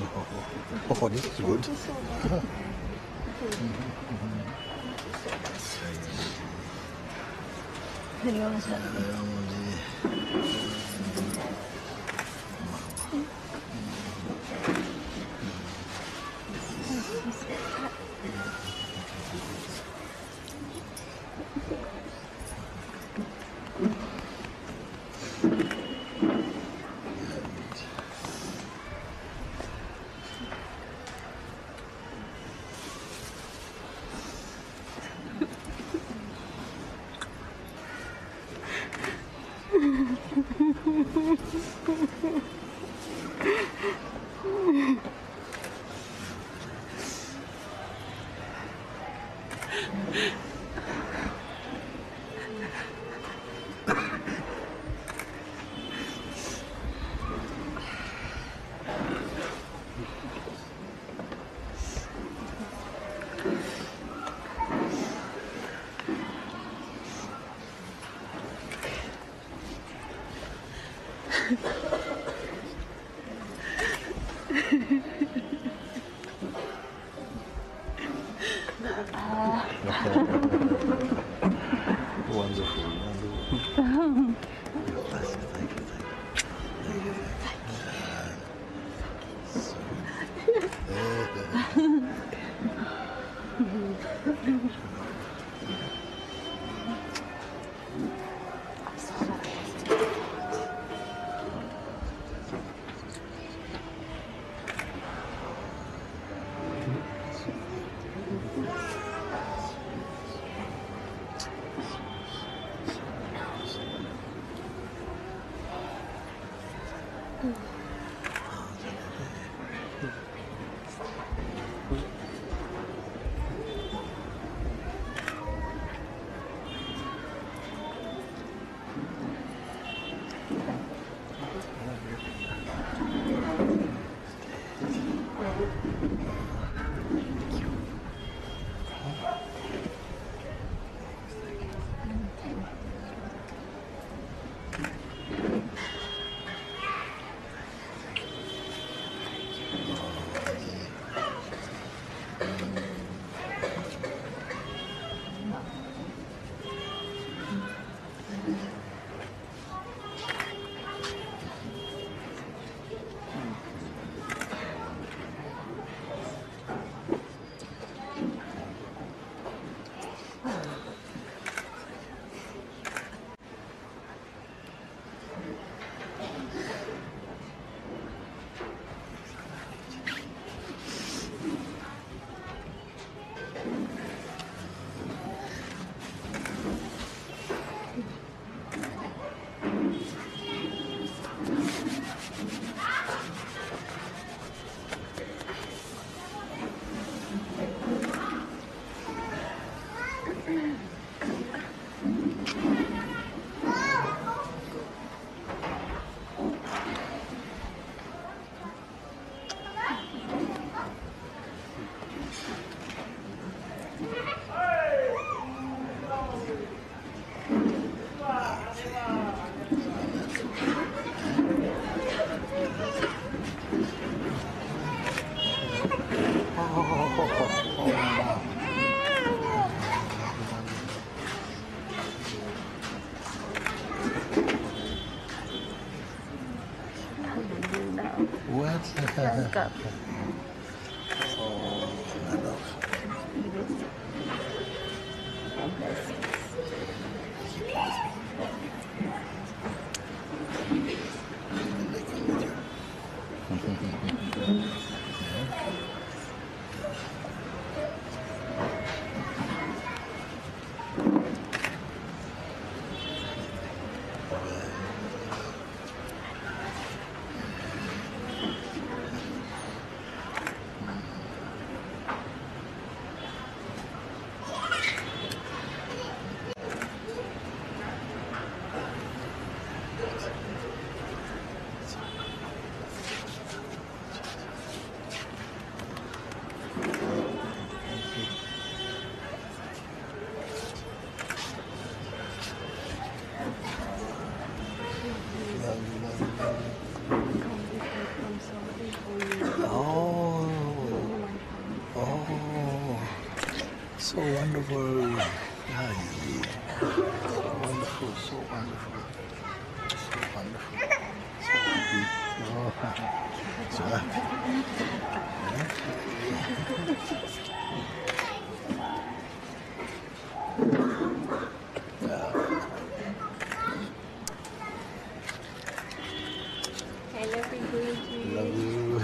Oh, this is good. Wonderful. Thank you.
What?
So wonderful. Yeah, indeed. So wonderful, so wonderful. So wonderful. So happy. Oh, so
I love you.
love you.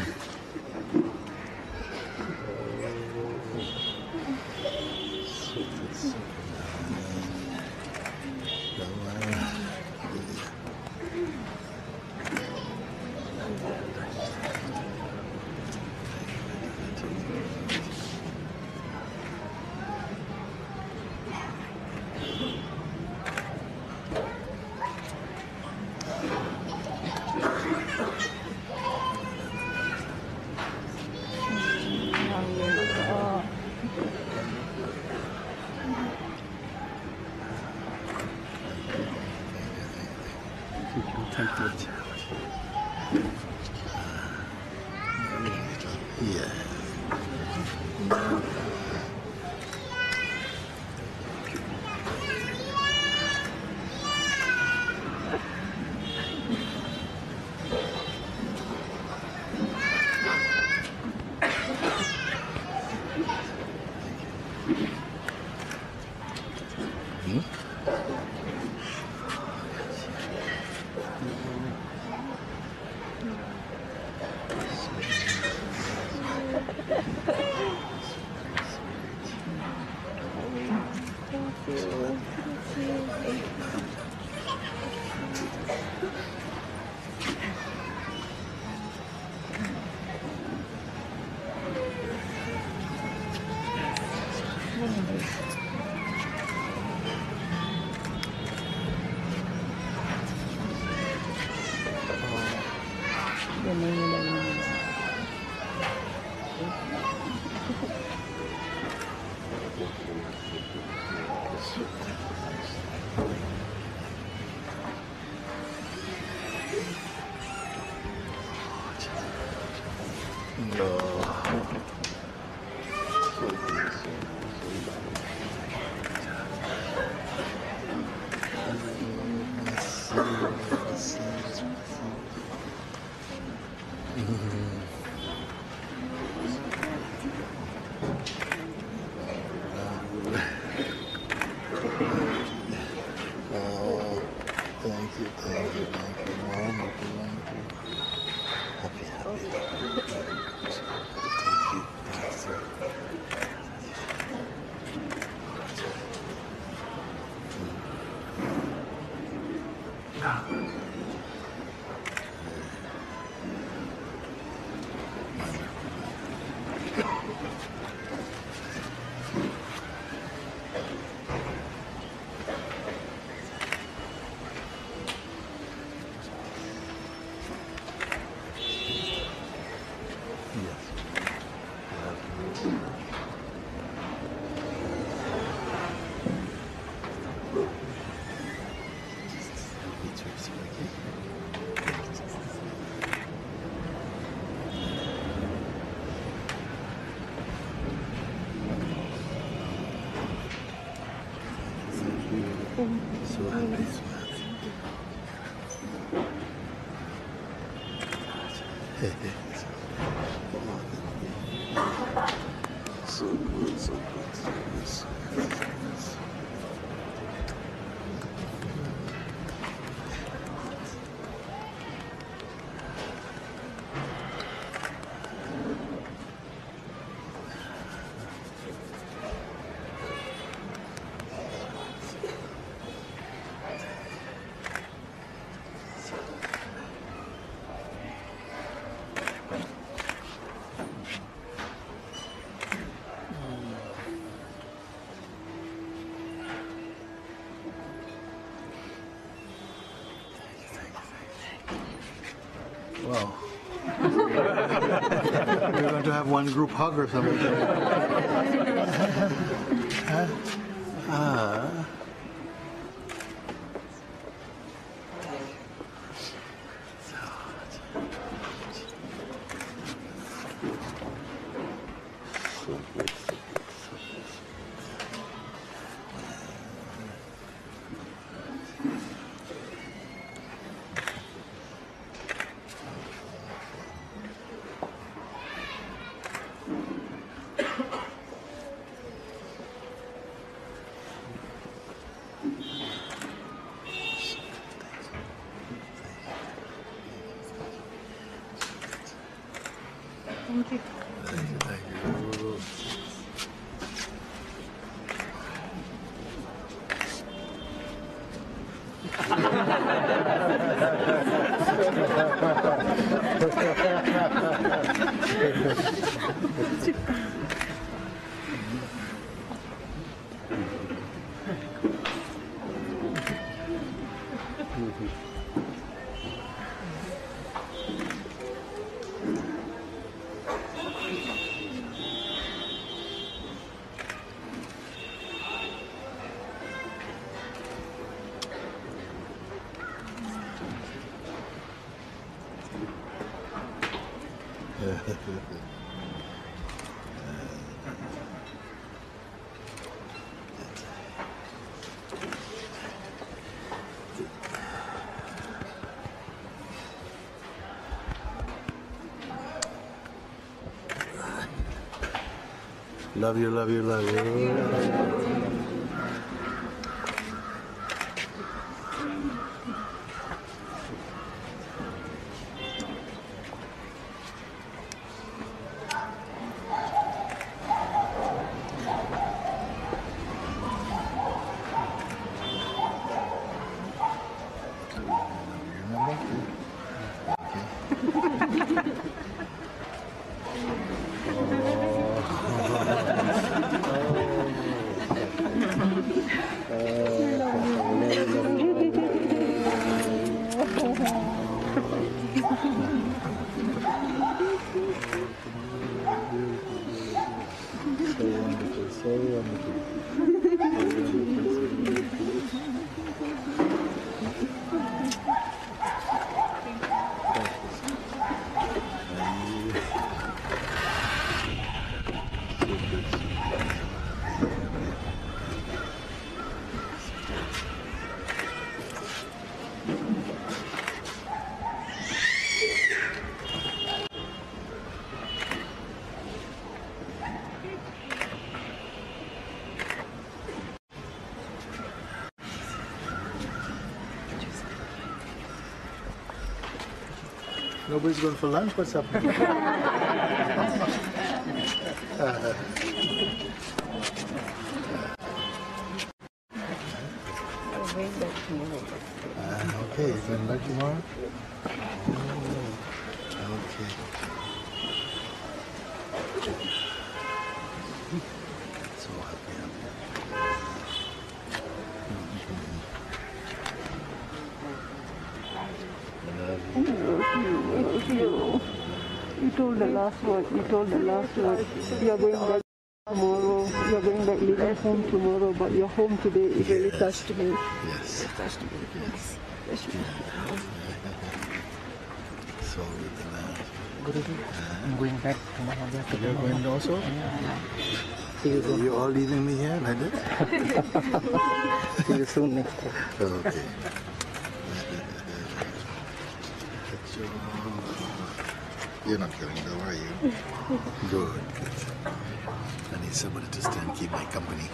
Thank you. Yeah.
So good, so good, so good, so good.
Wow. We're going to have one group hug or something. Huh? Ah.
Thank you.
Thank you. Love you, love you, love you. Nobody's going for lunch? What's happening? Okay, you're going back tomorrow? Oh, okay. So happy.
You told the last word. You told the last word. You are going back tomorrow. You are going back leaving home tomorrow, but your home today it really touched me.
Yes.
It touched me. Yes.
So
I'm going back tomorrow.
You're going also?
Yeah.
You're all leaving me here like this?
See you soon next time.
Okay. You're not killing though, are you? Good, good. I need somebody to stay and keep my company.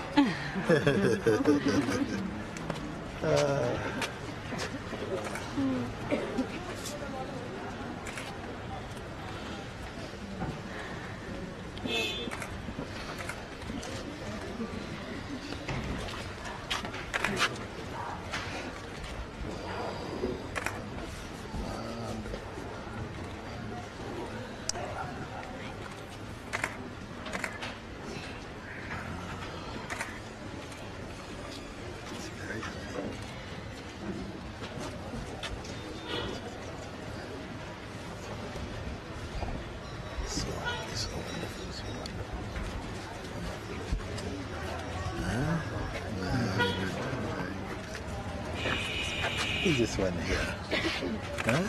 Is this one here? Huh?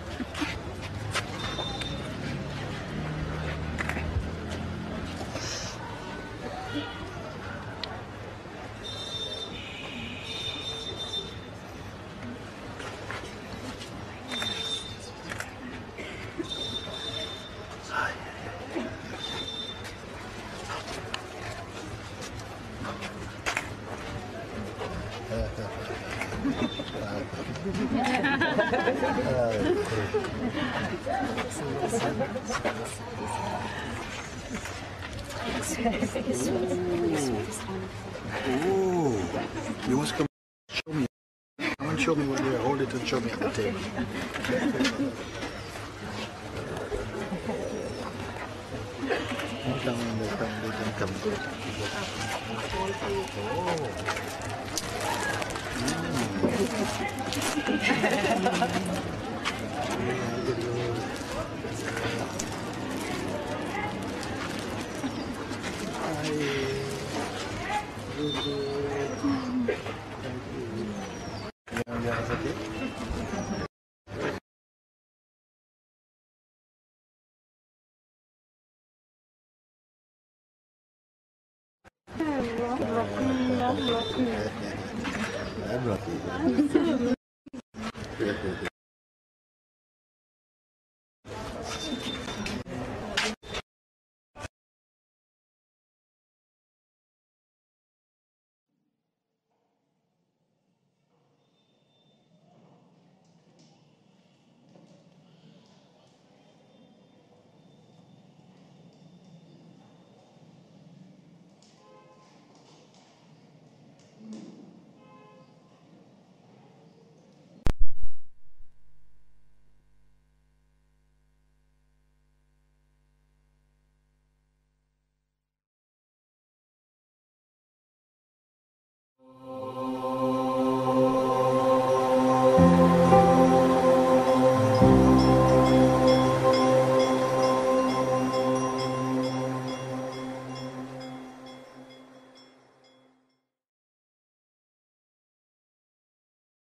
Oh, you must come show me. Come and show me what they are. Hold it and show me at the table.
Rocky.